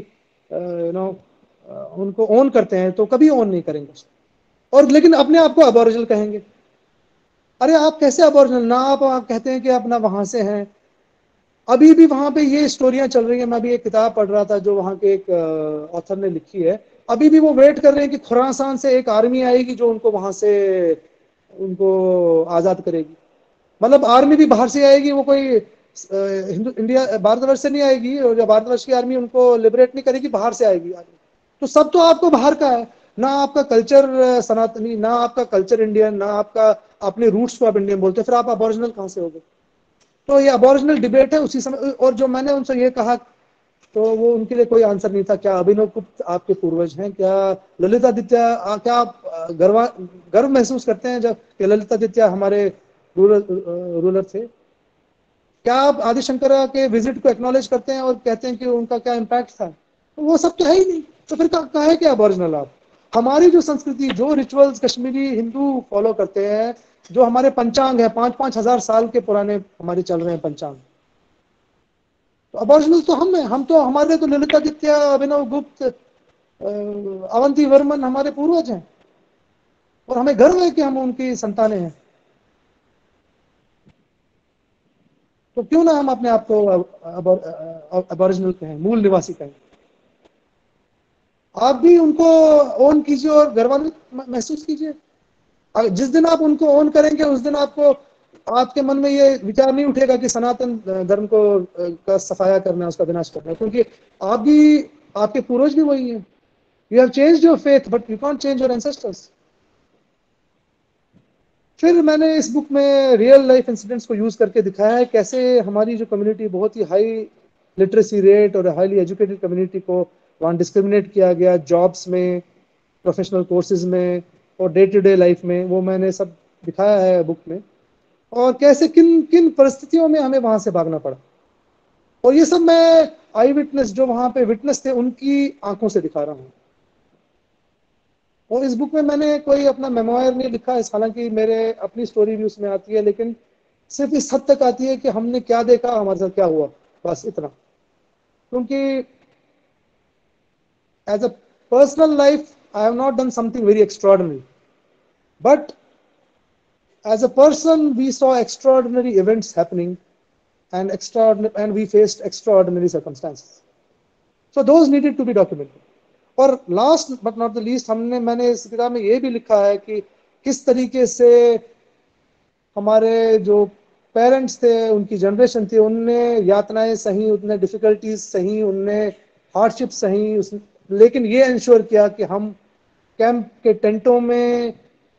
उनको ओन करते हैं, तो कभी ओन नहीं करेंगे। और लेकिन अपने आप को अबॉरिजिनल कहेंगे। अरे आप कैसे अबॉरिजिनल? ना आप कहते हैं कि आप ना वहां से हैं। अभी भी वहां पे ये स्टोरियां चल रही हैं। मैं अभी एक किताब पढ़ रहा था जो वहां के एक ऑथर ने लिखी है। अभी भी वो वेट कर रहे हैं कि खुरासान से एक आर्मी आएगी जो उनको वहां से उनको आजाद करेगी। मतलब आर्मी भी बाहर से आएगी, वो कोई हिंदू इंडिया भारतवर्ष से नहीं आएगी। और जो भारतवर्ष की आर्मी उनको लिबरेट नहीं करेगी, बाहर से आएगी आर्मी। तो सब तो आपको बाहर का है। ना आपका कल्चर सनातनी, ना आपका कल्चर इंडियन, ना आपका अपने रूट्स को आप इंडियन बोलते हैं, फिर आप अबॉरिजिनल कहां से हो गए? तो ये अबॉरिजिनल डिबेट है उसी समय। और जो मैंने उनसे ये कहा, तो वो उनके लिए कोई आंसर नहीं था। क्या अभिनव गुप्त आपके पूर्वज हैं? क्या ललितादित्य, क्या आप गर्व महसूस करते हैं जब ललितादित्य हमारे रूलर थे? क्या आप आदिशंकरा के विजिट को एक्नॉलेज करते हैं और कहते हैं कि उनका क्या इम्पैक्ट था? तो वो सब तो है ही नहीं। तो फिर कहा है कि अबॉरिजिनल आप? हमारी जो संस्कृति, जो रिचुअल्स कश्मीरी हिंदू फॉलो करते हैं, जो हमारे पंचांग है, 5-5 हजार साल के पुराने हमारे चल रहे हैं पंचांग, तो अबॉरिजिनल तो हम हैं। हम तो, हमारे तो ललितादित्य, अभिनव गुप्त, अवंती वर्मन हमारे पूर्वज हैं, और हमें गर्व है कि हम उनकी संतानें हैं। तो क्यों ना हम अपने आप को अबॉरिजिनल कहें, मूल निवासी कहें? आप भी उनको ओन कीजिए और गर्वान्वित महसूस कीजिए। जिस दिन आप उनको ओन करेंगे, उस दिन आपको, आपके मन में ये विचार नहीं उठेगा कि सनातन धर्म को का सफाया करना है, उसका विनाश करना है, क्योंकि आप भी, आपके पूर्वज भी वही हैं। You have changed your faith but you can't change your ancestors. फिर मैंने इस बुक में रियल लाइफ इंसिडेंट्स को यूज करके दिखाया है कैसे हमारी जो कम्युनिटी, बहुत ही हाई लिटरेसी रेट और हाईली एजुकेटेड कम्युनिटी को वहाँ डिस्क्रिमिनेट किया गया, जॉब्स में, प्रोफेशनल कोर्सेज में और डे टू डे लाइफ में। वो मैंने सब दिखाया है बुक में। और कैसे किन किन परिस्थितियों में हमें वहां से भागना पड़ा, और ये सब मैं आई विटनेस, जो वहां पे विटनेस थे, उनकी आंखों से दिखा रहा हूँ। और इस बुक में मैंने कोई अपना मेमोयर नहीं लिखा है, हालांकि मेरे अपनी स्टोरी भी उसमें आती है, लेकिन सिर्फ इस हद तक आती है कि हमने क्या देखा, हमारे साथ क्या हुआ, बस इतना। क्योंकि as a personal life I have not done something very extraordinary, but as a person we saw extraordinary events happening, and we faced extraordinary circumstances, so those needed to be documented. और last but not the least, मैंने इस किताब में ये भी लिखा है कि किस तरीके से हमारे जो पेरेंट्स थे, उनकी जनरेशन थी, उनने यातनाएं सही, उनने डिफिकल्टीज सही, उनने हार्डशिप सही, लेकिन ये इंश्योर किया कि हम कैंप के टेंटों में,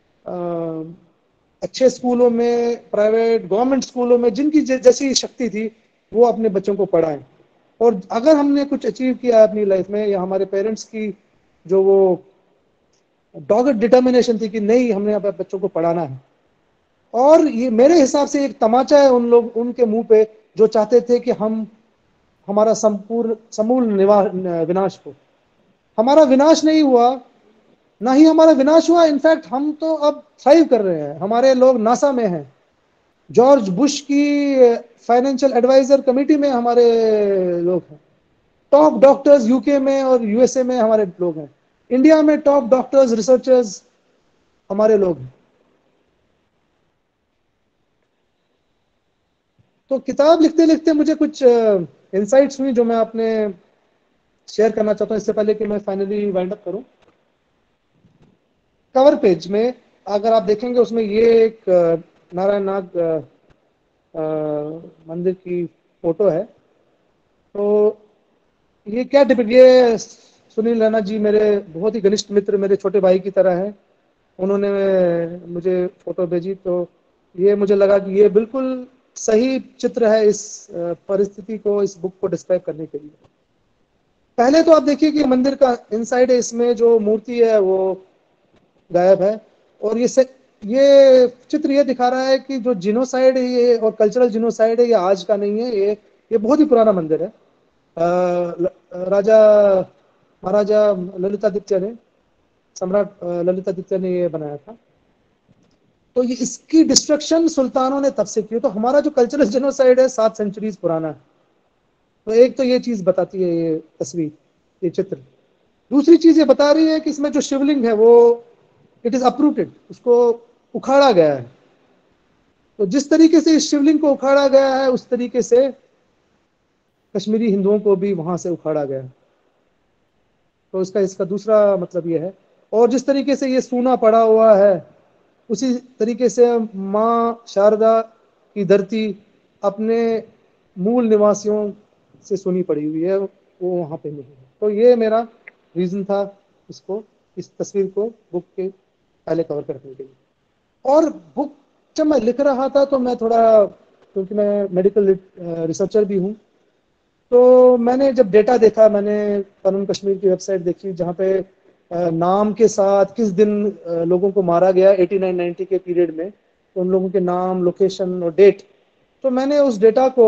अच्छे स्कूलों में, प्राइवेट गवर्नमेंट स्कूलों में, जिनकी जैसी शक्ति थी वो अपने बच्चों को पढ़ाएं। और अगर हमने कुछ अचीव किया अपनी लाइफ में, या हमारे पेरेंट्स की जो वो डॉग्ड डिटर्मिनेशन थी कि नहीं हमने अपने बच्चों को पढ़ाना है, और ये मेरे हिसाब से एक तमाचा है उनके मुंह पे जो चाहते थे कि हमारा समूल विनाश हो। हमारा विनाश नहीं हुआ, ना ही हमारा विनाश हुआ, इनफैक्ट हम तो अब थ्राइव कर रहे हैं। हमारे लोग नासा में हैं, जॉर्ज बुश की फाइनेंशियल एडवाइजर कमेटी में हमारे लोग हैं, टॉप डॉक्टर्स यूके में और यूएसए में हमारे लोग हैं, इंडिया में टॉप डॉक्टर्स रिसर्चर्स हमारे लोग हैं। तो किताब लिखते लिखते मुझे कुछ इंसाइट्स हुई जो मैं अपने शेयर करना चाहता हूं, इससे पहले कि मैं फाइनली वाइंड अप करूं। कवर पेज में अगर आप देखेंगे, उसमें ये एक नारायण नाग मंदिर की फोटो है। तो ये क्या ये सुनील रैना जी मेरे बहुत ही घनिष्ठ मित्र, मेरे छोटे भाई की तरह हैं। उन्होंने मुझे फोटो भेजी, तो ये मुझे लगा कि ये बिल्कुल सही चित्र है इस परिस्थिति को, इस बुक को डिस्क्राइब करने के लिए। पहले तो आप देखिए कि मंदिर का इनसाइड है, इसमें जो मूर्ति है वो गायब है, और ये चित्र ये दिखा रहा है कि जो जिनोसाइड है ये, और कल्चरल जिनोसाइड है, ये आज का नहीं है, ये बहुत ही पुराना मंदिर है। राजा महाराजा ललितादित्य ने, सम्राट ललितादित्य ने ये बनाया था। तो ये इसकी डिस्ट्रक्शन सुल्तानों ने तब से की। तो हमारा जो कल्चरल जेनोसाइड है 7 सेंचुरीज पुराना है। तो एक तो ये चीज बताती है ये तस्वीर, ये चित्र। दूसरी चीज ये बता रही है कि इसमें जो शिवलिंग है वो इट इज अपरूटेड, उसको उखाड़ा गया है। तो जिस तरीके से इस शिवलिंग को उखाड़ा गया है, उस तरीके से कश्मीरी हिंदुओं को भी वहां से उखाड़ा गया है। तो इसका दूसरा मतलब ये है। और जिस तरीके से ये सूना पड़ा हुआ है, उसी तरीके से माँ शारदा की धरती अपने मूल निवासियों से सुनी पड़ी हुई है, वो वहां पे नहीं है। तो ये मेरा रीजन था इस तस्वीर को बुक के पहले कवर करने के लिए। और बुक जब मैं लिख रहा था तो मैं थोड़ा, क्योंकि मैं मेडिकल रिसर्चर भी हूँ, तो मैंने जब डेटा देखा, मैंने कानून कश्मीर की वेबसाइट देखी जहाँ पे नाम के साथ किस दिन लोगों को मारा गया 89-90 के पीरियड में, तो उन लोगों के नाम, लोकेशन और डेट। तो मैंने उस डेटा को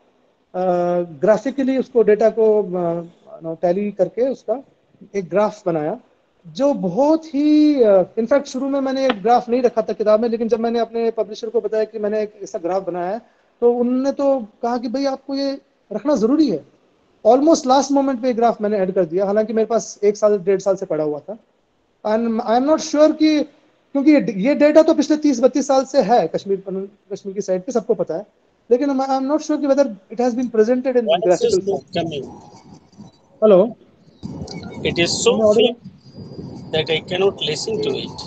ग्राफिकली उसको डेटा को टैली करके उसका एक ग्राफ बनाया, जो बहुत ही इनफैक्ट शुरू में मैंने एक ग्राफ नहीं रखा था किताब में, लेकिन जब मैंने अपने पब्लिशर को बताया कि मैंने एक ऐसा ग्राफ बनाया है, तो उन्होंने तो कहा कि भाई आपको ये रखना जरूरी है। ऑलमोस्ट लास्ट मोमेंट पे ग्राफ मैंने ऐड कर दिया, हालांकि मेरे पास 1 साल 1.5 साल से पड़ा हुआ था। And I am not sure कि, क्योंकि ये डेटा तो पिछले 30-32 साल से है कश्मीर की साइड पे, सबको पता है, लेकिन आई एम नॉट श्योर कि whether it has been presented in graphical form. Hello, It is so faint that I cannot listen to it.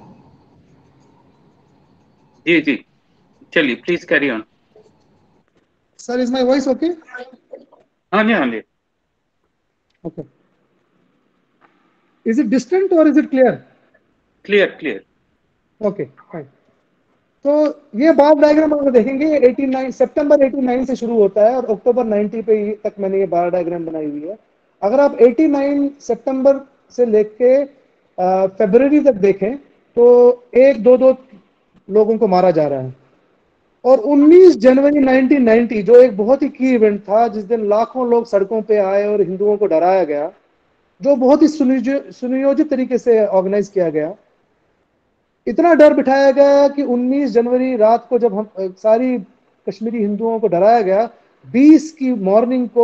जी चलिए, please carry on. Sir, is my voice okay? हाँ जी। Okay, is it distant और is it clear? Clear. Okay, fine. तो ये बार diagram अगर देखेंगे 89 सितंबर 89 से शुरू होता है और अक्टूबर 90 पे तक मैंने ये बार डायग्राम बनाई हुई है। अगर आप 89 सितंबर से लेके फरवरी तक देखें तो 1-2 लोगों को मारा जा रहा है। और 19 जनवरी 1990 जो एक बहुत ही की इवेंट था, जिस दिन लाखों लोग सड़कों पे आए और हिंदुओं को डराया गया, जो बहुत ही सुनियोजित तरीके से ऑर्गेनाइज किया गया। इतना डर बिठाया गया कि 19 जनवरी रात को जब हम सारी कश्मीरी हिंदुओं को डराया गया, 20 की मॉर्निंग को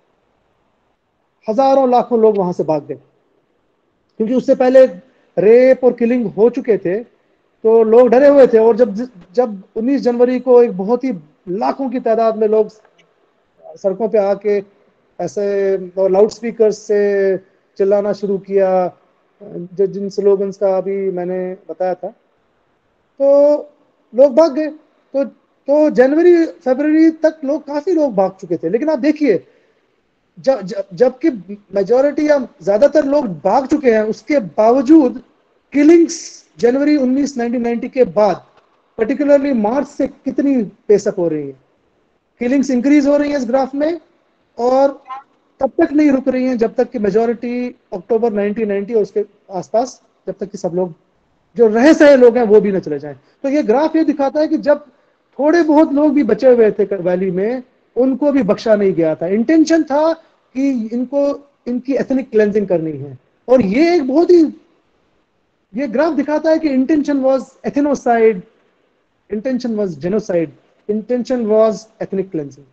हजारों लाखों लोग वहां से भाग गए, क्योंकि उससे पहले रेप और किलिंग हो चुके थे, तो लोग डरे हुए थे। और जब 19 जनवरी को एक बहुत ही लाखों की तादाद में लोग सड़कों पे आके ऐसे लाउड स्पीकर से चिल्लाना शुरू किया, जिन स्लोगन्स का अभी मैंने बताया था, तो लोग भाग गए। तो जनवरी फरवरी तक काफी लोग भाग चुके थे। लेकिन आप देखिए, जबकि मेजॉरिटी या ज्यादातर लोग भाग चुके हैं, उसके बावजूद किलिंग्स जनवरी 1990 के बाद पर्टिकुलरली मार्च से कितनी पेसअप हो रही है? किलिंग्स इंक्रीज हो रही है इस ग्राफ में, और तब तक नहीं रुक रही हैं जब तक कि मेजॉरिटी अक्टूबर 1990 और उसके आसपास, जब तक कि सब लोग जो रह सहे लोग हैं वो भी न चले जाएं। तो ये ग्राफ ये दिखाता है कि जब थोड़े बहुत लोग भी बचे हुए थे वैली में, उनको भी बख्शा नहीं गया था। इंटेंशन था कि इनकी एथनिक क्लेंजिंग करनी है, और ये एक बहुत ही, ये ग्राफ दिखाता है कि intention was ethnocide, intention was genocide, intention was ethnic cleansing.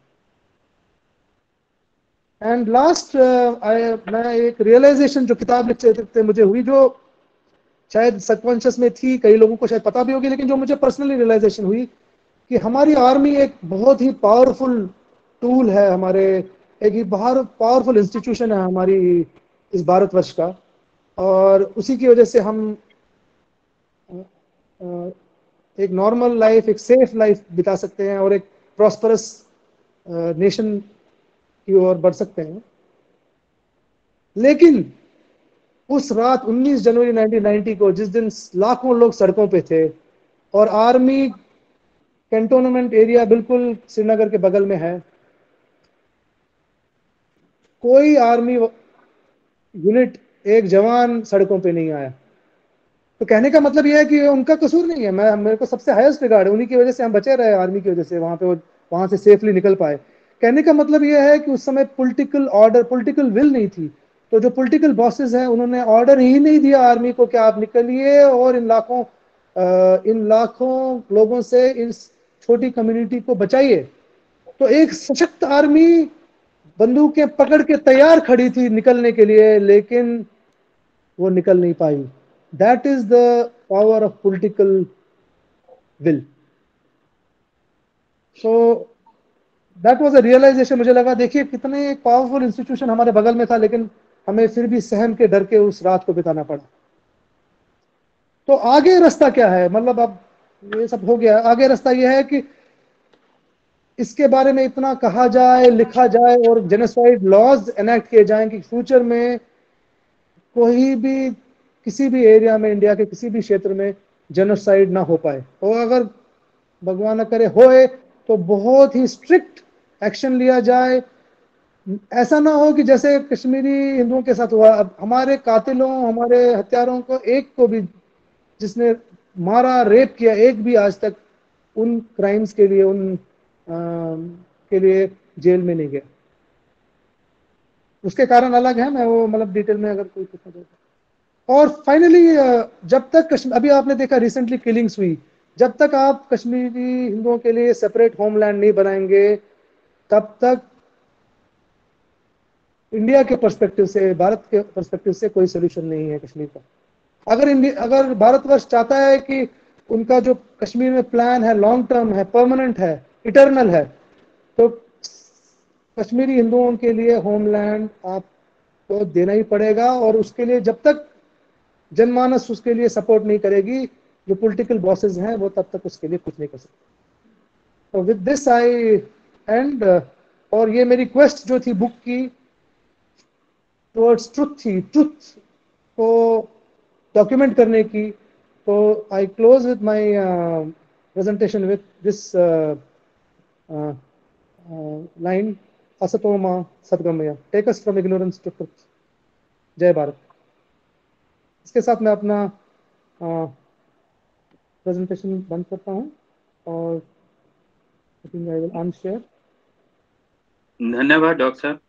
And last मैं एक रियलाइजेशन जो किताब लिखते मुझे हुई, जो शायद सबकॉन्शियस में थी, कई लोगों को शायद पता भी होगी, लेकिन जो मुझे पर्सनली रियलाइजेशन हुई कि हमारी आर्मी एक बहुत ही पावरफुल टूल है, हमारे एक बहुत पावरफुल इंस्टीट्यूशन है हमारी इस भारतवर्ष का, और उसी की वजह से हम एक नॉर्मल लाइफ, एक सेफ लाइफ बिता सकते हैं और एक प्रॉस्परस नेशन की ओर बढ़ सकते हैं। लेकिन उस रात 19 जनवरी 1990 को, जिस दिन लाखों लोग सड़कों पे थे और आर्मी कैंटोनमेंट एरिया बिल्कुल श्रीनगर के बगल में है, कोई आर्मी यूनिट, एक जवान सड़कों पे नहीं आया। तो कहने का मतलब यह है कि उनका कसूर नहीं है, मेरे को सबसे हाईएस्ट रिगार्ड है, उन्हीं की वजह से हम बचे रहे, आर्मी की वजह से वहां से सेफली निकल पाए। कहने का मतलब यह है कि उस समय पॉलिटिकल ऑर्डर, पॉलिटिकल विल नहीं थी। तो जो पॉलिटिकल बॉसेस हैं उन्होंने ऑर्डर ही नहीं दिया आर्मी को कि आप निकलिए और इन लाखों लोगों से इस छोटी कम्युनिटी को बचाइए। तो एक सशक्त आर्मी बंदूकें पकड़ के तैयार खड़ी थी निकलने के लिए, लेकिन वो निकल नहीं पाई। That is the power of political will. So that was a realisation. मुझे लगा देखिए कितने एक पावरफुल इंस्टीट्यूशन हमारे बगल में था, लेकिन हमें फिर भी सहम के डर के उस रात को बिताना पड़ा। तो आगे रास्ता क्या है? मतलब अब ये सब हो गया, आगे रास्ता ये है कि इसके बारे में इतना कहा जाए, लिखा जाए और जेनोसाइड लॉज एनेक्ट किए जाएं कि फ्यूचर में कोई भी किसी भी एरिया में, इंडिया के किसी भी क्षेत्र में जेनोसाइड ना हो पाए, और अगर भगवान न करे होए तो बहुत ही स्ट्रिक्ट एक्शन लिया जाए। ऐसा ना हो कि जैसे कश्मीरी हिंदुओं के साथ हुआ। अब हमारे कातिलों, हमारे हत्यारों को, एक को भी जिसने मारा, रेप किया, एक भी आज तक उन क्राइम्स के लिए, के लिए जेल में नहीं गया। उसके कारण अलग है, मैं वो मतलब डिटेल में अगर कोई पूछना चाहता। और फाइनली जब तक अभी आपने देखा रिसेंटली किलिंग्स हुई, जब तक आप कश्मीरी हिंदुओं के लिए सेपरेट होमलैंड नहीं बनाएंगे, तब तक इंडिया के पर्सपेक्टिव से, भारत के पर्सपेक्टिव से कोई सोल्यूशन नहीं है कश्मीर का। अगर भारतवर्ष चाहता है कि उनका जो कश्मीर में प्लान है लॉन्ग टर्म है, परमानेंट है, इटर्नल है, तो कश्मीरी हिंदुओं के लिए होमलैंड आपको देना ही पड़ेगा। और उसके लिए जब तक जनमानस उसके लिए सपोर्ट नहीं करेगी, जो पॉलिटिकल बॉसेस हैं वो तब तक उसके लिए कुछ नहीं कर सकते। तो विद दिस आई एंड, और ये मेरी क्वेस्ट जो थी बुक की टुवर्ड्स ट्रुथ थी, ट्रुथ को डॉक्यूमेंट करने की। तो I close with my presentation with this line, असतो मा सद्गमया, take us from ignorance to truth. जय भारत। इसके साथ मैं अपना प्रेजेंटेशन बंद करता हूँ और I think I will unshare. धन्यवाद डॉक्टर साहब।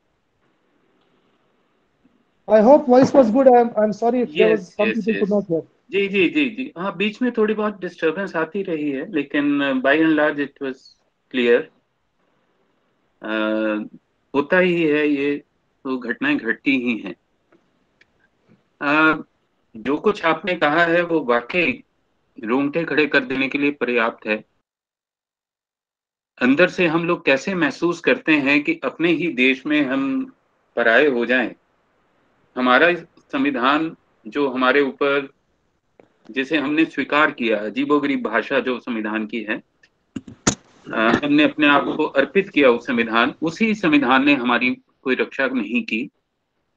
I hope voice was good. I'm sorry if there was Yes, some yes, people could yes. not hear. जी जी जी जी, हाँ बीच में थोड़ी बहुत डिस्टरबेंस आती रही है, लेकिन by and large it was clear. होता ही है ये, तो घटनाएं घटती ही हैं। जो कुछ आपने कहा है वो वाकई रोंगटे खड़े कर देने के लिए पर्याप्त है। अंदर से हम लोग कैसे महसूस करते हैं कि अपने ही देश में हम पराये हो जाएं। हमारा संविधान जो हमारे ऊपर, जिसे हमने स्वीकार किया, अजीबोगरीब भाषा जो संविधान की है, हमने अपने आप को अर्पित किया उस संविधान, उसी संविधान ने हमारी कोई रक्षा नहीं की।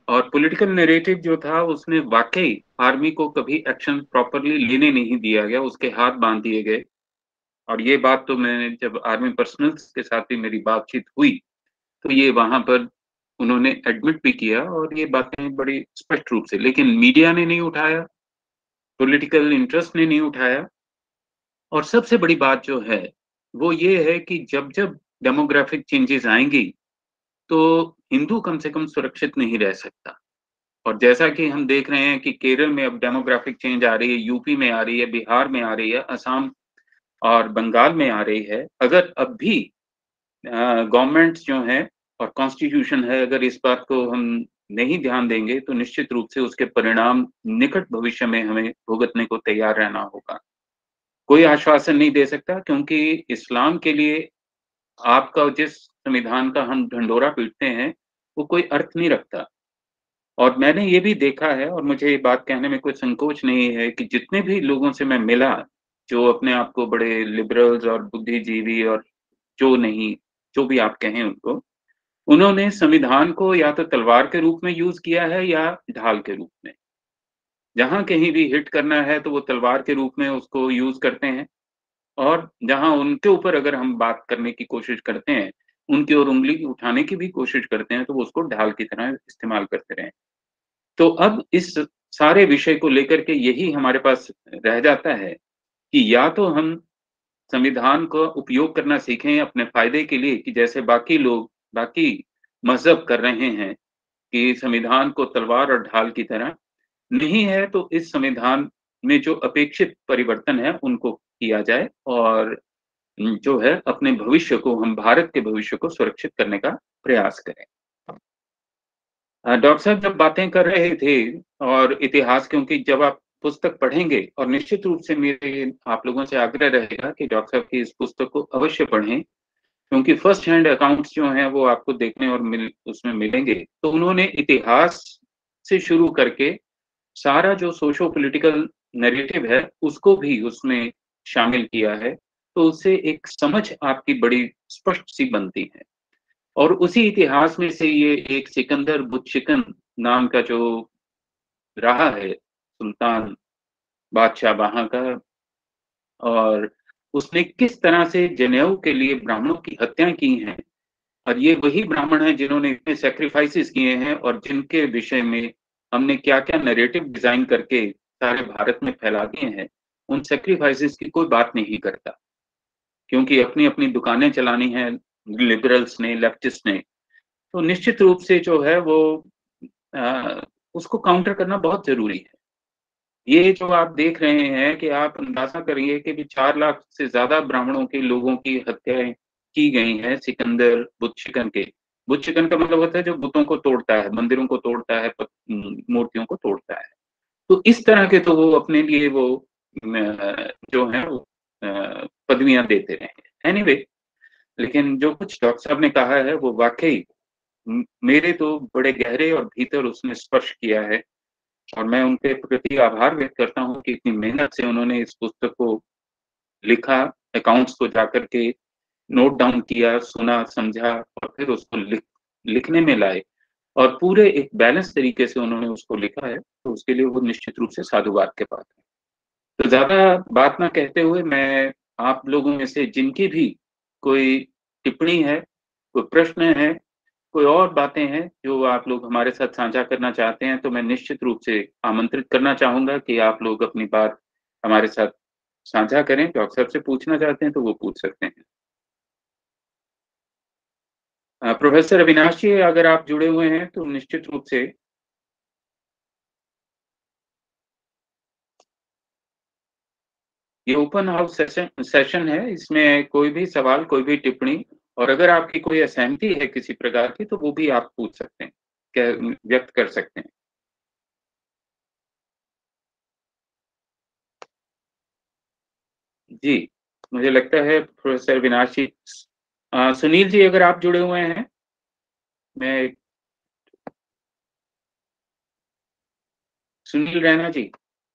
और पॉलिटिकल नैरेटिव जो था उसने वाकई आर्मी को कभी एक्शन प्रॉपरली लेने नहीं दिया गया, उसके हाथ बांध दिए गए। और ये बात तो मैंने जब आर्मी पर्सनल्स के साथ भी मेरी बातचीत हुई तो ये वहां पर उन्होंने एडमिट भी किया, और ये बातें बड़ी स्पष्ट रूप से, लेकिन मीडिया ने नहीं उठाया, पॉलिटिकल इंटरेस्ट ने नहीं उठाया। और सबसे बड़ी बात जो है वो ये है कि जब जब डेमोग्राफिक चेंजेस आएंगी तो हिंदू कम से कम सुरक्षित नहीं रह सकता। और जैसा कि हम देख रहे हैं कि केरल में अब डेमोग्राफिक चेंज आ रही है, यूपी में आ रही है, बिहार में आ रही है, असम और बंगाल में आ रही है। अगर अब भी गवर्नमेंट्स जो हैं और कॉन्स्टिट्यूशन है, अगर इस बात को हम नहीं ध्यान देंगे तो निश्चित रूप से उसके परिणाम निकट भविष्य में हमें भुगतने को तैयार रहना होगा। कोई आश्वासन नहीं दे सकता, क्योंकि इस्लाम के लिए आपका जिस संविधान का हम ढंढोरा पीटते हैं वो कोई अर्थ नहीं रखता। और मैंने ये भी देखा है, और मुझे ये बात कहने में कोई संकोच नहीं है, कि जितने भी लोगों से मैं मिला जो अपने आप को बड़े लिबरल्स और बुद्धिजीवी और जो नहीं, जो भी आप कहें उनको, उन्होंने संविधान को या तो तलवार के रूप में यूज किया है या ढाल के रूप में। जहां कहीं भी हिट करना है तो वो तलवार के रूप में उसको यूज करते हैं, और जहां उनके ऊपर अगर हम बात करने की कोशिश करते हैं, उनकी ओर उंगली उठाने की भी कोशिश करते हैं, तो वो उसको ढाल की तरह इस्तेमाल करते रहे। तो अब इस सारे विषय को लेकर के यही हमारे पास रह जाता है कि या तो हम संविधान का उपयोग करना सीखें अपने फायदे के लिए, कि जैसे बाकी लोग, बाकी मजहब कर रहे हैं, कि संविधान को तलवार और ढाल की तरह। नहीं है तो इस संविधान में जो अपेक्षित परिवर्तन है उनको किया जाए, और जो है अपने भविष्य को, हम भारत के भविष्य को सुरक्षित करने का प्रयास करें। डॉक्टर साहब जब बातें कर रहे थे और इतिहास, क्योंकि जब आप पुस्तक पढ़ेंगे, और निश्चित रूप से मेरे आप लोगों से आग्रह रहेगा कि डॉक्टर साहब की इस पुस्तक को अवश्य पढ़ें, क्योंकि फर्स्ट हैंड अकाउंट्स जो हैं वो आपको देखने और उसमें मिलेंगे। तो उन्होंने इतिहास से शुरू करके सारा जो सोशो पॉलिटिकल नैरेटिव है उसको भी उसमें शामिल किया है, तो उससे एक समझ आपकी बड़ी स्पष्ट सी बनती है। और उसी इतिहास में से ये एक सिकंदर बुतशिकन नाम का जो रहा है सुल्तान, बादशाह वहां का, और उसने किस तरह से जनेऊ के लिए ब्राह्मणों की हत्या की हैं, और ये वही ब्राह्मण हैं जिन्होंने इतने सैक्रिफाइसेस किए हैं, और जिनके विषय में हमने क्या क्या नैरेटिव डिजाइन करके सारे भारत में फैला दिए हैं। उन सैक्रिफाइसेस की कोई बात नहीं करता, क्योंकि अपनी अपनी दुकानें चलानी है लिबरल्स ने, लेफ्टिस्ट ने। तो निश्चित रूप से जो है वो आ, उसको काउंटर करना बहुत जरूरी है। ये जो आप देख रहे हैं कि आप अंदाजा करिए कि भी 4 लाख से ज्यादा ब्राह्मणों के लोगों की हत्याएं की गई हैं सिकंदर बुतशिकन के। बुतशिकन का मतलब होता है जो बुतों को तोड़ता है, मंदिरों को तोड़ता है, मूर्तियों को तोड़ता है। तो इस तरह के तो वो अपने लिए वो जो है वो पदवियां देते रहे। एनीवे, लेकिन जो कुछ डॉक्टर साहब ने कहा है वो वाकई मेरे तो बड़े गहरे और भीतर उसने स्पर्श किया है, और मैं उनके प्रति आभार व्यक्त करता हूँ कि इतनी मेहनत से उन्होंने इस पुस्तक को लिखा, अकाउंट्स को जाकर के नोट डाउन किया, सुना, समझा, और फिर उसको लिखने में लाए, और पूरे एक बैलेंस तरीके से उन्होंने उसको लिखा है। तो उसके लिए वो निश्चित रूप से साधुवाद के पात्र है। तो ज्यादा बात ना कहते हुए मैं आप लोगों में से जिनकी भी कोई टिप्पणी है, कोई प्रश्न है, कोई और बातें हैं जो आप लोग हमारे साथ साझा करना चाहते हैं, तो मैं निश्चित रूप से आमंत्रित करना चाहूंगा कि आप लोग अपनी बात हमारे साथ साझा करें। डॉक्टर साहब से पूछना चाहते हैं तो वो पूछ सकते हैं। प्रोफेसर अविनाश जी, अगर आप जुड़े हुए हैं तो निश्चित रूप से। ये ओपन हाउस सेशन है, इसमें कोई भी सवाल, कोई भी टिप्पणी, और अगर आपकी कोई असहमति है किसी प्रकार की तो वो भी आप पूछ सकते हैं, व्यक्त कर सकते हैं। जी, मुझे लगता है प्रोफेसर अविनाश जी, सुनील जी अगर आप जुड़े हुए हैं, मैं सुनील रैना जी,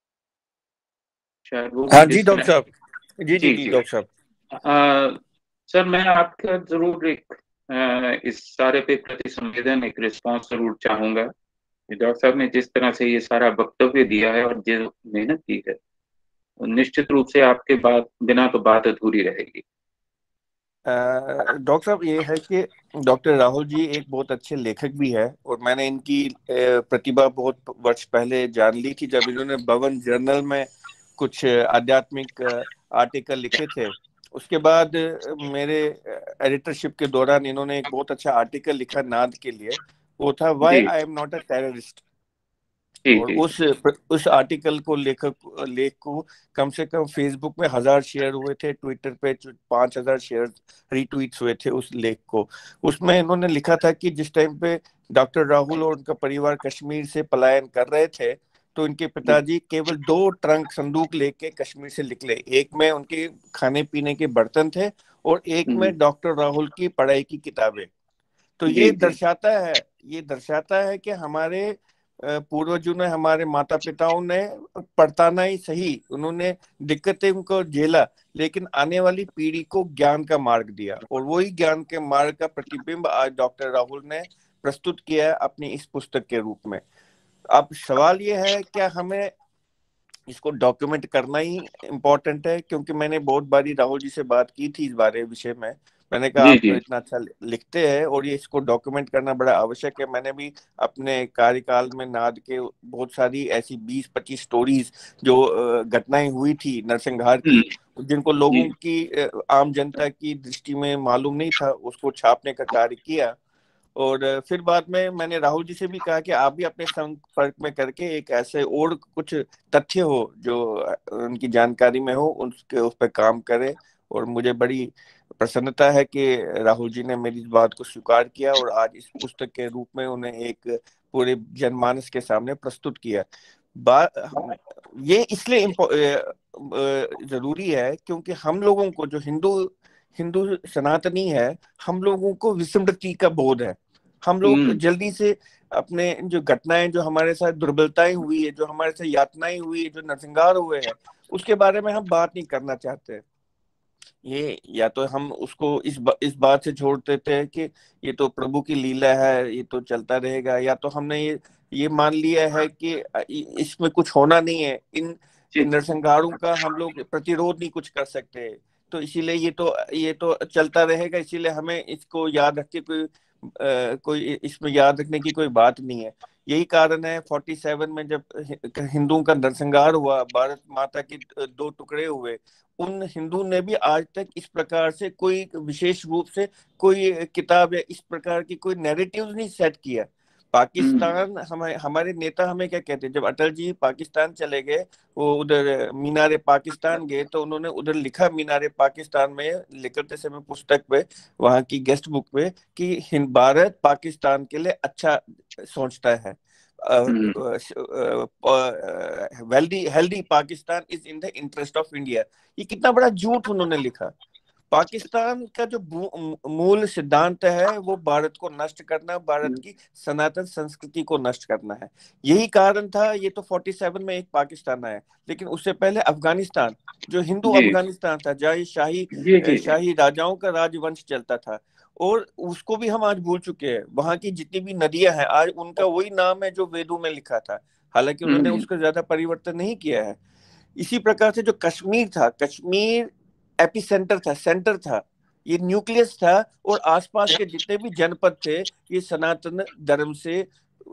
शायद वो हाँ जी डॉक्टर साहब, जी जी जी जी जी। डॉक्टर साहब। सर मैं आपका जरूर एक इस सारे पे प्रति संवेदन, एक रिस्पॉन्स जरूर चाहूंगा डॉक्टर साहब ने जिस तरह से ये सारा वक्तव्य दिया है और जो मेहनत की है, निश्चित रूप से आपके बात बिना तो बात अधूरी रहेगी। डॉक्टर साहब, ये है कि डॉक्टर राहुल जी एक बहुत अच्छे लेखक भी है, और मैंने इनकी प्रतिभा बहुत वर्ष पहले जान ली थी जब इन्होंने भवन जर्नल में कुछ आध्यात्मिक आर्टिकल लिखे थे। उसके बाद मेरे एडिटरशिप के दौरान इन्होंने एक बहुत अच्छा आर्टिकल लिखा नाद के लिए, वो था व्हाई जी I am not a terrorist. जी और जी। उस आर्टिकल को लेख को कम से कम फेसबुक में 1000 शेयर हुए थे, ट्विटर पे 5000 शेयर रीट्वीट्स हुए थे उस लेख को। उसमें इन्होंने लिखा था कि जिस टाइम पे डॉक्टर राहुल और उनका परिवार कश्मीर से पलायन कर रहे थे, तो इनके पिताजी केवल 2 ट्रंक संदूक लेके कश्मीर से निकले। एक में उनके खाने पीने के बर्तन थे और एक में डॉक्टर राहुल की पढ़ाई की किताबें। तो जी जी। ये दर्शाता है कि हमारे पूर्वजों ने, हमारे माता पिताओं ने पढ़ताना ही सही, उन्होंने दिक्कतें उनको झेला, लेकिन आने वाली पीढ़ी को ज्ञान का मार्ग दिया, और वही ज्ञान के मार्ग का प्रतिबिंब आज डॉक्टर राहुल ने प्रस्तुत किया है अपनी इस पुस्तक के रूप में। अब सवाल ये है, क्या हमें इसको डॉक्यूमेंट करना ही इम्पोर्टेंट है? क्योंकि मैंने बहुत बारी राहुल जी से बात की थी इस बारे विषय में। मैंने कहा जी आप तो जी। इतना अच्छा लिखते हैं और ये इसको डॉक्यूमेंट करना बड़ा आवश्यक है। मैंने भी अपने कार्यकाल में नाद के बहुत सारी ऐसी 20-25 स्टोरीज जो घटनाएं हुई थी नरसंहार की, जिनको लोगों जी की आम जनता की दृष्टि में मालूम नहीं था, उसको छापने का कार्य किया। और फिर बाद में मैंने राहुल जी से भी कहा कि आप भी अपने संपर्क में करके एक ऐसे और कुछ तथ्य हो जो उनकी जानकारी में हो, उसके उस पर काम करें। और मुझे बड़ी प्रसन्नता है कि राहुल जी ने मेरी इस बात को स्वीकार किया और आज इस पुस्तक के रूप में उन्हें एक पूरे जनमानस के सामने प्रस्तुत किया। बात ये इसलिए जरूरी है क्योंकि हम लोगों को, जो हिंदू हिंदू सनातनी है, हम लोगों को विस्मृति का बोध है। हम लोग जल्दी से अपने जो घटनाएं, जो हमारे साथ दुर्बलताएं हुई है, जो हमारे साथ यातनाएं हुई है, जो नरसंहार हुए हैं, उसके बारे में हम बात नहीं करना चाहते। ये या तो हम उसको इस बात से छोड़ देते हैं कि ये तो प्रभु की लीला है, ये तो चलता रहेगा, या तो हमने ये मान लिया है कि इसमें कुछ होना नहीं है, इन जी। नरसंहारों का हम लोग प्रतिरोध नहीं कुछ कर सकते, तो इसीलिए ये तो चलता रहेगा, इसीलिए हमें इसको याद रख के कोई इसमें याद रखने की कोई बात नहीं है। यही कारण है 47 में जब हिंदुओं का नरसंहार हुआ, भारत माता के 2 टुकड़े हुए, उन हिंदू ने भी आज तक इस प्रकार से कोई विशेष रूप से कोई किताब या इस प्रकार की कोई नैरेटिव नहीं सेट किया। पाकिस्तान, हमारे नेता हमें क्या कहते हैं, जब अटल जी पाकिस्तान चले गए, वो उधर मीनारे पाकिस्तान गए, तो उन्होंने उधर लिखा मीनारे पाकिस्तान में लिखते समय पुस्तक पे, वहां की गेस्ट बुक पे, कि भारत पाकिस्तान के लिए अच्छा सोचता है, healthy Pakistan is in the interest of India. ये कितना बड़ा झूठ उन्होंने लिखा। पाकिस्तान का जो मूल सिद्धांत है वो भारत को नष्ट करना, भारत की सनातन संस्कृति को नष्ट करना है। यही कारण था, ये तो 47 में एक पाकिस्तान आया, लेकिन उससे पहले अफगानिस्तान, जो हिंदू जी अफगानिस्तान था, जहाँ जी जी। जी शाही राजाओं का राजवंश चलता था, और उसको भी हम आज भूल चुके हैं। वहां की जितनी भी नदियां हैं आज उनका वही नाम है जो वेदों में लिखा था, हालांकि उन्होंने उसका ज्यादा परिवर्तन नहीं किया है। इसी प्रकार से जो कश्मीर था, कश्मीर एपिसेंटर था, सेंटर था, ये न्यूक्लियस था, और आसपास के जितने भी जनपद थे ये सनातन धर्म से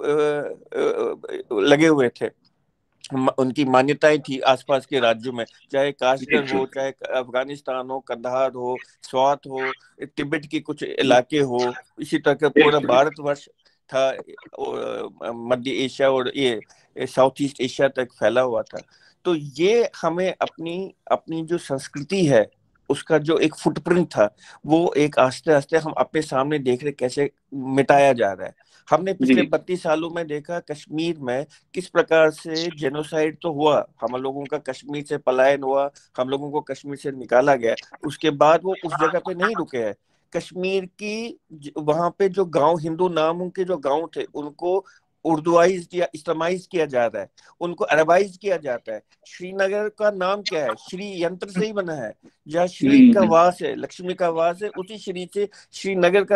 लगे हुए थे, उनकी मान्यताएं थी आसपास के राज्यों में, चाहे काश्मीर हो, चाहे अफगानिस्तान हो, कंधार हो, स्वात हो, तिब्बत की कुछ इलाके हो, इसी तरह का पूरा भारतवर्ष था, मध्य एशिया और ये साउथ ईस्ट एशिया तक फैला हुआ था। तो ये हमें अपनी अपनी जो संस्कृति है उसका जो एक फुटप्रिंट था, वो एक आस्ते आस्ते हम अपने सामने देख रहे कैसे मिटाया जा रहा है। हमने पिछले 32 सालों में देखा कश्मीर में किस प्रकार से जेनोसाइड तो हुआ, हम लोगों का कश्मीर से पलायन हुआ, हम लोगों को कश्मीर से निकाला गया, उसके बाद वो उस जगह पे नहीं रुके हैं। कश्मीर की वहां पे जो गांव, हिंदू नामों के जो गांव थे, उनको उर्दूआइज या इस्लामाइज किया जा रहा है, उनको अरबाइज किया जाता है। श्रीनगर का नाम क्या है? श्री यंत्र से ही बना है, जहाँ श्री का वास है, लक्ष्मी का वास है, उसी श्री से श्रीनगर का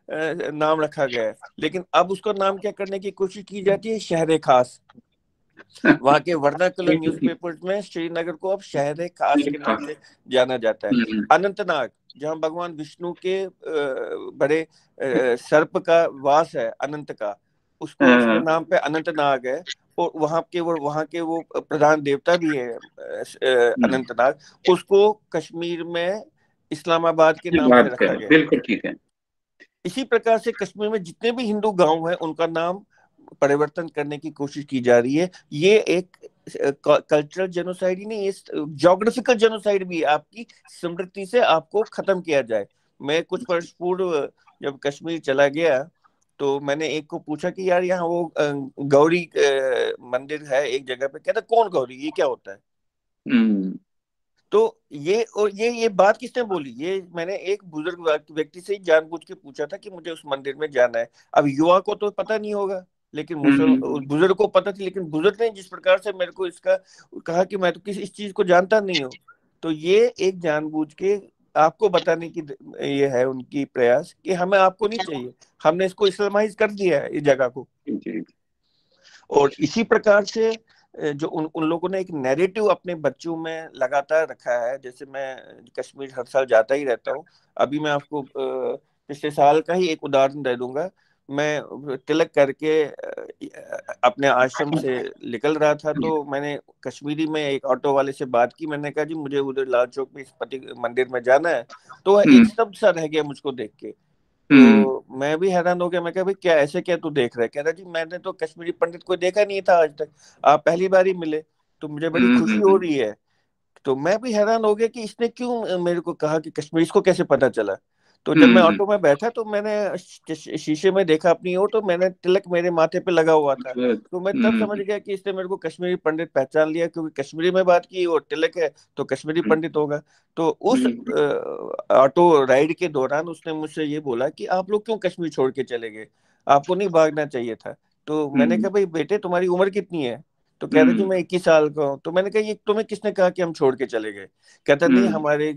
नाम रखा गया है, लेकिन अब उसका नाम क्या करने की कोशिश की जाती है, शहर खास। वहाँ के वर्नाकुलर न्यूज़पेपर्स में श्रीनगर को अब शहर खास के नाम से जाना जाता है। अनंतनाग, जहाँ भगवान विष्णु के बड़े सर्प का वास है, अनंत का, उसको उसके नाम पे अनंतनाग है। और वहाँ के वो प्रधान देवता भी है अनंतनाग, उसको कश्मीर में इस्लामाबाद के नाम से रखा गया। बिल्कुल ठीक है। इसी प्रकार से कश्मीर में जितने भी हिंदू गांव हैं उनका नाम परिवर्तन करने की कोशिश की जा रही है। ये एक कल्चरल जेनोसाइड ही नहीं, ये ज्योग्राफिकल जेनोसाइड भी है। आपकी समृद्धि से आपको खत्म किया जाए। मैं कुछ वर्ष पूर्व जब कश्मीर चला गया तो मैंने एक को पूछा कि यार यहाँ वो गौरी मंदिर है एक जगह पे, कहता कौन गौरी, ये क्या होता है? तो ये बात किसने बोली? ये मैंने एक बुजुर्ग व्यक्ति से ही जानबूझ के पूछा था कि मुझे उस मंदिर में जाना है। अब युवा को तो पता नहीं होगा, लेकिन बुजुर्ग को पता थी। लेकिन बुजुर्ग ने जिस प्रकार से मेरे को इसका कहा कि मैं तो किसी इस चीज को जानता नहीं हूँ, तो ये एक जानबूझ के आपको बताने की ये है उनकी प्रयास कि हमें आपको नहीं चाहिए, हमने इसको इस्लामाइज कर दिया है इस जगह को। और इसी प्रकार से जो उन लोगों ने एक नैरेटिव अपने बच्चों में लगातार रखा है। जैसे मैं कश्मीर हर साल जाता ही रहता हूँ। अभी मैं आपको पिछले साल का ही एक उदाहरण दे दूंगा। मैं तिलक करके अपने आश्रम से निकल रहा था, तो मैंने कश्मीरी में एक ऑटो वाले से बात की। मैंने कहा जी मुझे उधर लाल चौक में इस पति मंदिर में जाना है। तो एक शब्द सा रह गया मुझको देख के, तो मैं भी हैरान हो गया। मैं कहा भाई क्या ऐसे क्या तू देख रहा है? कह रहा जी मैंने तो कश्मीरी पंडित को देखा नहीं था आज तक, आप पहली बार ही मिले, तो मुझे बड़ी खुशी हो रही है। तो मैं भी हैरान हो गया कि इसने क्यों मेरे को कहा कि कश्मीरी, इसको कैसे पता चला? तो जब मैं ऑटो में बैठा तो मैंने शीशे में देखा अपनी ओर, तो मैंने तिलक मेरे माथे पे लगा हुआ था। तो मैं तब समझ गया कि इसने मेरे को कश्मीरी पंडित पहचान लिया, क्योंकि कश्मीरी में बात की और तिलक है तो कश्मीरी पंडित होगा। तो उस ऑटो राइड के दौरान उसने मुझसे ये बोला कि आप लोग क्यों कश्मीर छोड़ के चले गए, आपको नहीं भागना चाहिए था? तो मैंने कहा भाई बेटे तुम्हारी उम्र कितनी है? तो कह रहे जी मैं 21 साल का हूँ। तो मैंने कहा ये तुम्हें किसने कहा कि हम छोड़ के चले गए? कहता नहीं हमारे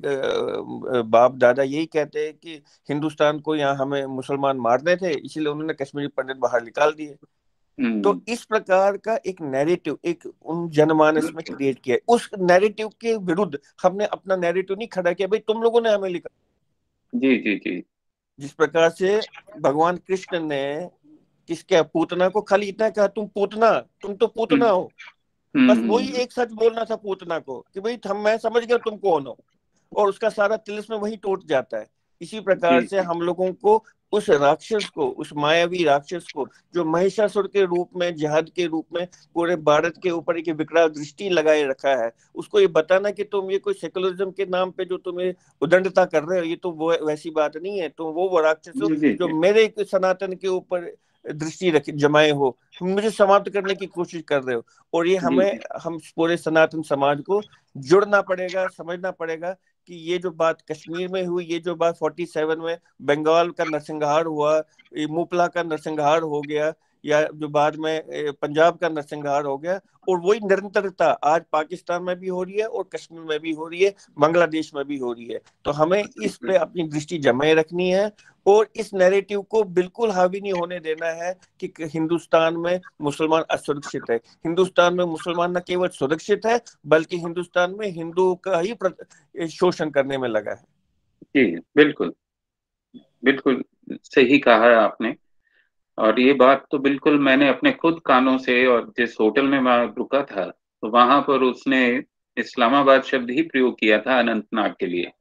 बाप दादा यही कहते हैं कि हिंदुस्तान को यहाँ हमें मुसलमान मारने थे, इसीलिए उन्होंने कश्मीरी पंडित बाहर निकाल दिए। तो इस प्रकार का एक नैरेटिव एक उन जनमानस में क्रिएट किया। उस नैरेटिव के विरुद्ध हमने अपना नैरेटिव नहीं खड़ा किया, भाई तुम लोगों ने हमें लिखा। जी जी जी। जिस प्रकार से भगवान कृष्ण ने किसके पूतना को खाली इतना कहा तुम पूतना, तुम तो पूतना हो, बस वही एक सच बोलना था पूतना को कि भाई मैं समझ गया तुम कौन हो, और उसका सारा तिलिस्म वही टूट जाता है। इसी प्रकार से हम लोगों को उस राक्षस को, उस मायावी राक्षस को जो महिषासुर के रूप में, जिहाद के रूप में पूरे भारत के ऊपर एक विकराल दृष्टि लगाए रखा है, उसको ये बताना कि तुम ये कोई सेकुलरिज्म के नाम पे जो तुम्हें उदंडता कर रहे हो, ये तो वो वैसी बात नहीं है। तो वो राक्षस हो जो मेरे सनातन के ऊपर दृष्टि जमाए हो, मुझे समाप्त करने की कोशिश कर रहे हो। और ये हम पूरे सनातन समाज को जुड़ना पड़ेगा, समझना पड़ेगा कि ये जो बात कश्मीर में हुई, ये जो बात 47 में बंगाल का नरसंहार हुआ, मुपला का नरसंहार हो गया, या जो बाद में पंजाब का नरसंहार हो गया, और वही निरंतरता आज पाकिस्तान में भी हो रही है और कश्मीर में भी हो रही है, बांग्लादेश में भी हो रही है। तो हमें इस पे अपनी दृष्टि जमाए रखनी है और इस नैरेटिव को बिल्कुल हावी नहीं होने देना है कि हिंदुस्तान में मुसलमान असुरक्षित है। हिंदुस्तान में मुसलमान न केवल सुरक्षित है बल्कि हिंदुस्तान में हिंदू का ही शोषण करने में लगा है। जी बिल्कुल बिल्कुल सही कहा है आपने। और ये बात तो बिल्कुल मैंने अपने खुद कानों से, और जिस होटल में मैं रुका था तो वहां पर उसने इस्लामाबाद शब्द ही प्रयोग किया था अनंतनाग के लिए।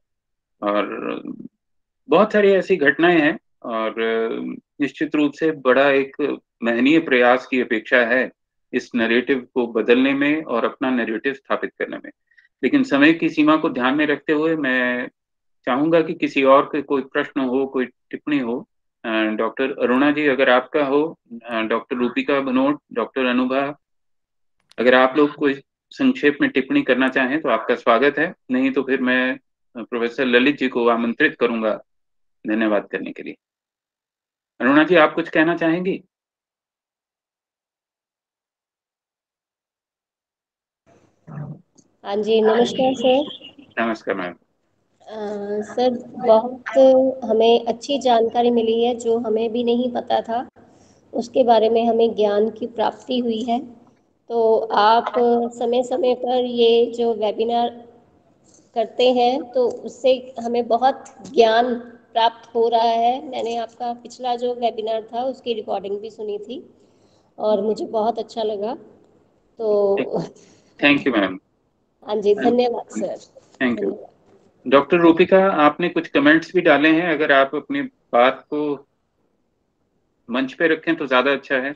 और बहुत सारी ऐसी घटनाएं हैं, और निश्चित रूप से बड़ा एक महनीय प्रयास की अपेक्षा है इस नैरेटिव को बदलने में और अपना नैरेटिव स्थापित करने में। लेकिन समय की सीमा को ध्यान में रखते हुए मैं चाहूंगा कि किसी और के कोई प्रश्न हो, कोई टिप्पणी हो। डॉक्टर अरुणा जी अगर आपका हो, डॉक्टर रूपिका भनोट, डॉक्टर अनुभा, अगर आप लोग कोई संक्षेप में टिप्पणी करना चाहें तो आपका स्वागत है। नहीं तो फिर मैं प्रोफेसर ललित जी को आमंत्रित करूंगा धन्यवाद करने के लिए। अरुणा जी आप कुछ कहना चाहेंगी? हाँ जी, नमस्कार सर। नमस्कार मैम। सर बहुत हमें अच्छी जानकारी मिली है जो हमें भी नहीं पता था, उसके बारे में हमें ज्ञान की प्राप्ति हुई है। तो आप समय समय पर ये जो वेबिनार करते हैं तो उससे हमें बहुत ज्ञान प्राप्त हो रहा है। मैंने आपका पिछला जो वेबिनार था उसकी रिकॉर्डिंग भी सुनी थी और मुझे बहुत अच्छा लगा। तो थैंक यू मैडम। हाँ जी, धन्यवाद सर। Thank you. धन्यवाद। डॉक्टर रूपिका, आपने कुछ कमेंट्स भी डाले हैं, अगर आप अपनी बात को मंच पे रखें तो ज्यादा अच्छा है।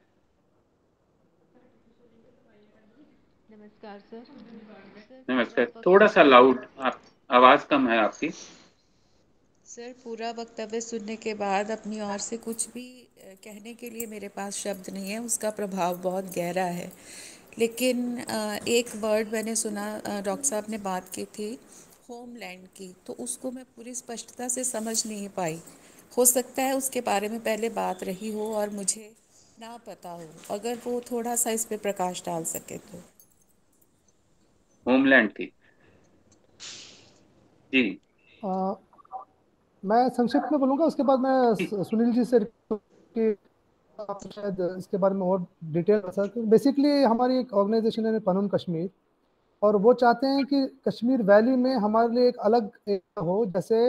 नमस्कार सर। नमस्कार, थोड़ा सा लाउड, आप आवाज कम है आपकी। सर, पूरा वक्तव्य सुनने के बाद अपनी ओर से कुछ भी कहने के लिए मेरे पास शब्द नहीं है, उसका प्रभाव बहुत गहरा है। लेकिन एक वर्ड मैंने सुना, डॉक्टर साहब ने बात की थी होमलैंड की, तो उसको मैं पूरी स्पष्टता से समझ नहीं पाई। हो सकता है उसके बारे में पहले बात रही हो और मुझे ना पता हो, अगर वो थोड़ा सा इस पे प्रकाश डाल सके तो। होमलैंड की जी। मैं संक्षिप्त में बोलूँगा, उसके बाद मैं सुनील जी से कि आप शायद इसके बारे में और डिटेल बता सकते। बेसिकली हमारी एक ऑर्गेनाइजेशन है कानून कश्मीर, और वो चाहते हैं कि कश्मीर वैली में हमारे लिए एक अलग एरिया हो। जैसे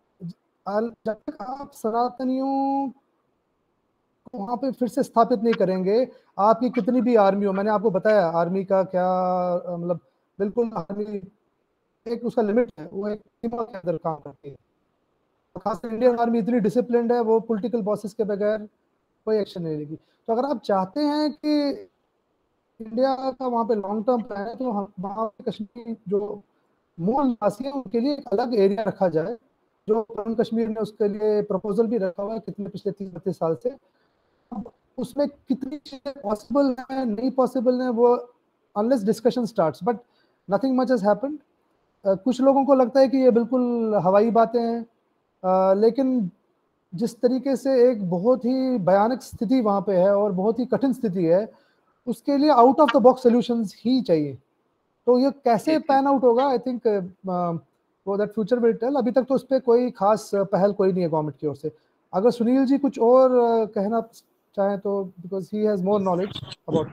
जब तक आप सनातनियों को वहाँ पे फिर से स्थापित नहीं करेंगे, आपकी कितनी भी आर्मी हो, मैंने आपको बताया आर्मी का क्या मतलब, बिल्कुल आर्मी एक उसका लिमिट है, वो एक सीमा के अंदर काम करती है। खासकर इंडियन आर्मी इतनी डिसिप्लिन्ड है, वो पॉलिटिकल बॉसेस के बगैर कोई एक्शन नहीं लेगी। तो अगर आप चाहते हैं कि इंडिया का वहाँ पे लॉन्ग टर्म प्लान है, तो वहाँ पे कश्मीर जो मूल निवासी है उनके लिए एक अलग एरिया रखा जाए। जो जम्मू कश्मीर में उसके लिए प्रपोजल भी रखा हुआ है कितने पिछले 30-32 साल से। अब उसमें कितनी चीजें पॉसिबल है नहीं पॉसिबल है, वो unless discussion starts, but nothing much has happened. कुछ लोगों को लगता है कि ये बिल्कुल हवाई बातें हैं, लेकिन जिस तरीके से एक बहुत ही भयानक स्थिति वहाँ पे है और बहुत ही कठिन स्थिति है, उसके लिए out of the box solutions ही चाहिए। तो ये कैसे पैन आउट होगा, आई थिंक वो दैट फ्यूचर विल टेल। अभी तक तो उस पर कोई खास पहल कोई नहीं है गवर्नमेंट की ओर से। अगर सुनील जी कुछ और कहना चाहें तो, because he has more knowledge about.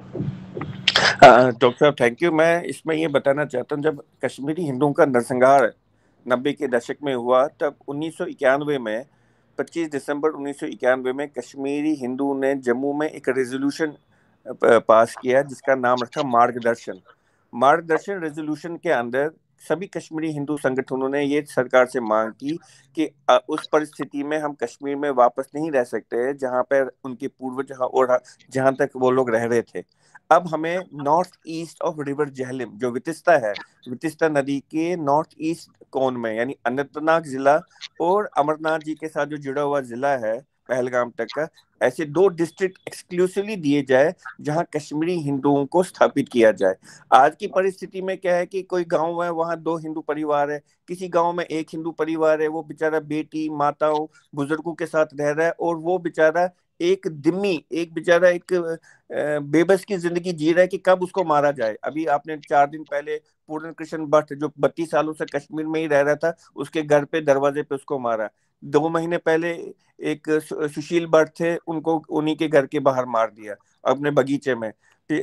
Doctor साहब थैंक यू। मैं इसमें ये बताना चाहता हूँ, जब कश्मीरी हिंदुओं का नरसंहार 90 के दशक में हुआ, तब 1991 में 25 दिसंबर 1991 में कश्मीरी हिंदू ने जम्मू में एक रेजोल्यूशन पास किया जिसका नाम रखा मार्गदर्शन। मार्गदर्शन रेजोल्यूशन के अंदर सभी कश्मीरी हिंदू संगठनों ने ये सरकार से मांग की कि उस परिस्थिति में हम कश्मीर में वापस नहीं रह सकते जहां पर उनके पूर्वज और जहां तक वो लोग रह रहे थे। अब हमें north east of river Jhelum, जो वितिस्ता है, वितिस्ता नदी के नॉर्थ ईस्ट कोन में, यानी अनंतनाग जिला और अमरनाथ जी के साथ जो जुड़ा हुआ जिला है पहलगाम तक का, ऐसे 2 डिस्ट्रिक्ट एक्सक्लूसिवली दिए जाए जहां कश्मीरी हिंदुओं को स्थापित किया जाए। आज की परिस्थिति में क्या है कि कोई गांव है, वहां 2 हिंदू परिवार है, किसी गांव में 1 हिंदू परिवार है, वो बेचारा बेटी माताओं बुजुर्गों के साथ रह रहा है, और वो बेचारा एक बेचारा एक बेबस की जिंदगी जी रहा है कि कब उसको मारा जाए। अभी आपने 4 दिन पहले पूर्ण कृष्ण भट्ट, जो 32 सालों से कश्मीर में ही रह रहा था, उसके घर पे दरवाजे पे उसको मारा। 2 महीने पहले एक सुशील भट्ट थे, उनको उन्हीं के घर के बाहर मार दिया अपने बगीचे में।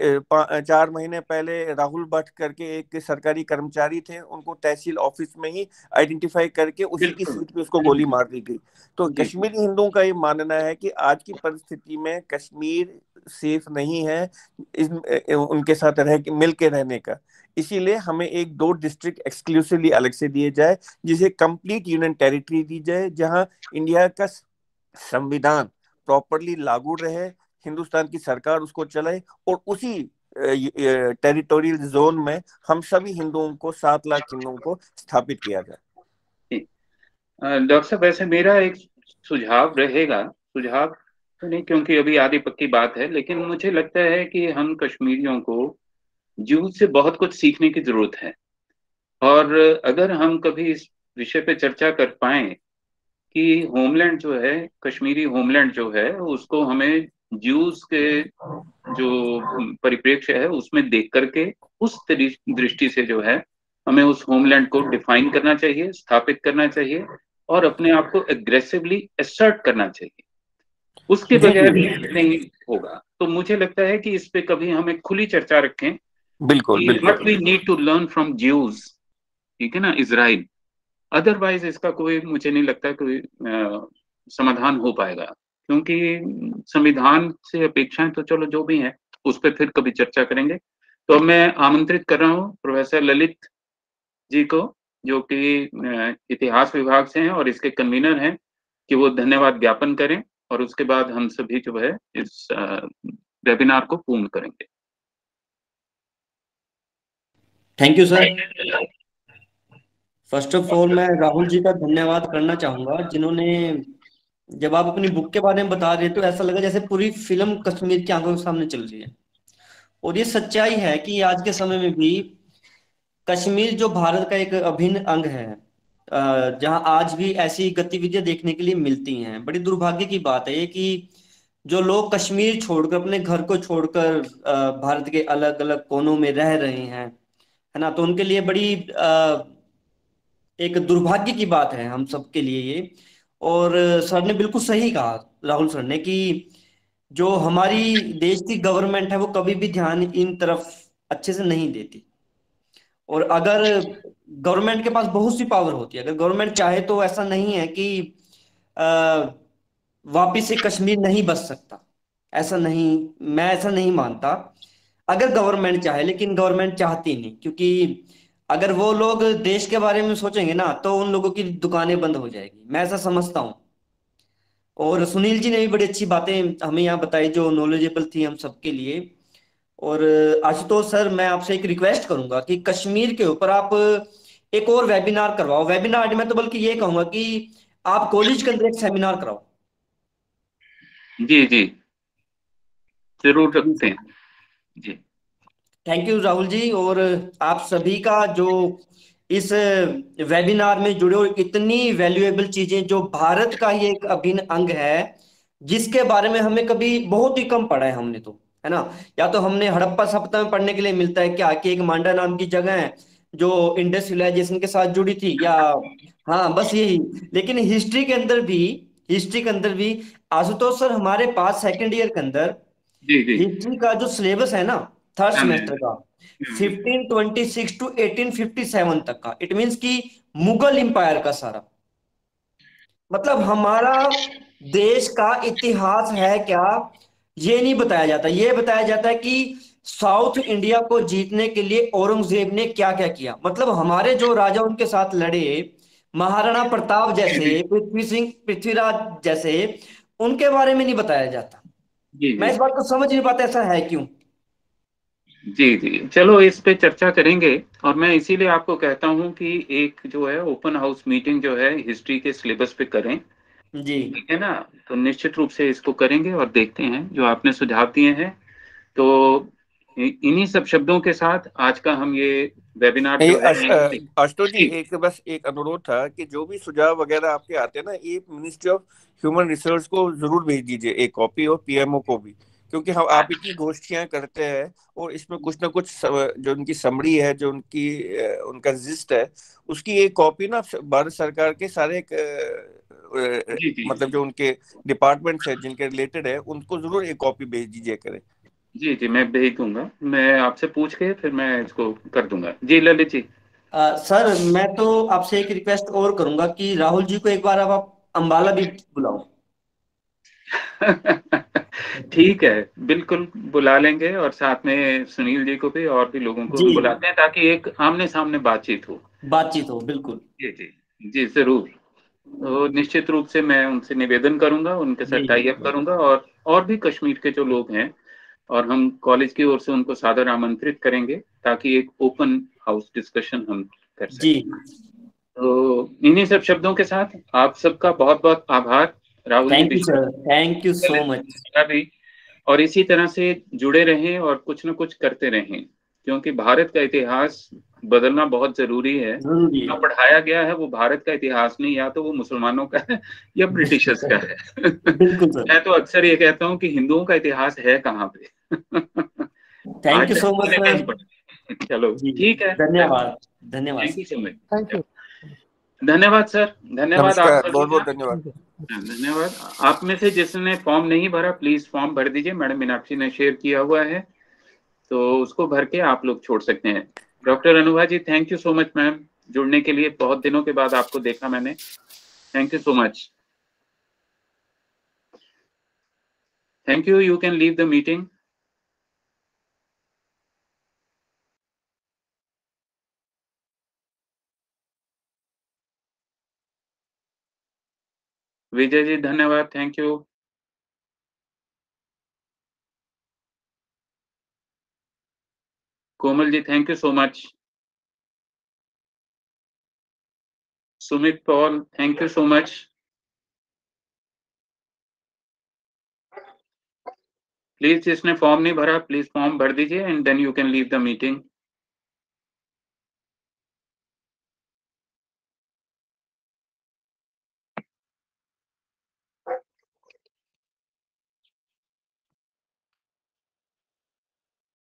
4 महीने पहले राहुल भट्ट करके एक सरकारी कर्मचारी थे, उनको तहसील ऑफिस में ही आइडेंटिफाई करके उसी की सीट पे उसको गोली मार दी गई। तो कश्मीरी हिंदुओं का ये मानना है कि आज की परिस्थिति में कश्मीर सेफ नहीं है उनके साथ मिल के रहने का। इसीलिए हमें 1-2 डिस्ट्रिक्ट एक्सक्लूसिवली अलग से दिए जाए, जिसे कंप्लीट यूनियन टेरिटरी दी जाए, जहां इंडिया का संविधान प्रॉपरली लागू रहे, हिंदुस्तान की सरकार उसको चलाए, और उसी टेरिटोरियल जोन में हम सभी हिंदुओं को 7 लाख हिंदुओं को स्थापित किया जाए। डॉक्टर साहब, वैसे मेरा एक सुझाव रहेगा, सुझाव तो नहीं क्योंकि अभी आधी पक्की बात है, लेकिन मुझे लगता है कि हम कश्मीरियों को जूह से बहुत कुछ सीखने की जरूरत है। और अगर हम कभी इस विषय पे चर्चा कर पाए कि होमलैंड जो है, कश्मीरी होमलैंड जो है, उसको हमें जूस के जो परिप्रेक्ष्य है उसमें देख करके उस दृष्टि से जो है हमें उस होमलैंड को डिफाइन करना चाहिए, स्थापित करना चाहिए और अपने आप को एग्रेसिवली असर्ट करना चाहिए। उसके बगैर नहीं होगा। तो मुझे लगता है कि इस पे कभी हम एक खुली चर्चा रखें। बिल्कुल बिल्कुल। What we need to learn from Jews, ठीक है ना, इजराइल। अदरवाइज इसका कोई, मुझे नहीं लगता कोई समाधान हो पाएगा, क्योंकि संविधान से अपेक्षाएं तो चलो जो भी है उस पर फिर कभी चर्चा करेंगे। तो मैं आमंत्रित कर रहा हूँ प्रोफेसर ललित जी को, जो कि इतिहास विभाग से हैं और इसके कन्वीनर हैं, कि वो धन्यवाद ज्ञापन करें और उसके बाद हम सभी जो है इस वेबिनार को पूर्ण करेंगे। Thank you sir. First of all मैं राहुल जी का धन्यवाद करना चाहूंगा, जिन्होंने, जब आप अपनी बुक के बारे में बता रहे तो ऐसा लगा जैसे पूरी फिल्म कश्मीर की आंखों के सामने चल रही है। और ये सच्चाई है कि आज के समय में भी कश्मीर जो भारत का एक अभिन्न अंग है, जहां आज भी ऐसी गतिविधियां देखने के लिए मिलती हैं। बड़ी दुर्भाग्य की बात है ये कि जो लोग कश्मीर छोड़कर, अपने घर को छोड़कर भारत के अलग अलग कोनों में रह रहे हैं, है ना, तो उनके लिए बड़ी एक दुर्भाग्य की बात है हम सबके लिए ये। और सर ने बिल्कुल सही कहा, राहुल सर ने, कि जो हमारी देश की गवर्नमेंट है वो कभी भी ध्यान इन तरफ अच्छे से नहीं देती। और अगर गवर्नमेंट के पास बहुत सी पावर होती है, अगर गवर्नमेंट चाहे तो ऐसा नहीं है कि वापिस से कश्मीर नहीं बच सकता, ऐसा नहीं, मैं ऐसा नहीं मानता। अगर गवर्नमेंट चाहे, लेकिन गवर्नमेंट चाहती नहीं, क्योंकि अगर वो लोग देश के बारे में सोचेंगे ना तो उन लोगों की दुकानें बंद हो जाएगी, मैं ऐसा समझता हूँ। और सुनील जी ने भी बड़ी अच्छी बातें हमें यहाँ बताई जो नॉलेजेबल थी हम सबके लिए। और आशुतोष सर, मैं आपसे एक रिक्वेस्ट करूंगा कि कश्मीर के ऊपर आप एक और वेबिनार करवाओ। वेबिनार मैं तो बल्कि ये कहूंगा कि आप कॉलेज के अंदर एक सेमिनार कराओ। जी जी, जरूर रखते हैं जी। Thank you Rahul ji. और आप सभी का जो इस वेबिनार में जुड़े हो, इतनी वैल्यूएबल चीजें, जो भारत का ही एक अभिन्न अंग है, जिसके बारे में हमें कभी बहुत ही कम पढ़ा है हमने, तो है ना, या तो हमने हड़प्पा सप्ताह में पढ़ने के लिए मिलता है क्या कि एक मांडा नाम की जगह है जो इंडस सिविलाइजेशन के साथ जुड़ी थी, या हाँ बस यही। लेकिन हिस्ट्री के अंदर भी आशुतोष सर, हमारे पास सेकेंड ईयर के अंदर जी जी, हिस्ट्री का जो सिलेबस है ना, थर्ड सेमेस्टर का, 1526 टू 1857 तक का, इट मींस कि मुगल एम्पायर का सारा, मतलब हमारा देश का इतिहास है क्या, ये नहीं बताया जाता। ये बताया जाता है कि साउथ इंडिया को जीतने के लिए औरंगजेब ने क्या क्या किया, मतलब हमारे जो राजा उनके साथ लड़े, महाराणा प्रताप जैसे, पृथ्वीराज जैसे, उनके बारे में नहीं बताया जाता। जी मैं जी इस बात को समझ नहीं पाता ऐसा है क्यों। जी जी, चलो इस पे चर्चा करेंगे। और मैं इसीलिए आपको कहता हूँ कि एक जो है ओपन हाउस मीटिंग जो है हिस्ट्री के सिलेबस पे करें, जी ठीक है ना। तो निश्चित रूप से इसको करेंगे और देखते हैं जो आपने सुझाव दिए हैं। तो इन्हीं सब शब्दों के साथ आज का हम ये वेबिनार जो है, आशुतोष जी, एक बस एक अनुरोध था कि जो भी सुझाव वगैरह आपके आते हैं ना, ये मिनिस्ट्री ऑफ ह्यूमन रिसोर्स को जरूर भेज दीजिए एक कॉपी, और पीएमओ को भी, क्योंकि हम आप इतनी गोष्ठियां करते हैं और इसमें कुछ ना कुछ जो उनकी समरी है, जो उनकी उनका जिस्ट है, उसकी एक कॉपी ना भारत सरकार के सारे मतलब जो उनके डिपार्टमेंट्स है जिनके रिलेटेड है, उनको जरूर एक कॉपी भेज दीजिए करें। जी जी, मैं भेज दूंगा। मैं आपसे पूछ के फिर मैं इसको कर दूंगा। जी ललित जी। सर, मैं तो आपसे एक रिक्वेस्ट और करूंगा कि राहुल जी को एक बार आप अंबाला भी बुलाओ। ठीक है, बिल्कुल बुला लेंगे, और साथ में सुनील जी को भी और भी लोगों को हम बुलाते हैं, ताकि एक आमने सामने बातचीत हो। बिल्कुल। जी जी जी, जरूर। तो निश्चित रूप से मैं उनसे निवेदन करूंगा, उनके साथ टाई अप करूंगा, और भी कश्मीर के जो लोग हैं, और हम कॉलेज की ओर से उनको सादर आमंत्रित करेंगे, ताकि एक ओपन हाउस डिस्कशन हम कर सकें। तो इन्हीं सब शब्दों के साथ आप सबका बहुत बहुत आभार। Rahul ji, thank you so much. और इसी तरह से जुड़े रहें और कुछ न कुछ करते रहें, क्योंकि भारत का इतिहास बदलना बहुत जरूरी है। जो पढ़ाया गया है वो भारत का इतिहास नहीं, या तो वो मुसलमानों का है या ब्रिटिशर्स का है। मैं तो अक्सर ये कहता हूँ कि हिंदुओं का इतिहास है कहाँ पे। Thank you so much sir. चलो जी, ठीक है, धन्यवाद धन्यवाद thank you so much. Thank you. धन्यवाद सर, धन्यवाद आप नमस्कार, सभी बहुत बहुत का। धन्यवाद। धन्यवाद। आप में से जिसने फॉर्म नहीं भरा प्लीज फॉर्म भर दीजिए, मैडम मीनाक्षी ने शेयर किया हुआ है, तो उसको भर के आप लोग छोड़ सकते हैं। Doctor Anubha ji thank you so much ma'am, जुड़ने के लिए। बहुत दिनों के बाद आपको देखा मैंने, thank you so much. Thank you, you can leave the meeting. Vijay ji धन्यवाद, thank you. Komal ji thank you so much. Sumit Paul thank you so much. Please जिसने फॉर्म नहीं भरा प्लीज फॉर्म भर दीजिए and then you can leave the meeting.